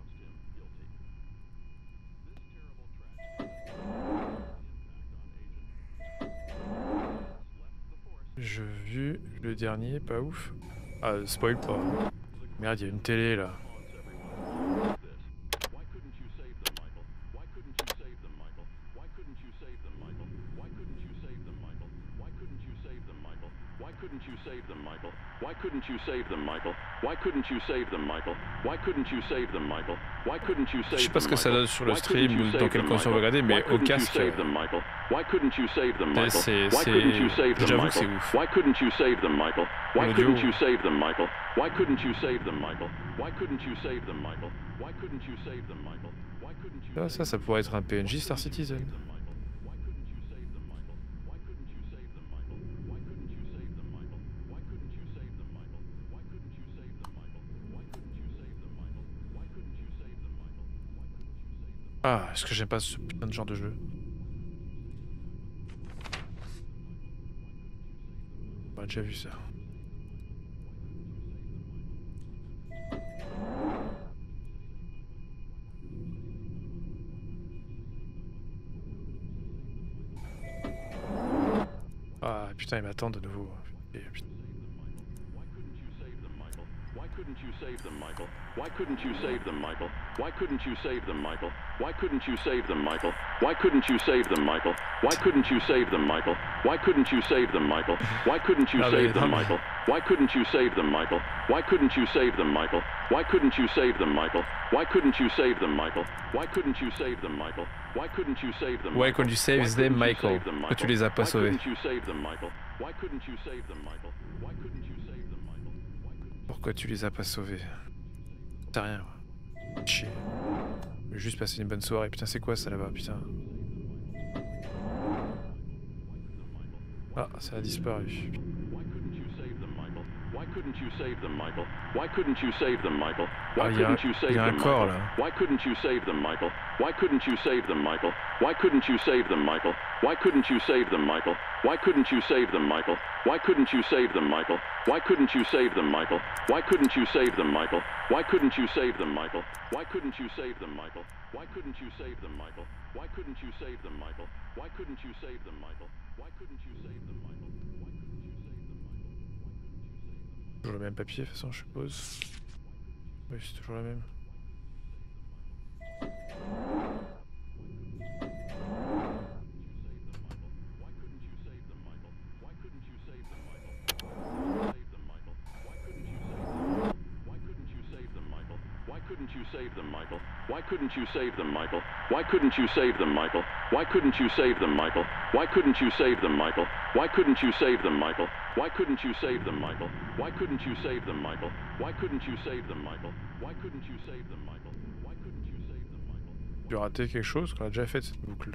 Je vu le dernier, pas ouf. Ah, spoil pas. Merde, il y a une télé là. Why couldn't you save them, Michael? Why couldn't you save them, Michael? Why couldn't you save them, Michael? Why couldn't you save them, Michael? Je sais pas ce que ça donne sur le stream ou dans quelle condition on va regarder, mais au casque, c'est, j'avoue que c'est ouf. Why couldn't you save them, Michael? Why couldn't you save them, Michael? Why couldn't you save them, Michael? Why couldn't you save them, Michael? Why couldn't you save them, Michael? Why couldn't you? Ah, ça, ça pourrait être un P N J Star Citizen. Ah, est-ce que j'aime pas ce putain de genre de jeu? On a déjà vu ça. putain, ils m'attendent de nouveau. Et, putain. Why couldn't you save them, Michael? Why couldn't you save them, Michael? Why couldn't you save them, Michael? Why couldn't you save them, Michael? Why couldn't you save them, Michael? Why couldn't you save them, Michael? Why couldn't you save them, Michael? Why couldn't you save them, Michael? Why couldn't you save them, Michael? Why couldn't you save them, Michael? Why couldn't you save them, Michael? Why couldn't you save them, Michael? Why couldn't you save them, Michael? Why couldn't you save them? Why couldn't you save them, Michael? Pourquoi tu les as pas sauvés? Why couldn't you save them, Michael? Why couldn't you save them, Michael? Why couldn't you save them, Michael? Pourquoi tu les as pas sauvés? T'as rien. Chier. Je vais juste passer une bonne soirée. Putain, c'est quoi ça là-bas? Putain. Ah, ça a disparu. Why couldn't you save them, Michael? Why couldn't you save them, Michael? Ah, Why il y a, couldn't you save il y a un them, corps Michael? là. Why couldn't you save them, Michael? Why couldn't you save them, Michael? Why couldn't you save them, Michael? Why couldn't you save them, Michael? Why couldn't you save them, Michael? Why couldn't you save them, Michael? Why couldn't you save them, Michael? Why couldn't you save them, Michael? Why couldn't you save them, Michael? Why couldn't you save them, Michael? Why couldn't you save them, Michael? Why couldn't you save them, Michael? Why couldn't you save them, Michael? Why couldn't you save them, Michael? Toujours le même papier de toute façon, je suppose. Oui, c'est toujours la même. Couldn't you save them, Michael? Why couldn't you save them, Michael? Why couldn't you save them, Michael? Why couldn't you save them, Michael? Why couldn't you save them, Michael? Why couldn't you save them, Michael? Why couldn't you save them, Michael? Why couldn't you save them, Michael? Why couldn't you save them, Michael? Why couldn't you save them, Michael? Why couldn't you save them, Michael? J'ai raté quelque chose qu'on a déjà fait cette boucle.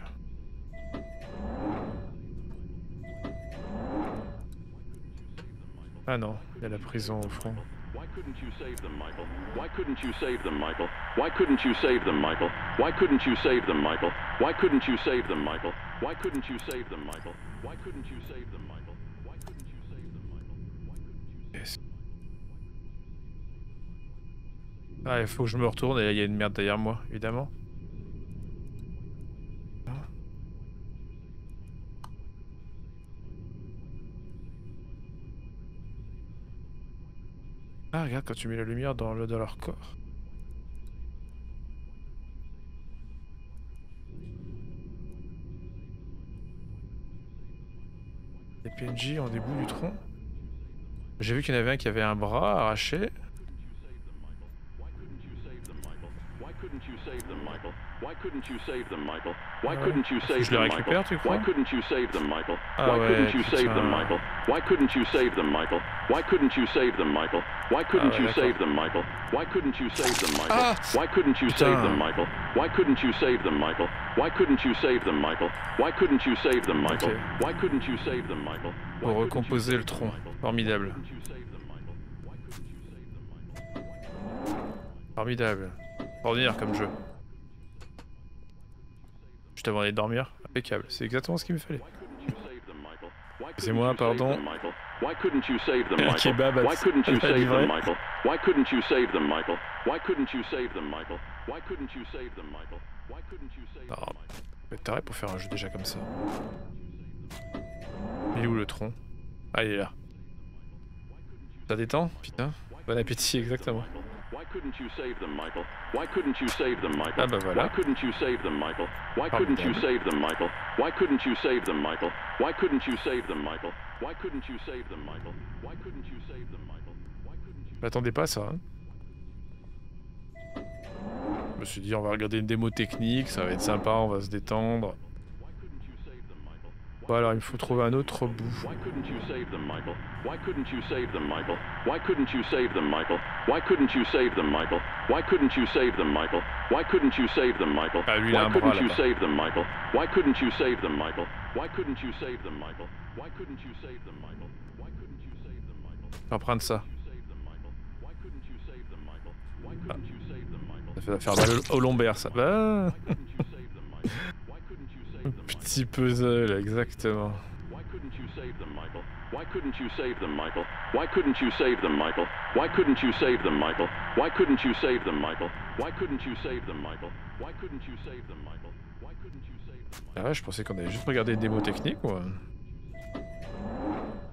Ah non, il y a la prison au fond. Why couldn't you save them, Michael? Why couldn't you save them, Michael? Why couldn't you save them, Michael? Why couldn't you save them, Michael? Why couldn't you save them, Michael? Why couldn't you save them, Michael? Why couldn't you save them, Michael? Why couldn't you save them, Michael? Why couldn't you Yes. Ah, il faut que je me retourne et il y a une merde derrière moi, évidemment. Ah, regarde, quand tu mets la lumière dans, le, dans leur corps. Les P N J ont des bouts du tronc. J'ai vu qu'il y en avait un qui avait un bras arraché. couldn't you save them, Michael? Why couldn't you save them, Michael? Why couldn't you save Je les them, Michael? récupère, tu crois? Why couldn't you save them, Michael? Ah Why ouais, couldn't you save putain. them, Michael? Why couldn't you save them, Michael? Why couldn't you save them, Michael? Why couldn't Ah you ouais, save them, Michael? Why couldn't you save them, Michael? Ah Why couldn't you Putain. save them, Michael? Why couldn't you save them, Michael? Why couldn't you save them, Michael? Why couldn't you save them, Michael? Ok. Why couldn't you save them, Michael? Why Pour couldn't you recomposer save le them, tronc. Michael? Formidable. Why couldn't you save them, Michael? Why couldn't you save them, Michael? Formidable. Ordinaire comme jeu. Juste avant d'aller dormir. Impeccable. C'est exactement ce qu'il me fallait. Excusez-moi, pardon. Why couldn't you save them, Un Michael? kebab à- Why couldn't you à save livrer. them, Michael? Why couldn't you save them, Michael? Why couldn't you save them, Michael? Why couldn't you save them, Michael? Why couldn't you save them, Oh, Michael? faut être taré pour faire un jeu déjà comme ça. Il est où le tronc? Ah, il est là. Ça détend? Putain. Bon appétit, exactement. Why couldn't you save them, Michael? Why couldn't you save them, Michael? Ah bah voilà. Why couldn't you save them, Michael? Why couldn't you save them, Michael? Why couldn't you save them, Michael? Why couldn't you save them, Michael? Why couldn't you save them, Michael? Why couldn't you save them, Michael? Why couldn't you? M'attendais pas à ça. Hein. Je me suis dit, on va regarder une démo technique, ça va être sympa, on va se détendre. Bon alors, il me faut trouver un autre bout. Why couldn't you save them, Michael? Why couldn't you save them, Michael? Why couldn't you save them, Michael? Why couldn't you save them, Michael? Why couldn't you save them, Michael? Why couldn't you save them, Michael? Ah, lui, il a Why un bras couldn't you là-bas. save them, Michael? Why couldn't you save them, Michael? Why couldn't you save them, Michael? Why couldn't you save them, Michael? Why couldn't you save them, Michael? Je vais en prendre ça. Why couldn't you save them, Michael? Why couldn't you save them, Michael? Ça fait faire mal au lombaire, ça. Bah, Why couldn't you save them, Michael? Why couldn't you save them, Michael? petit puzzle, exactement. Why couldn't you save them, Michael? Why couldn't you save them, Michael? Why couldn't you save them, Michael? Why couldn't you save them, Michael? Why couldn't you save them, Michael? Why couldn't you save them, Michael? Why couldn't you save them, Michael? Why couldn't you save them, Michael? Ah ouais, je pensais qu'on allait juste regarder une démo technique, moi.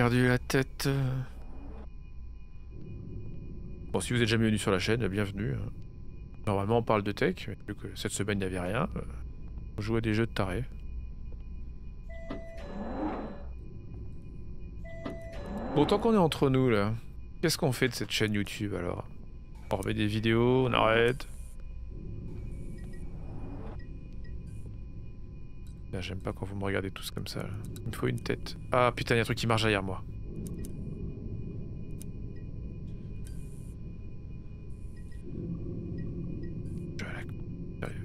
perdu la tête. Bon, si vous êtes jamais venu sur la chaîne, bienvenue. Normalement, on parle de tech, mais vu que cette semaine, il n'y avait rien. On joue à des jeux de tarés. Bon, tant qu'on est entre nous, là, qu'est-ce qu'on fait de cette chaîne YouTube, alors? On remet des vidéos, on arrête. J'aime pas quand vous me regardez tous comme ça, là. Il me faut une tête. Ah, putain, il y a un truc qui marche derrière moi. Je vais à la... Sérieux.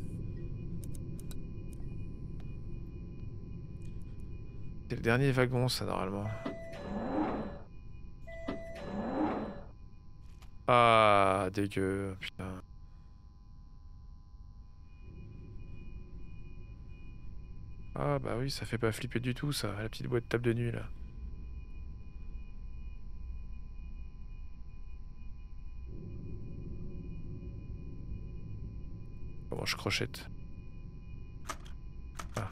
C'est le dernier wagon, ça, normalement. Ah, dégueu, putain. Ah bah oui, ça fait pas flipper du tout, ça, la petite boîte de table de nuit, là. Comment je crochette? Ah.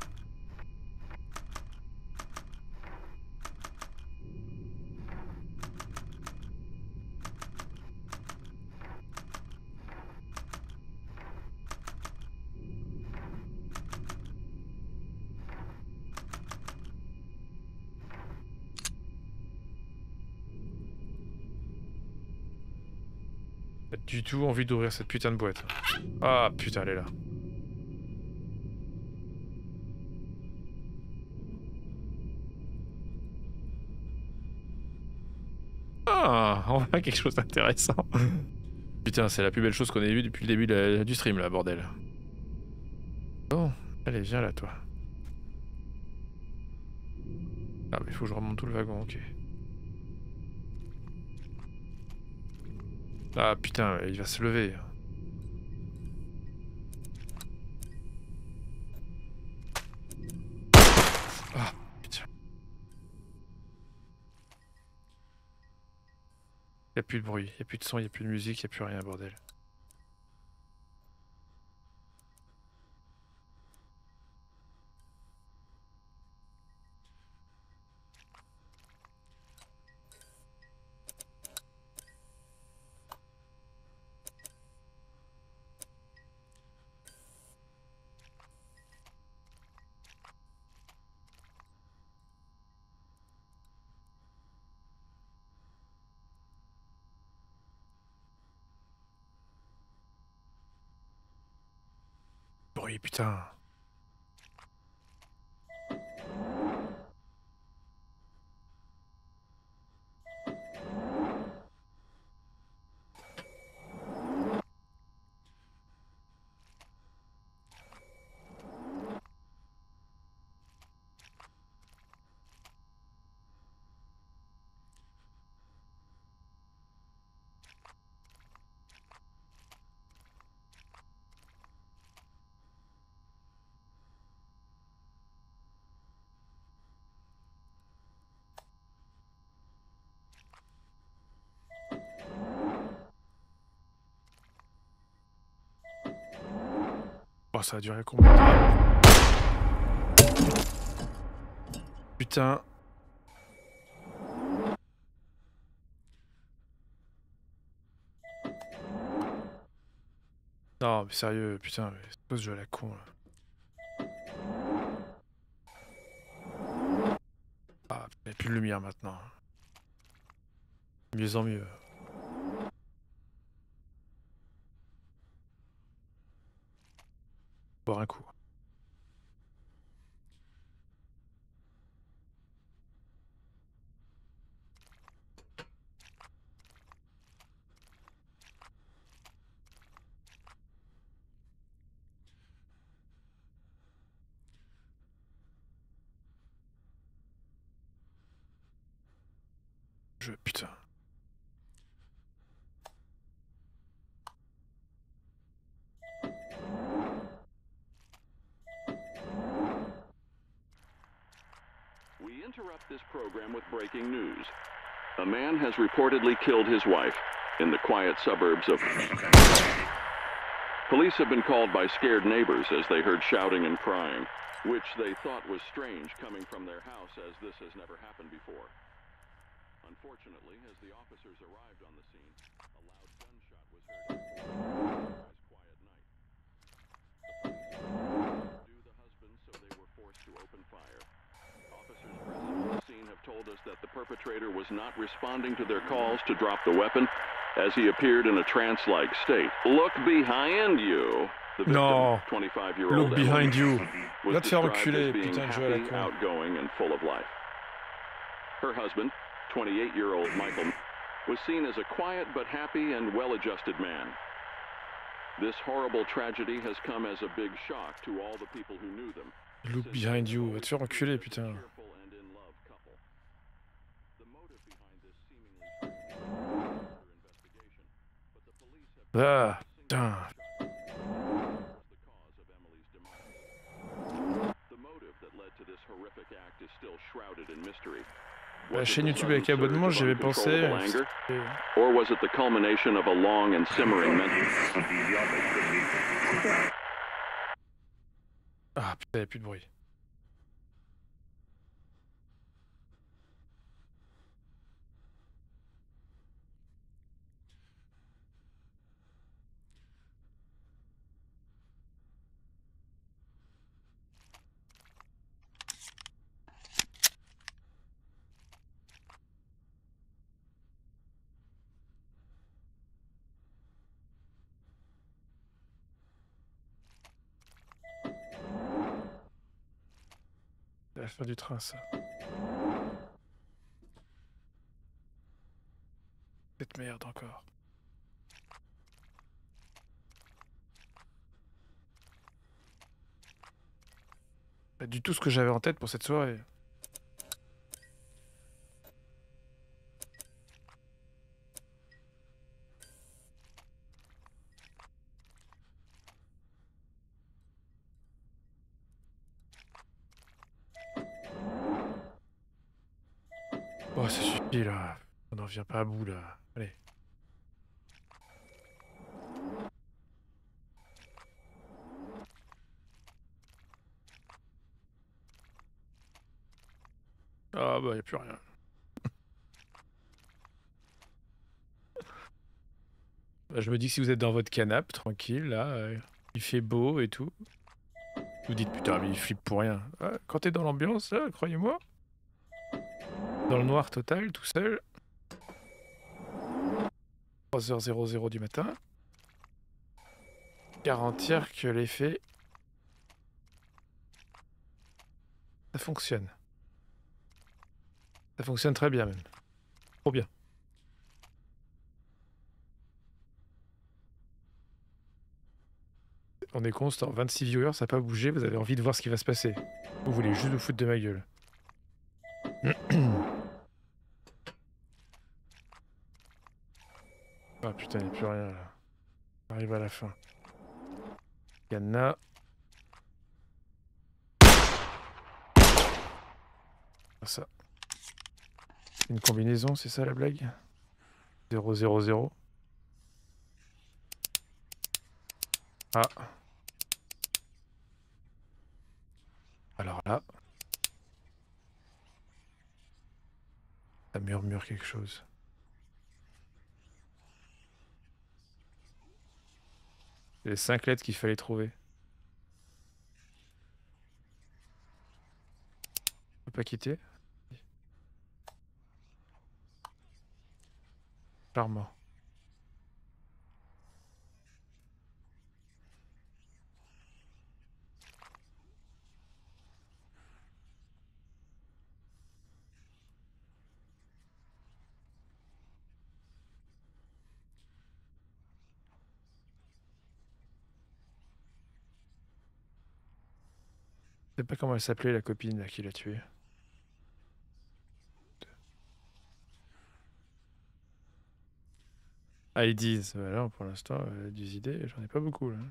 Pas du tout envie d'ouvrir cette putain de boîte. Ah putain, elle est là. Ah, on voit quelque chose d'intéressant. Putain, c'est la plus belle chose qu'on ait vue depuis le début de la, du stream là, bordel. Bon, allez, viens là, toi. Ah, mais il faut que je remonte tout le wagon, ok. Ah putain, il va se lever. Ah putain. Y a plus de bruit, y a plus de son, y a plus de musique, y a plus rien, bordel. Bruit, putain. Oh, ça a duré combien de temps? Putain. Non, mais sérieux, putain, mais c'est quoi ce jeu à la con, là? Ah, il n'y a plus de lumière maintenant. Mieux en mieux. Boire un coup. Je... Putain. We interrupt this program with breaking news. A man has reportedly killed his wife in the quiet suburbs of... Police have been called by scared neighbors as they heard shouting and crying, which they thought was strange coming from their house as this has never happened before. Unfortunately, as the officers arrived on the scene, a loud gunshot was heard at the quiet night. The police knew the husband, so they were forced to open fire. Officers present on the scene have told us that the perpetrator was not responding to their calls to drop the weapon, as he appeared in a trance-like state. Look behind you. The victim, Non. twenty-five-year-old Look behind you. was Va te faire described enculer, as being putain de jeu à la happy, con. outgoing, and full of life. Her husband, twenty-eight-year-old Michael, was seen as a quiet but happy and well-adjusted man. This horrible tragedy has come as a big shock to all the people who knew them. Look behind you. Va te faire enculer, putain. Ah, putain. La chaîne YouTube avec abonnement, j'y avais pensé. Or was it the culmination of a long and simmering mental? Ah putain, y'a plus de bruit. C'est la fin du train, ça. Cette merde encore. Pas du tout ce que j'avais en tête pour cette soirée. Oh, ça suffit là. On n'en vient pas à bout là. Allez. Ah bah, y a plus rien. Bah, je me dis que si vous êtes dans votre canapé, tranquille, là, euh, il fait beau et tout. Vous dites putain, mais il flippe pour rien. Ah, quand t'es dans l'ambiance, là, croyez-moi. Dans le noir total, tout seul. trois heures du matin. Garantir que l'effet... Ça fonctionne. Ça fonctionne très bien même. Trop bien. On est constant, vingt-six viewers, ça n'a pas bougé, vous avez envie de voir ce qui va se passer. Vous voulez juste vous foutre de ma gueule. Ah putain, il n'y a plus rien là. On arrive à la fin. Cadenas. Ça. Une combinaison, c'est ça la blague? zéro zéro zéro. Ah. Alors là. Ça murmure quelque chose. C'est les cinq lettres qu'il fallait trouver. On peut pas quitter. Charmant. Je sais pas comment elle s'appelait la copine là qui l'a tué. Ah, ils disent. Alors pour l'instant, euh, des idées, j'en ai pas beaucoup là.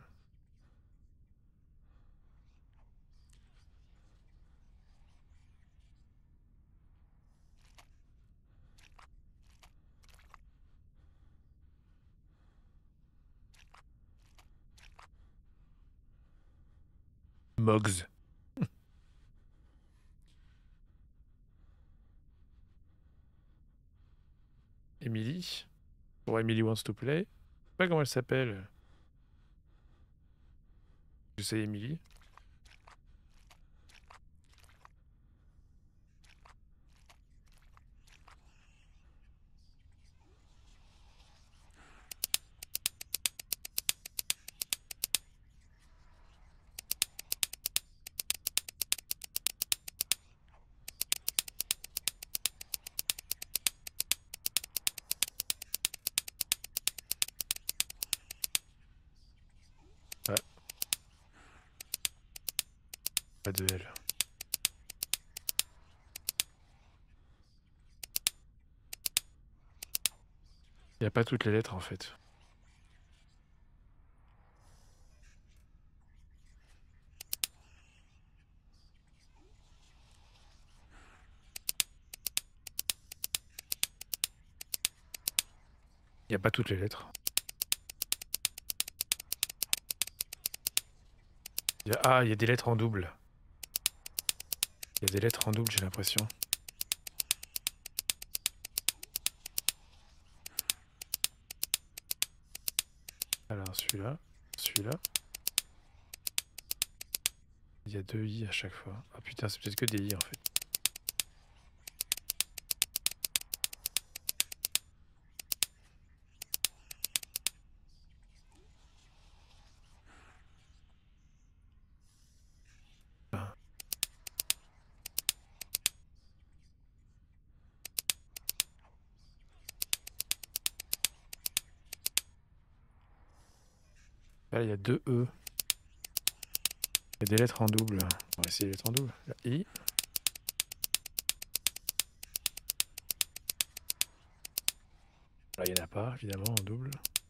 Mogs. Emily. Pour Emily Wants to Play. Je sais pas comment elle s'appelle. Je sais Emily. Ouais. Pas de L. Il n'y a pas toutes les lettres en fait. Il n'y a pas toutes les lettres. Il y a... Ah, il y a des lettres en double. Il y a des lettres en double, j'ai l'impression. Alors celui-là, celui-là. Il y a deux I à chaque fois. Ah putain, c'est peut-être que des I en fait. Ah. Là, il y a deux E. Il y a des lettres en double. On va essayer les lettres en double. La I. Là, il n'y en a pas, évidemment, en double.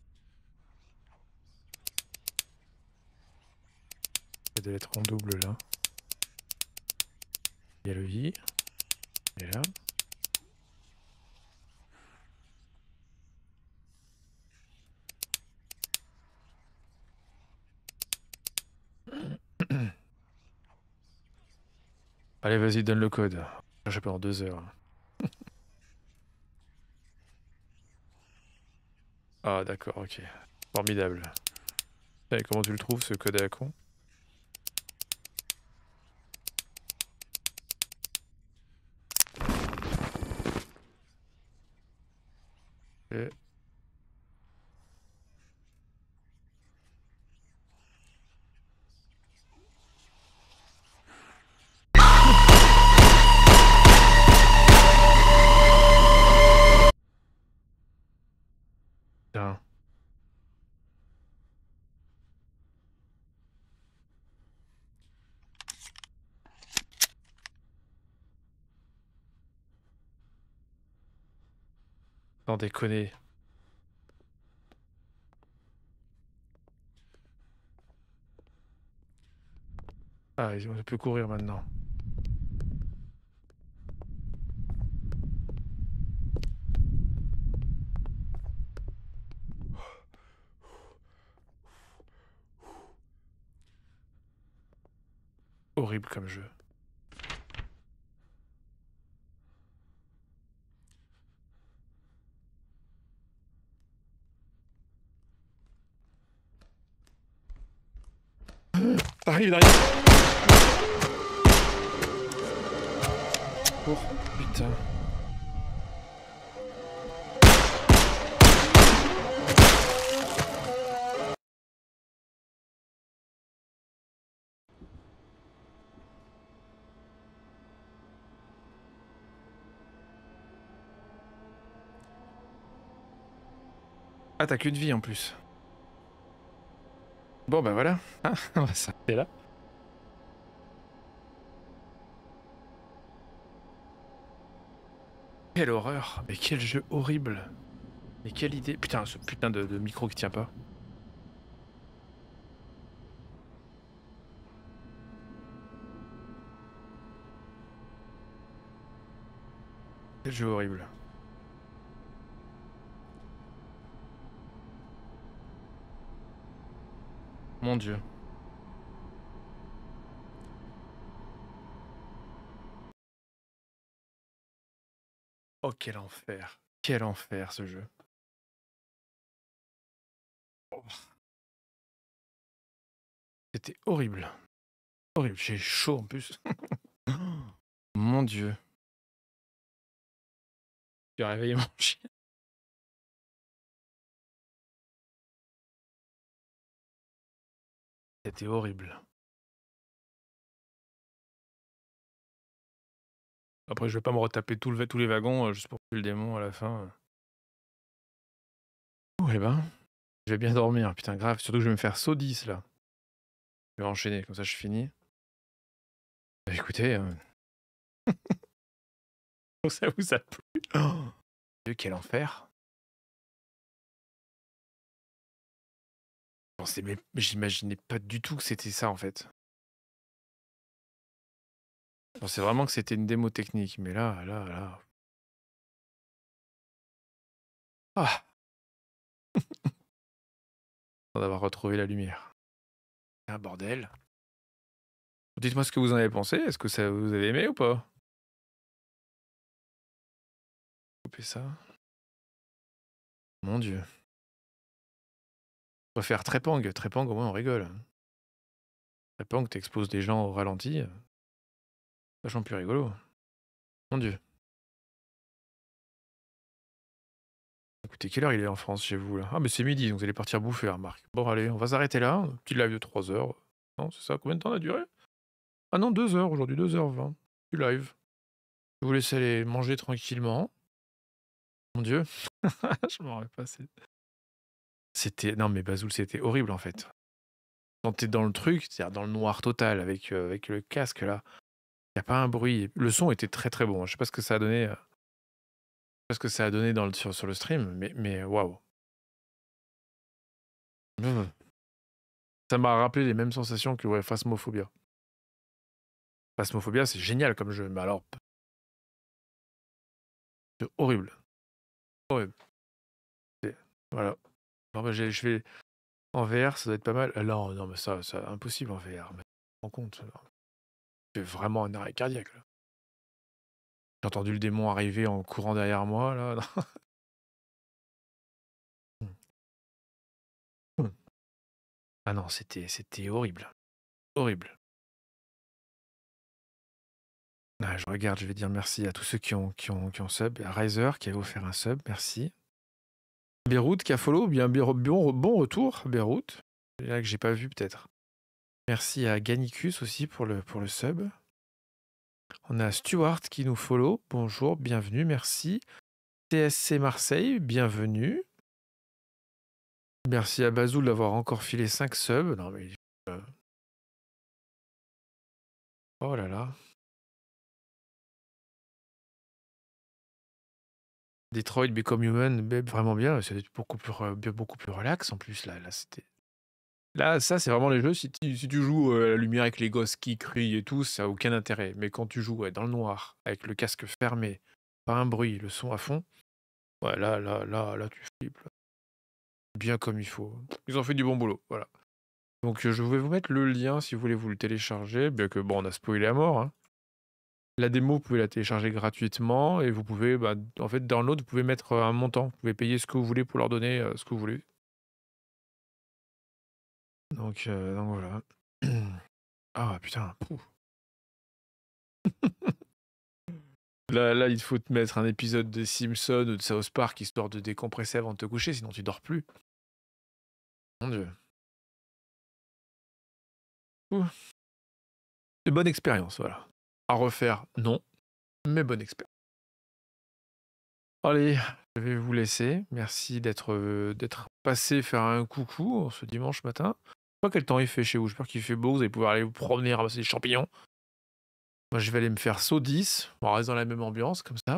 Il y a des lettres en double là. Il y a le I. Et là. Allez, vas-y, donne le code. Je sais pas, en deux heures. Ah, d'accord, ok. Formidable. Et comment tu le trouves, ce code à la con? Et... Putain. Sans déconner. Ah, on peut courir maintenant. Horrible comme jeu. Arrive, il arrive. Oh putain. Ah, t'as qu'une vie en plus. Bon bah voilà, hein, on va s'arrêter là. Quelle horreur, mais quel jeu horrible. Mais quelle idée. Putain, ce putain de, de micro qui tient pas. Quel jeu horrible. Mon Dieu. Oh, quel enfer. Quel enfer ce jeu. C'était horrible. Horrible, j'ai chaud en plus. Mon Dieu. J'ai réveillé mon chien. C'était horrible. Après, je vais pas me retaper tout le, tous les wagons euh, juste pour tuer le démon à la fin. Ouh, eh ben, je vais bien dormir. Putain, grave. Surtout que je vais me faire saut dix là. Je vais enchaîner, comme ça je finis. Bah, écoutez, euh... ça vous a plu? Oh, Dieu, quel enfer. Je pensais, mais j'imaginais pas du tout que c'était ça en fait. Je pensais vraiment que c'était une démo technique, mais là, là, là. Ah, d'avoir retrouvé la lumière. C'est un bordel. Dites-moi ce que vous en avez pensé. Est-ce que ça vous avez aimé ou pas? Couper ça. Mon Dieu. On va faire Trepang. Trepang, au moins on rigole. Trepang, t'exposes des gens au ralenti. Vachement plus rigolo. Mon Dieu. Écoutez, quelle heure il est en France chez vous là? Ah mais c'est midi, donc vous allez partir bouffer, remarque. Bon allez, on va s'arrêter là. Un petit live de trois heures. Non, c'est ça? Combien de temps ça a duré? Ah non, deux heures aujourd'hui, deux heures vingt. Du live. Je vous laisse aller manger tranquillement. Mon Dieu. Je m'en rappelle pas. c'est- C'était. Non mais Bazoul, c'était horrible en fait. Quand t'es dans le truc, c'est-à-dire dans le noir total avec, euh, avec le casque là, y a pas un bruit. Le son était très très bon. Je sais pas ce que ça a donné. euh, Je sais pas ce que ça a donné dans le, sur, sur le stream, mais mais waouh. Mmh. Ça m'a rappelé les mêmes sensations que ouais, Phasmophobia. Phasmophobia, c'est génial comme jeu, mais alors, c'est horrible. Horrible. C'est- Voilà. Bon, bah, j'ai- je vais en V R, ça doit être pas mal. Ah, non, non, mais ça, c'est impossible en V R. Mais tu te rends compte, c'est vraiment un arrêt cardiaque. là. J'ai entendu le démon arriver en courant derrière moi là. Ah non, c'était c'était horrible. Horrible. Ah, je regarde, je vais dire merci à tous ceux qui ont, qui ont, qui ont sub. À Riser qui a offert un sub, merci. Beyrouth qui a follow, bien bon, bon retour, Beyrouth. C'est là que j'ai pas vu peut-être. Merci à Gannicus aussi pour le, pour le sub. On a Stuart qui nous follow. Bonjour, bienvenue, merci. T S C Marseille, bienvenue. Merci à Bazoul d'avoir encore filé cinq subs. Non mais... euh, Oh là là. Detroit Become Human, mais vraiment bien. C'est beaucoup plus, re- bien- beaucoup plus relax en plus. Là, là c'était... Là, ça, c'est vraiment les jeux. Si tu, si tu joues euh, à la lumière avec les gosses qui crient et tout, ça n'a aucun intérêt. Mais quand tu joues ouais, dans le noir, avec le casque fermé, pas un bruit, le son à fond, ouais, là, là, là, là, tu flippes. là. Bien comme il faut. Ils ont fait du bon boulot, voilà. Donc, euh, je vais vous mettre le lien si vous voulez vous le télécharger. Bien que, bon, on a spoilé à mort. hein. La démo, vous pouvez la télécharger gratuitement et vous pouvez, bah, en fait, download, vous pouvez mettre euh, un montant. Vous pouvez payer ce que vous voulez pour leur donner euh, ce que vous voulez. Donc, euh, donc voilà. Ah putain. pouf. Là, là, il faut te mettre un épisode de Simpsons ou de South Park histoire de décompresser avant de te coucher, sinon tu dors plus. Mon Dieu. Ouh. Une bonne expérience, voilà. À refaire, non, mais bonne expérience. Allez, je vais vous laisser. Merci d'être euh, d'être passé faire un coucou ce dimanche matin. Je sais pas quel temps il fait chez vous. J'espère qu'il fait beau. Vous allez pouvoir aller vous promener, ramasser des champignons. Moi, je vais aller me faire saut dix. On reste dans la même ambiance, comme ça.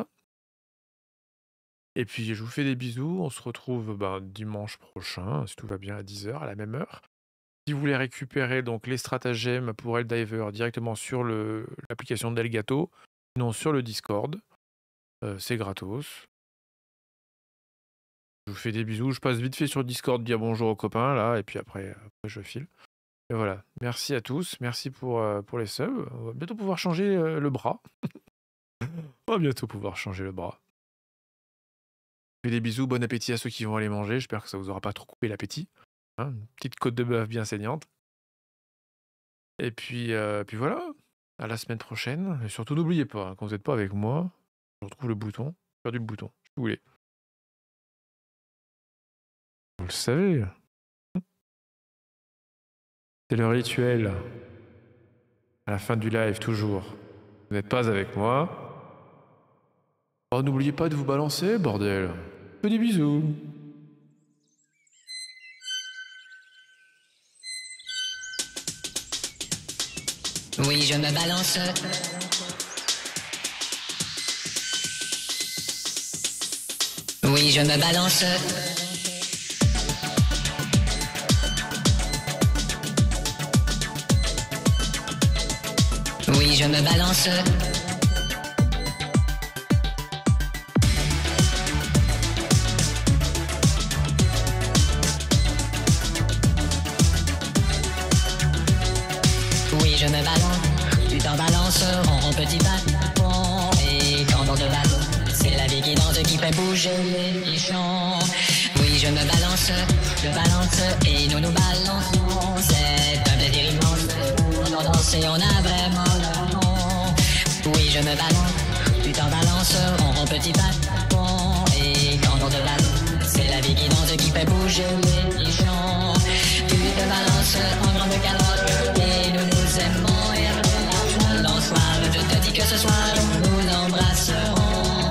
Et puis, je vous fais des bisous. On se retrouve ben, dimanche prochain, si tout va bien, à dix heures, à la même heure. Si vous voulez récupérer donc les stratagèmes pour Helldiver directement sur le- l'application d'Elgato, sinon sur le Discord, euh, c'est gratos. Je vous fais des bisous. Je passe vite fait sur le Discord dire bonjour aux copains, là, et puis après, après je file. Et voilà. Merci à tous. Merci pour, euh, pour les subs. On va bientôt pouvoir changer euh, le bras. On va bientôt pouvoir changer le bras. Je fais des bisous. Bon appétit à ceux qui vont aller manger. J'espère que ça vous aura pas trop coupé l'appétit. Hein, une petite côte de bœuf bien saignante. Et puis, euh, puis voilà. À la semaine prochaine. Et surtout, n'oubliez pas, hein, quand vous n'êtes pas avec moi, je retrouve le bouton. J'ai perdu le bouton. Je sais où il est. Vous le savez. C'est le rituel. À la fin du live, toujours. Vous n'êtes pas avec moi. Oh, n'oubliez pas de vous balancer, bordel. Des bisous. Oui, je me balance. Oui, je me balance. Oui, je me balance. Oui, je me balance. Tu t'en balances, rond, rond, petit bâton. Et quand on te balance, c'est la vie qui danse, qui fait bouger les champs. Oui, je me balance, je balance et nous nous balançons. C'est un plaisir immense. On danse et on a vraiment le nom. Oui, je me balance, tu t'en balances, rond, rond, petit bâton. Et quand on te balance, c'est la vie qui danse, qui fait bouger les champs. Tu te balances en grande calotte et nous nous aimons et relâchons. Soir, je te dis que ce soir nous nous embrasserons.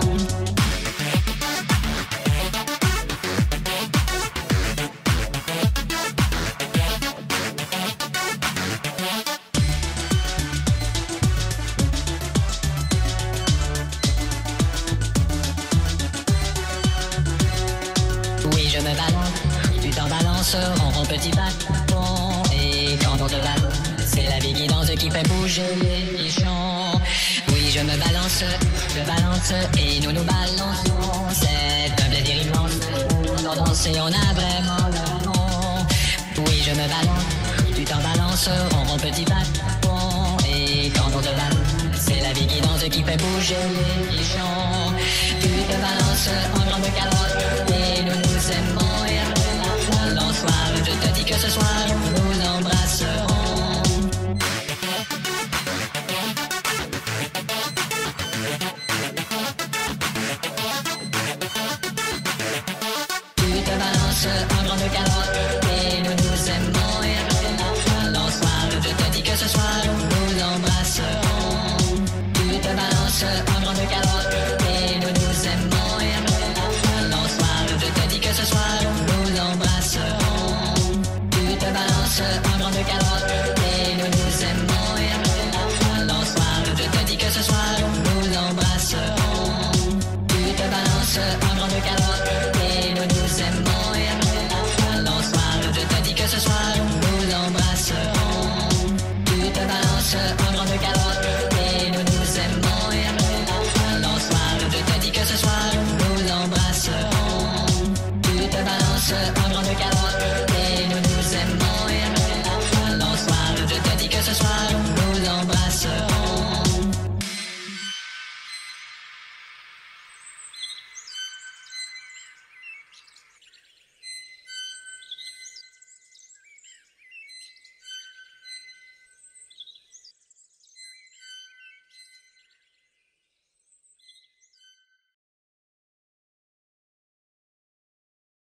Oui, je me balance, tu t'en balances, rond, rond, petit bâton. Et quand on te balance, c'est la vie qui danse, qui fait bouger les champs. Oui, je me balance, je balance et nous nous balançons. C'est un plaisir immense. On danse et on a vraiment le nom. Oui, je me balance, tu t'en balances, rond, rond, petit bâton. Et quand on te balance, c'est la vie qui danse, qui fait bouger les champs. Tu te balances en grande calotte et nous nous aimons et relâchons. Soir, je te dis que ce soir nous nous embrasserons. Tu te balances en grande calotte et nous nous aimons et relâchons. Soir, je te dis que ce soir nous nous embrasserons. Tu te balances en grande calotte et nous nous aimons et relâchons. Soir, je te dis que ce soir nous nous embrasserons. Tu te balances en grande calotte et nous nous aimons et relâchons. Soir, je te dis que ce soir nous nous embrasserons. Tu te balances en grande calotte et nous nous aimons et relâchons. Soir, je te dis que ce soir nous nous embrasserons. Tu te balances en grande calotte et nous nous aimons et relâchons. Soir, je te dis que ce soir nous nous embrasserons. Tu te balances en grande calotte